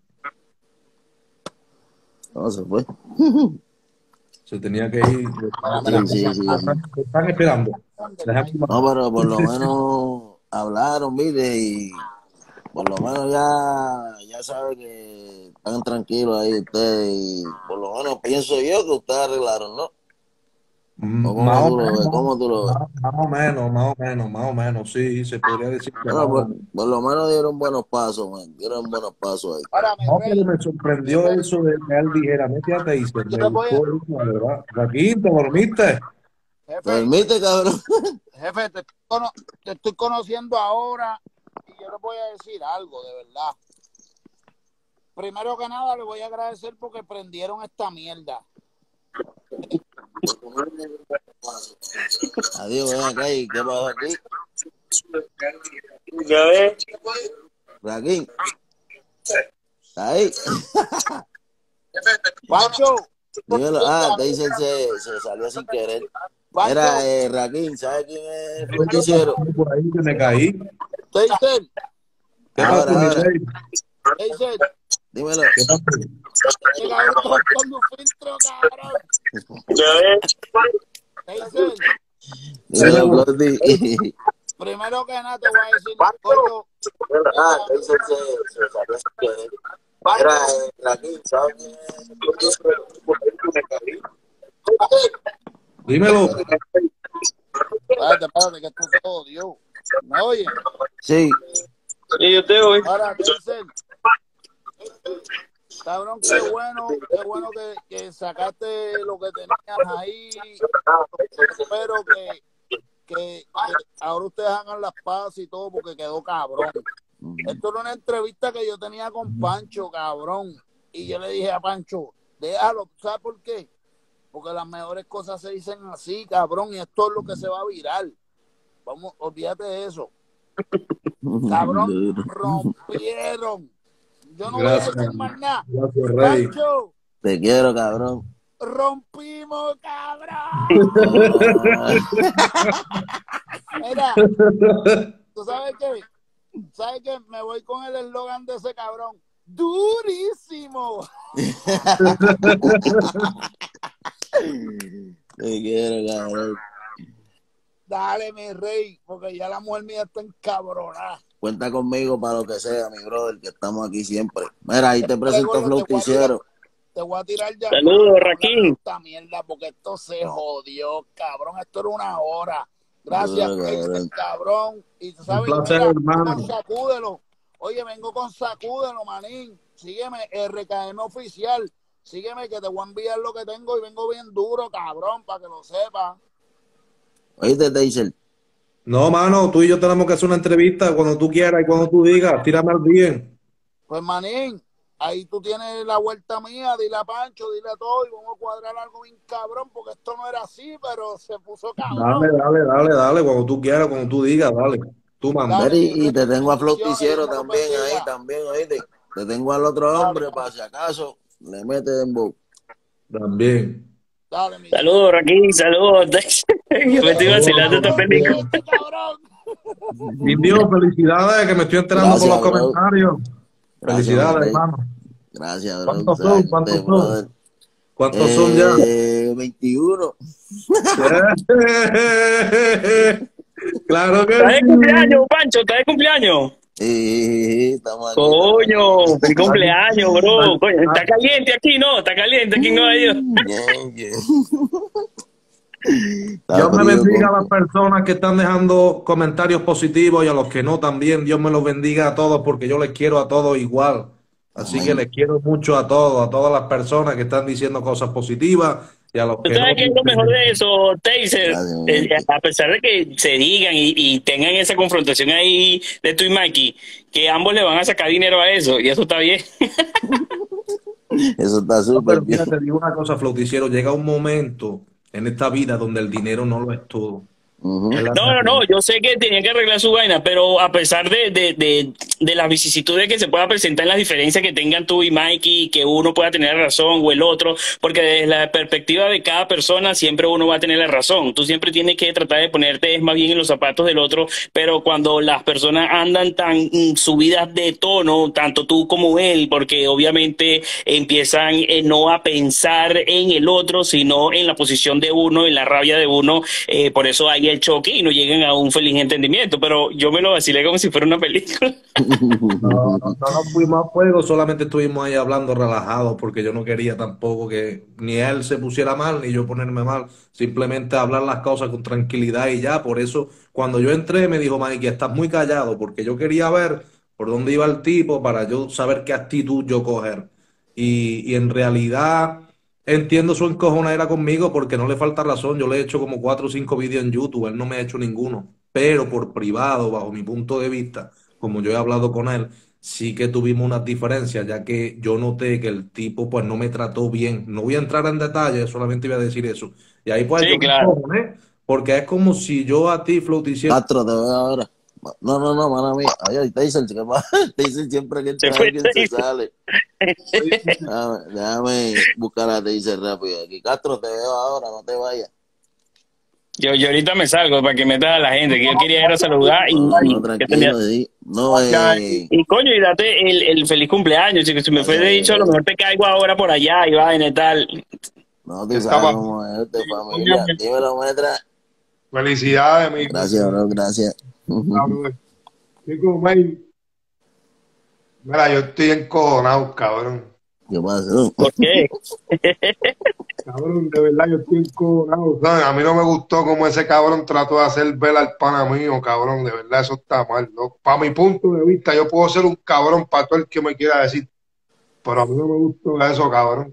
Speaker 1: No, se fue.
Speaker 5: Se tenía que ir.
Speaker 1: Sí, sí, sí,
Speaker 5: sí. Están esperando.
Speaker 1: No, pero por lo menos hablaron, mire, y por lo menos ya, ya saben que están tranquilos ahí ustedes, y por lo menos pienso yo que ustedes arreglaron, ¿no? ¿Cómo,
Speaker 5: más
Speaker 1: tú,
Speaker 5: menos,
Speaker 1: lo ves? ¿Cómo tú lo ves?
Speaker 5: Más, más o menos, más o menos, más o menos, sí, se podría decir que
Speaker 1: bueno, por, por lo menos dieron buenos pasos, man. Dieron buenos pasos ahí.
Speaker 2: Ahora,
Speaker 5: no, pero me sorprendió me eso de que él dijera, métete y se me gustó eso, la verdad. Joaquín, ¿te dormiste?
Speaker 2: Jefe,
Speaker 1: ¿Te dormiste, cabrón?
Speaker 2: Jefe, te, te estoy conociendo ahora y yo les voy a decir algo, de verdad. Primero que nada, les voy a agradecer porque prendieron esta mierda.
Speaker 1: Adiós, ven acá y ¿qué pasa aquí?
Speaker 6: Ya ves.
Speaker 1: Raquín. Ahí.
Speaker 2: Pancho.
Speaker 1: Dímelo. Ah, te dicen se, se salió sin querer. Era eh, Raquín, ¿sabes quién es el justiciero?
Speaker 5: Por ahí que me caí.
Speaker 2: ¿Te dicen?
Speaker 5: ¿Qué pasa,
Speaker 1: ahora.
Speaker 2: ¿Te dicen?
Speaker 1: Dímelo.
Speaker 5: ¿Qué pasa?
Speaker 2: Este cabrón con un filtro, cabrón.
Speaker 6: Ya ves.
Speaker 2: ¿Te dicen?
Speaker 1: Dímelo, Blondie.
Speaker 2: Primero que nada te voy a decir, coño.
Speaker 1: Ah, te dicen se, se salió sin querer. Era eh, Raquín, ¿sabes quién es el justiciero?
Speaker 5: Dímelo.
Speaker 2: Espérate, espérate, que esto se jodió. ¿Me oye?
Speaker 1: Sí.
Speaker 6: Y yo te oigo.
Speaker 2: Ahora, Denzel. Cabrón, qué bueno, qué bueno que, que sacaste lo que tenías ahí. Espero que, que, que ahora ustedes hagan las paces y todo porque quedó cabrón. Esto era una entrevista que yo tenía con Pancho, cabrón. Y yo le dije a Pancho, déjalo, ¿sabes por qué? Porque las mejores cosas se dicen así, cabrón, y esto es lo que se va a virar. Vamos, olvídate de eso. Cabrón, rompieron. Yo no
Speaker 5: Gracias.
Speaker 2: voy a decir más nada.
Speaker 5: Gracias, Rey.
Speaker 2: Pancho,
Speaker 1: Te quiero, cabrón.
Speaker 2: rompimos, cabrón. Mira, ¿tú sabes qué? ¿Sabes qué? Me voy con el eslogan de ese cabrón. ¡Durísimo!
Speaker 1: Te quiero, cabrón.
Speaker 2: Dale, mi rey, porque ya la mujer mía está encabronada.
Speaker 1: Cuenta conmigo para lo que sea, mi brother, que estamos aquí siempre. Mira, ahí te presento
Speaker 2: Gregor,
Speaker 1: Flow
Speaker 2: te voy a
Speaker 1: Ticiero.
Speaker 2: Te voy a tirar ya.
Speaker 6: Saludos, Raquín.
Speaker 2: Esta mierda, porque esto se jodió, cabrón. Esto era una hora. Gracias,
Speaker 1: Duro,
Speaker 2: Peyton,
Speaker 1: cabrón.
Speaker 2: cabrón. Y tú sabes,
Speaker 5: Un placer,
Speaker 2: mira,
Speaker 5: hermano.
Speaker 2: con Sacúdelo. Oye, vengo con Sacúdelo, manín. Sígueme, R K M oficial. Sígueme que te voy a enviar lo que tengo y vengo bien duro, cabrón, para que lo sepas.
Speaker 1: Oíste, Taser.
Speaker 5: No, mano, tú y yo tenemos que hacer una entrevista cuando tú quieras y cuando tú digas. Tírame al bien.
Speaker 2: Pues, manín, ahí tú tienes la vuelta mía. Dile a Pancho, dile a todo y vamos a cuadrar algo bien cabrón, porque esto no era así, pero se puso cabrón.
Speaker 5: Dale, dale, dale, dale. Cuando tú quieras, cuando tú digas, dale. Tú mandas.
Speaker 2: Dale,
Speaker 1: Mira,
Speaker 2: mi
Speaker 1: y, y
Speaker 2: rey,
Speaker 1: te tengo a Flow
Speaker 2: bendiciones,
Speaker 1: Ticiero
Speaker 2: Dios me lo
Speaker 1: también
Speaker 2: bendiga.
Speaker 1: ahí, también, oíste. Te tengo al otro
Speaker 2: Dale,
Speaker 1: hombre,
Speaker 2: dale.
Speaker 1: para si acaso le mete dembow.
Speaker 5: También.
Speaker 2: Dale, mi
Speaker 6: Saludos, Raquín, saludos. Yo me estoy vacilando esta película.
Speaker 2: Este cabrón.
Speaker 5: Indio, felicidades, que me estoy enterando
Speaker 1: Gracias,
Speaker 5: por los
Speaker 1: bro.
Speaker 5: comentarios.
Speaker 1: Gracias,
Speaker 5: Felicidades,
Speaker 1: mi rey.
Speaker 5: hermano.
Speaker 1: Gracias, bro.
Speaker 5: ¿Cuántos
Speaker 1: ¿Sabes
Speaker 5: son?
Speaker 1: qué,
Speaker 5: ¿Cuántos
Speaker 1: brother?
Speaker 5: son? ¿Cuántos son ya?
Speaker 1: Eh, veintiuno.
Speaker 5: Claro que
Speaker 6: ¿Estás de
Speaker 5: sí.
Speaker 6: cumpleaños, Pancho? ¿Estás de cumpleaños?
Speaker 1: Sí, estamos aquí.
Speaker 6: Coño, feliz cumpleaños, bro. Coño, está
Speaker 5: Ay,
Speaker 6: caliente aquí, ¿no? Está caliente aquí en Nueva York.
Speaker 1: Bien, bien.
Speaker 5: Dios me
Speaker 1: Está frío,
Speaker 5: bendiga a las
Speaker 1: compa.
Speaker 5: personas que están dejando comentarios positivos y a los que no también. Dios me los bendiga a todos porque yo les quiero a todos igual. Así que
Speaker 1: Amén.
Speaker 5: les quiero mucho a todos, a todas las personas que están diciendo cosas positivas y a los
Speaker 6: ¿Tú
Speaker 5: que no.
Speaker 6: sabes qué es lo mejor de eso, Taser?
Speaker 1: Gracias, mi
Speaker 6: Eh,
Speaker 1: gente.
Speaker 6: a pesar de que se digan y, y tengan esa confrontación ahí de tú y Mikey, que ambos le van a sacar dinero a eso, y eso está bien.
Speaker 1: Eso está
Speaker 5: No,
Speaker 1: súper
Speaker 5: pero
Speaker 1: bien.
Speaker 5: mira, te digo una cosa, Flauticiero, llega un momento en esta vida donde el dinero no lo es todo.
Speaker 1: Ujú.
Speaker 5: Es la
Speaker 6: No, no, no,
Speaker 5: realidad.
Speaker 6: yo sé que tenían que arreglar su vaina, pero a pesar de, de, de, de las vicisitudes que se pueda presentar en las diferencias que tengan tú y Mikey, que uno pueda tener razón o el otro, porque desde la perspectiva de cada persona siempre uno va a tener la razón. Tú siempre tienes que tratar de ponerte más bien en los zapatos del otro, pero cuando las personas andan tan mm, subidas de tono, tanto tú como él, porque obviamente empiezan eh, no a pensar en el otro, sino en la posición de uno, en la rabia de uno, eh, por eso hay el choque y no llegan a un feliz entendimiento, pero yo me lo vacilé como si fuera una película.
Speaker 5: No, no, no nos fuimos a fuego, solamente estuvimos ahí hablando relajados porque yo no quería tampoco que ni él se pusiera mal ni yo ponerme mal, simplemente hablar las cosas con tranquilidad y ya. Por eso cuando yo entré me dijo Mikey, estás muy callado, porque yo quería ver por dónde iba el tipo para yo saber qué actitud yo coger. Y, y en realidad entiendo su encojonadera conmigo porque no le falta razón. Yo le he hecho como cuatro o cinco vídeos en YouTube, él no me ha hecho ninguno, pero por privado, bajo mi punto de vista, como yo he hablado con él, sí que tuvimos unas diferencias, ya que yo noté que el tipo pues no me trató bien. No voy a entrar en detalles, solamente voy a decir eso. Y ahí pues yo
Speaker 6: Sí,
Speaker 5: me
Speaker 6: claro.
Speaker 5: encojoné, porque es como si yo a ti, Flow, te hiciera...
Speaker 1: Castro, te veo ahora. No, no, no, mala mía. Ay, Taser, ¿qué pasa? Taser siempre que
Speaker 6: Se
Speaker 1: entra
Speaker 6: fue
Speaker 1: alguien se
Speaker 6: Taser.
Speaker 1: sale. Déjame, déjame buscar a Taser rápido aquí. Castro, te veo ahora, no te vayas.
Speaker 6: Yo, yo ahorita me salgo para que metas a la gente, que yo quería ir a saludar y,
Speaker 1: No,
Speaker 6: y-
Speaker 1: no,
Speaker 6: ¿qué tenía?
Speaker 1: tranquilo, sí. No,
Speaker 6: Ya, y,
Speaker 1: eh,
Speaker 6: y coño, y date el, el feliz cumpleaños, chico. Si me fuese
Speaker 1: gracias,
Speaker 6: dicho, a lo
Speaker 1: bro.
Speaker 6: mejor te caigo ahora por allá y vaina y tal.
Speaker 1: No, tú
Speaker 7: Está
Speaker 1: sabes
Speaker 7: pa-
Speaker 1: cómo es esta familia. Dímelo, maestra.
Speaker 7: Felicidades, mi
Speaker 1: Gracias, bro, gracias.
Speaker 7: Chico, man. Mira, yo estoy encojonado, cabrón.
Speaker 1: ¿Qué pasó?
Speaker 6: ¿Por qué?
Speaker 7: Cabrón, de verdad, yo estoy encojonado, ¿sabes? A mí no me gustó cómo ese cabrón trató de hacer ver al pana mío, cabrón. De verdad, eso está mal, ¿no? Para mi punto de vista, yo puedo ser un cabrón para todo el que me quiera decir, pero a mí no me gustó eso, cabrón.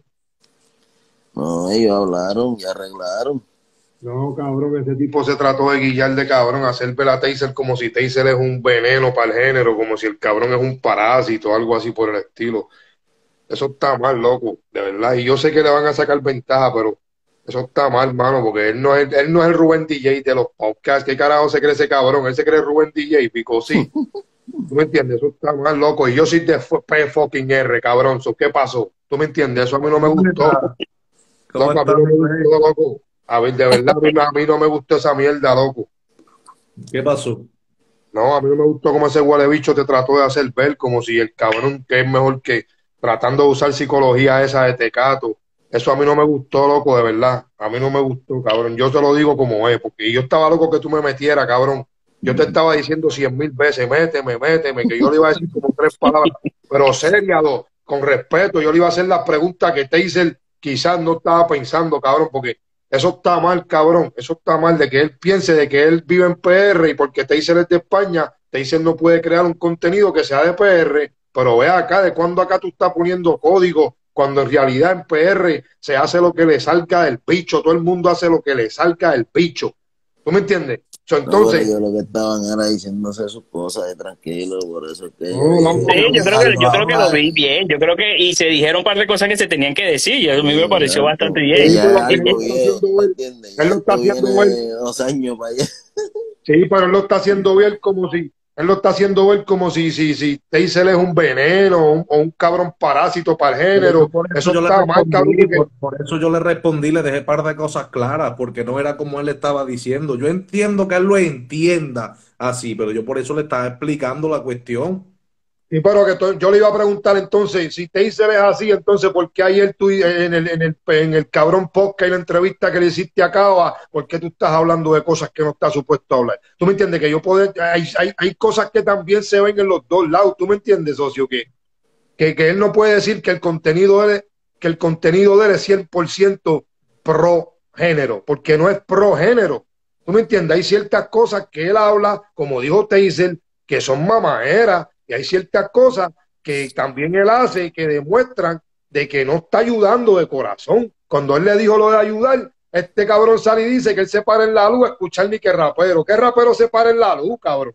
Speaker 1: No, ellos hablaron y arreglaron.
Speaker 7: No, cabrón, ese tipo se trató de guillar de cabrón, hacer ver a Taser como si Taser es un veneno para el género, como si el cabrón es un parásito, algo así por el estilo. Eso está mal, loco, de verdad. Y yo sé que le van a sacar ventaja, pero eso está mal, mano, porque él no es, él no es el Rubén D J de los podcasts. ¿Qué carajo se cree ese cabrón? Él se cree Rubén D J, pico, sí. ¿Tú me entiendes? Eso está mal, loco. Y yo soy de P fucking R, cabrón. So, ¿qué pasó? ¿Tú me entiendes? Eso a mí no me gustó. Loco, a mí no me gustó, loco. A ver, de verdad, a mí, a mí no me gustó esa mierda, loco.
Speaker 5: ¿Qué pasó?
Speaker 7: No, a mí no me gustó cómo ese huele bicho te trató de hacer ver como si el cabrón que es mejor que tratando de usar psicología esa de tecato. Eso a mí no me gustó, loco, de verdad. A mí no me gustó, cabrón. Yo te lo digo como es, porque yo estaba loco que tú me metieras, cabrón. Yo te estaba diciendo cien mil veces, méteme, méteme, que yo le iba a decir como tres palabras, pero seriado, con respeto, yo le iba a hacer las preguntas que Taser quizás no estaba pensando, cabrón, porque eso está mal, cabrón. Eso está mal de que él piense de que él vive en P R y porque Taser es de España, Taser no puede crear un contenido que sea de P R. Pero ve acá, ¿de cuándo acá tú estás poniendo código? Cuando en realidad en P R se hace lo que le salga del bicho. Todo el mundo hace lo que le salga del bicho. ¿Tú me entiendes? So, entonces,
Speaker 1: no, yo lo que estaban era diciéndose sus cosas de tranquilo, por eso es que...
Speaker 7: No, no,
Speaker 6: Sí, yo creo que, yo creo que lo vi bien. Yo creo que, y se dijeron un par de cosas que se tenían que decir. Y a mí me pareció bastante bien.
Speaker 1: Ya
Speaker 7: él
Speaker 1: algo
Speaker 7: lo
Speaker 1: viejo,
Speaker 7: está
Speaker 1: ¿me
Speaker 7: haciendo
Speaker 1: entiendes?
Speaker 7: él lo está
Speaker 1: Esto
Speaker 7: haciendo
Speaker 1: viene
Speaker 7: él.
Speaker 1: dos años para allá.
Speaker 7: Sí, pero él lo está haciendo ver como si, él lo está haciendo ver como si, si, si Taser es un veneno o un, o un cabrón parásito para el género.
Speaker 5: Por eso,
Speaker 7: Eso
Speaker 5: yo le
Speaker 7: está mal, cabrón.
Speaker 5: respondí,
Speaker 7: Porque...
Speaker 5: por, por eso yo le respondí, le dejé un par de cosas claras, porque no era como él estaba diciendo. Yo entiendo que él lo entienda así, pero yo por eso le estaba explicando la cuestión.
Speaker 7: Sí, pero que to- yo le iba a preguntar entonces, si Taser es así, entonces, ¿por qué ayer tú en el, en el, en el cabrón podcast y la entrevista que le hiciste acá, ¿por qué tú estás hablando de cosas que no estás supuesto a hablar? ¿Tú me entiendes? Que yo puedo, hay, hay, hay cosas que también se ven en los dos lados, ¿tú me entiendes, socio? Que, que, que él no puede decir que el contenido de él, que el contenido de él es cien por ciento pro género, porque no es pro género. ¿Tú me entiendes? Hay ciertas cosas que él habla, como dijo Taser, que son mamaderas. Y hay ciertas cosas que también él hace que demuestran de que no está ayudando de corazón. Cuando él le dijo lo de ayudar, este cabrón sale y dice que él se para en la luz a escuchar ni que rapero. ¿Qué rapero se para en la luz, cabrón?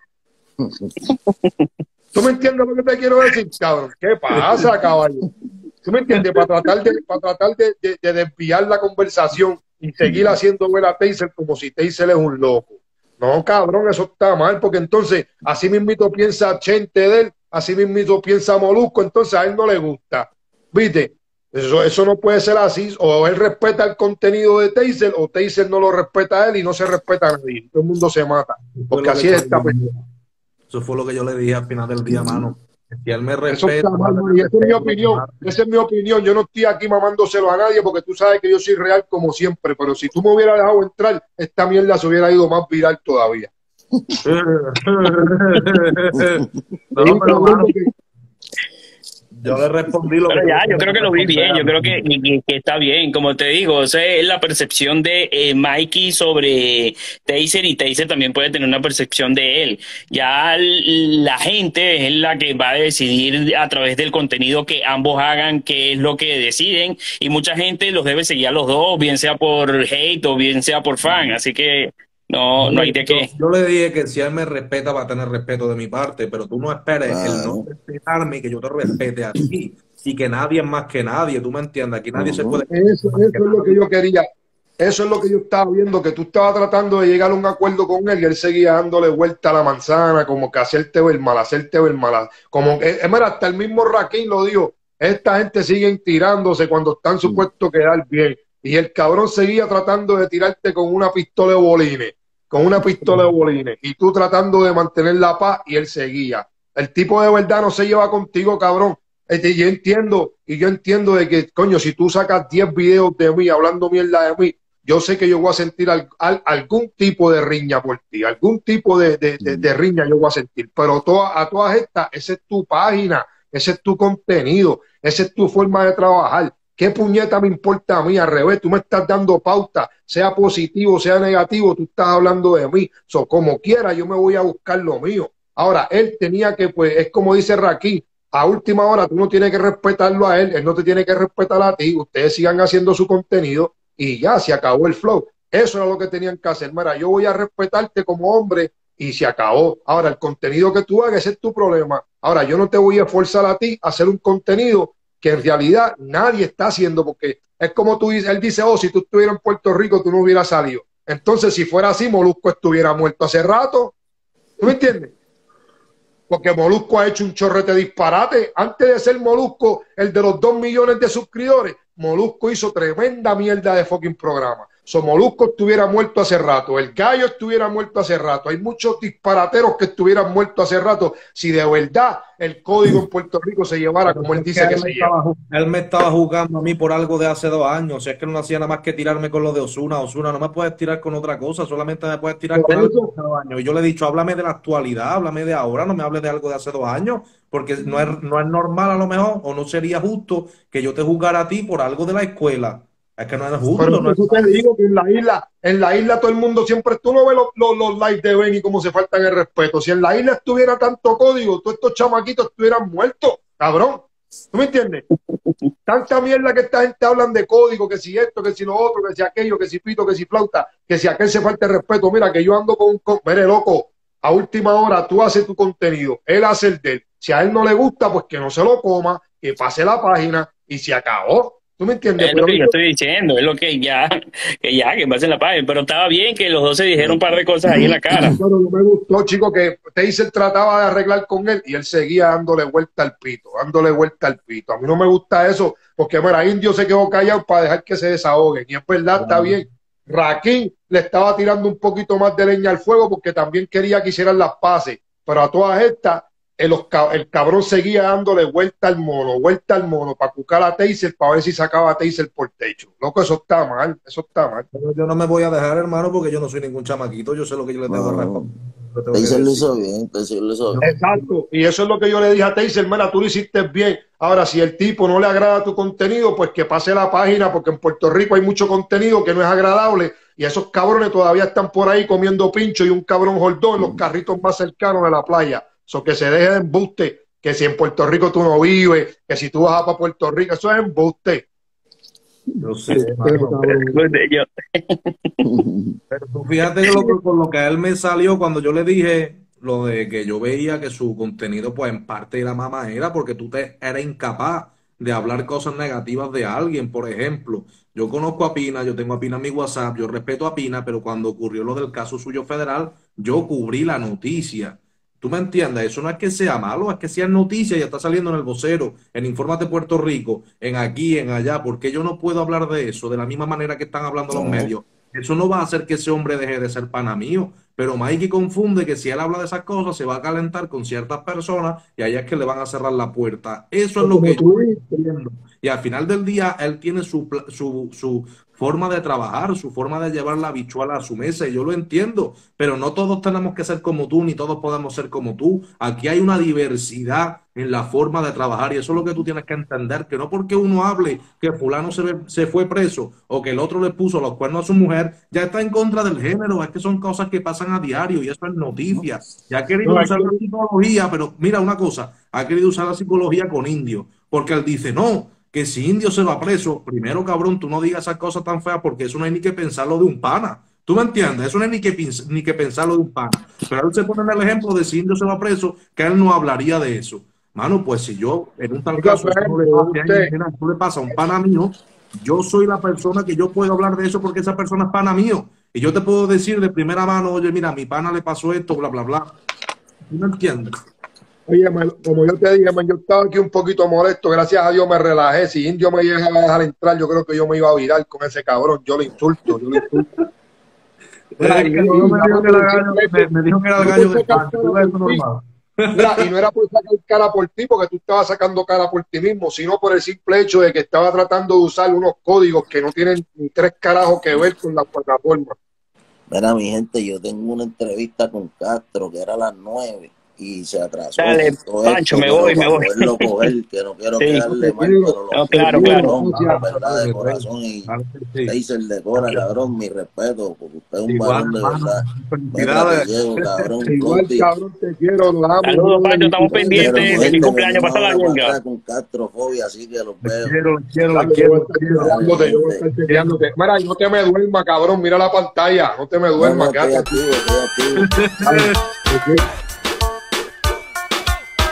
Speaker 7: ¿Tú me entiendes lo que te quiero decir, cabrón? ¿Qué pasa, caballo? ¿Tú me entiendes? Para tratar de, para tratar de, de, de desviar la conversación y seguir haciendo ver a Taser como si Taser es un loco. No, cabrón, eso está mal, porque entonces así mismito piensa Chente de él, así mismito piensa Molusco, entonces a él no le gusta. ¿Viste? Eso, eso no puede ser así. O él respeta el contenido de Taser, o Taser no lo respeta a él y no se respeta a nadie. Todo el mundo se mata. Porque así es esta persona.
Speaker 5: Eso fue lo que yo le dije al final del día, mano. Si él me
Speaker 7: Eso
Speaker 5: respeta,
Speaker 7: está mal, man, y esa es mi opinión. Esa es mi opinión. Yo no estoy aquí mamándoselo a nadie porque tú sabes que yo soy real como siempre. Pero si tú me hubieras dejado entrar, esta mierda se hubiera ido más viral todavía.
Speaker 5: no,
Speaker 7: Sí,
Speaker 5: pero,
Speaker 7: cabrón,
Speaker 5: mano,
Speaker 7: porque-
Speaker 5: yo le respondí lo
Speaker 6: Pero
Speaker 5: que
Speaker 6: ya, yo creo que lo vi bien, yo creo que, que- que está bien, como te digo, esa es la percepción de eh, Mikey sobre Taser y Taser también puede tener una percepción de él. Ya l- la gente es la que va a decidir a través del contenido que ambos hagan qué es lo que deciden y mucha gente los debe seguir a los dos, bien sea por hate o bien sea por fan, así que no, no hay de qué.
Speaker 5: Yo, yo le dije que si él me respeta va a tener respeto de mi parte, pero tú no esperes el no
Speaker 1: Claro.
Speaker 5: respetarme y que yo te respete a ti y que nadie es más que nadie, tú me entiendes, aquí nadie se
Speaker 1: Ujú.
Speaker 5: puede...
Speaker 7: Eso, eso es lo que yo quería. Eso es lo que yo estaba viendo, que tú estabas tratando de llegar a un acuerdo con él y él seguía dándole vuelta a la manzana, como que hacerte ver mal, hacerte ver mal. Como que, es más, hasta el mismo Raquín lo dijo, esta gente sigue tirándose cuando están supuestos quedar bien. Y el cabrón seguía tratando de tirarte con una pistola de bolines, con una pistola de bolines, y tú tratando de mantener la paz y él seguía. El tipo de verdad no se lleva contigo, cabrón. Este, yo entiendo, y yo entiendo de que, coño, si tú sacas diez videos de mí hablando mierda de mí, yo sé que yo voy a sentir al, al, algún tipo de riña por ti, algún tipo de, de, de, de riña yo voy a sentir, pero toda, a todas estas, esa es tu página, ese es tu contenido, esa es tu forma de trabajar. ¿Qué puñeta me importa a mí? Al revés, tú me estás dando pauta, sea positivo, sea negativo, tú estás hablando de mí. So, como quiera, yo me voy a buscar lo mío. Ahora, él tenía que, pues, es como dice Raquín, a última hora tú no tienes que respetarlo a él, él no te tiene que respetar a ti, ustedes sigan haciendo su contenido y ya, se acabó el flow. Eso era lo que tenían que hacer. Mira, yo voy a respetarte como hombre y se acabó. Ahora, el contenido que tú hagas, ese es tu problema. Ahora, yo no te voy a forzar a ti a hacer un contenido que en realidad nadie está haciendo, porque es como tú dices, él dice, oh, si tú estuvieras en Puerto Rico, tú no hubieras salido. Entonces, si fuera así, Molusco estuviera muerto hace rato. ¿Tú me entiendes? Porque Molusco ha hecho un chorrete disparate. Antes de ser Molusco, el de los dos millones de suscriptores, Molusco hizo tremenda mierda de fucking programa. So, Molusco estuviera muerto hace rato, el Gallo estuviera muerto hace rato, hay muchos disparateros que estuvieran muertos hace rato si de verdad el código en Puerto Rico se llevara como él dice que se lleva.
Speaker 5: Él me estaba jugando a mí por algo de hace dos años, o sea, es que no hacía nada más que tirarme con lo de Ozuna. Ozuna, no me puedes tirar con otra cosa, solamente me puedes tirar con algo de hace dos años. Y yo le he dicho, háblame de la actualidad, háblame de ahora, no me hables de algo de hace dos años, porque no es, no es normal a lo mejor, o no sería justo que yo te juzgara a ti por algo de la escuela. Es que no es justo.
Speaker 7: Pero
Speaker 5: no
Speaker 7: eso
Speaker 5: es
Speaker 7: te digo que en la isla, en la isla todo el mundo siempre, tú no ves los, los, los lives de Benny cómo se faltan el respeto. Si en la isla estuviera tanto código, todos estos chamaquitos estuvieran muertos, cabrón. ¿Tú me entiendes? Tanta mierda que esta gente hablan de código, que si esto, que si lo otro, que si aquello, que si pito, que si flauta, que si aquel se falta el respeto. Mira, que yo ando con, con mire, loco, a última hora tú haces tu contenido, él hace el de él. Si a él no le gusta, pues que no se lo coma, que pase la página y se acabó. ¿Tú me entiendes?
Speaker 6: Es lo que yo estoy diciendo, es lo que ya, que ya, que pasen la página. Pero estaba bien que los dos se dijeron un par de cosas ahí en la cara.
Speaker 7: Pero no me gustó, chico, que Taser trataba de arreglar con él y él seguía dándole vuelta al pito, dándole vuelta al pito. A mí no me gusta eso, porque mira, Indio se quedó callado para dejar que se desahoguen. Y es verdad, está bien. Raquín le estaba tirando un poquito más de leña al fuego porque también quería que hicieran las paces. Pero a todas estas, El, el cabrón seguía dándole vuelta al mono, vuelta al mono, para cucar a Taser, para ver si sacaba a Taser por techo. Loco, eso está mal, eso está mal.
Speaker 5: Pero yo no me voy a dejar, hermano, porque yo no soy ningún chamaquito, yo sé lo que yo le tengo que
Speaker 1: No, Taser lo hizo bien, Taser lo hizo bien.
Speaker 7: Exacto, y eso es lo que yo le dije a Taser, mira, tú lo hiciste bien. Ahora, si el tipo no le agrada tu contenido, pues que pase la página, porque en Puerto Rico hay mucho contenido que no es agradable, y esos cabrones todavía están por ahí comiendo pincho y un cabrón jordón en los carritos más cercanos de la playa. So, que se deje de embuste, que si en Puerto Rico tú no vives, que si tú vas para Puerto Rico, eso es embuste.
Speaker 5: Yo sé, hermano, pero, pero tú fíjate que lo, con lo que a él me salió cuando yo le dije lo de que yo veía que su contenido pues en parte era mamadera porque tú te eres incapaz de hablar cosas negativas de alguien. Por ejemplo, yo conozco a Pina, yo tengo a Pina en mi WhatsApp, yo respeto a Pina, pero cuando ocurrió lo del caso suyo federal, yo cubrí la noticia. ¿Tú me entiendes? Eso no es que sea malo, es que sea noticia y está saliendo en el vocero, en Infórmate Puerto Rico, en aquí, en allá. ¿Por qué yo no puedo hablar de eso de la misma manera que están hablando los medios? Eso no va a hacer que ese hombre deje de ser pana mío. Pero Mikey confunde que si él habla de esas cosas se va a calentar con ciertas personas y allá es que le van a cerrar la puerta. Eso es lo que yo entiendo. Y al final del día él tiene su, su, su forma de trabajar, su forma de llevar la habichuela a su mesa y yo lo entiendo, pero no todos tenemos que ser como tú ni todos podemos ser como tú. Aquí hay una diversidad en la forma de trabajar y eso es lo que tú tienes que entender, que no porque uno hable que fulano se, se fue preso o que el otro le puso los cuernos a su mujer, ya está en contra del género. Es que son cosas que pasan a diario y eso es noticia. Ya ha querido usar la psicología, pero mira una cosa, ha querido usar la psicología con Indio, porque él dice, no, que si Indio se va preso, primero cabrón, tú no digas esas cosas tan feas porque eso no hay ni que pensarlo de un pana. ¿Tú me entiendes? Eso no hay ni que, ni que pensarlo de un pana. Pero él se pone en el ejemplo de si Indio se va preso, que él no hablaría de eso. Mano, pues si yo, en un tal caso, eso no le, pasa, no le pasa a un pana mío, yo soy la persona que yo puedo hablar de eso porque esa persona es pana mío. Y yo te puedo decir de primera mano, oye, mira, a mi pana le pasó esto, bla, bla, bla. ¿Tú me entiendes?
Speaker 7: Oye, como yo te dije, man, yo estaba aquí un poquito molesto, gracias a Dios me relajé. Si Indio me llegaba a dejar entrar, yo creo que yo me iba a virar con ese cabrón. Yo le insulto, yo le insulto.
Speaker 5: Mira, y, y, no me, dijo que era gallo, me, me dijo que era el gallo de normal.
Speaker 7: Mira, y no era por sacar cara por ti, porque tú estabas sacando cara por ti mismo, sino por el simple hecho de que estaba tratando de usar unos códigos que no tienen ni tres carajos que ver con la plataforma.
Speaker 1: Mira, mi gente, yo tengo una entrevista con Castro que era a las nueve y se atrasó.
Speaker 6: Dale,
Speaker 1: todo
Speaker 6: Pancho,
Speaker 1: esto,
Speaker 6: me voy, me
Speaker 1: para
Speaker 6: voy.
Speaker 1: poderlo coger, que no quiero
Speaker 6: Sí.
Speaker 1: quedarle mal, pero lo
Speaker 6: No, claro, claro.
Speaker 1: cabrón, verdad, de corazón, y Taser decora, cabrón, mi respeto, porque usted es un
Speaker 7: Igual,
Speaker 1: varón de
Speaker 7: hermano,
Speaker 1: verdad. Meta, te
Speaker 7: felicidades.
Speaker 1: llevo, cabrón,
Speaker 7: Igual,
Speaker 1: Conti.
Speaker 7: cabrón, te quiero, lo amo.
Speaker 6: Saludos,
Speaker 7: uno de
Speaker 6: Pancho,
Speaker 7: mis
Speaker 6: estamos
Speaker 7: grandes
Speaker 6: pendientes.
Speaker 1: Pero,
Speaker 6: Feliz
Speaker 1: gente,
Speaker 6: cumpleaños,
Speaker 1: venimos
Speaker 6: pásala
Speaker 1: ahora
Speaker 6: bien,
Speaker 1: para
Speaker 6: cabrón.
Speaker 1: atrás con Castrofobia, así que los
Speaker 7: Te
Speaker 1: veo.
Speaker 7: quiero, te quiero,
Speaker 4: Dale,
Speaker 7: te quiero,
Speaker 4: yo voy a
Speaker 7: te
Speaker 4: estar
Speaker 7: quiero,
Speaker 1: Dale,
Speaker 7: dándote, yo voy a
Speaker 1: gente.
Speaker 7: estar chequeándote. Mira, no te me duermas, cabrón, mira la pantalla, no te me
Speaker 1: No,
Speaker 7: duermas,
Speaker 1: no, estoy
Speaker 7: quédate aquí.
Speaker 1: activo, estoy activo.
Speaker 7: Dale, te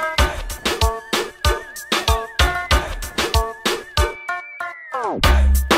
Speaker 7: quiero.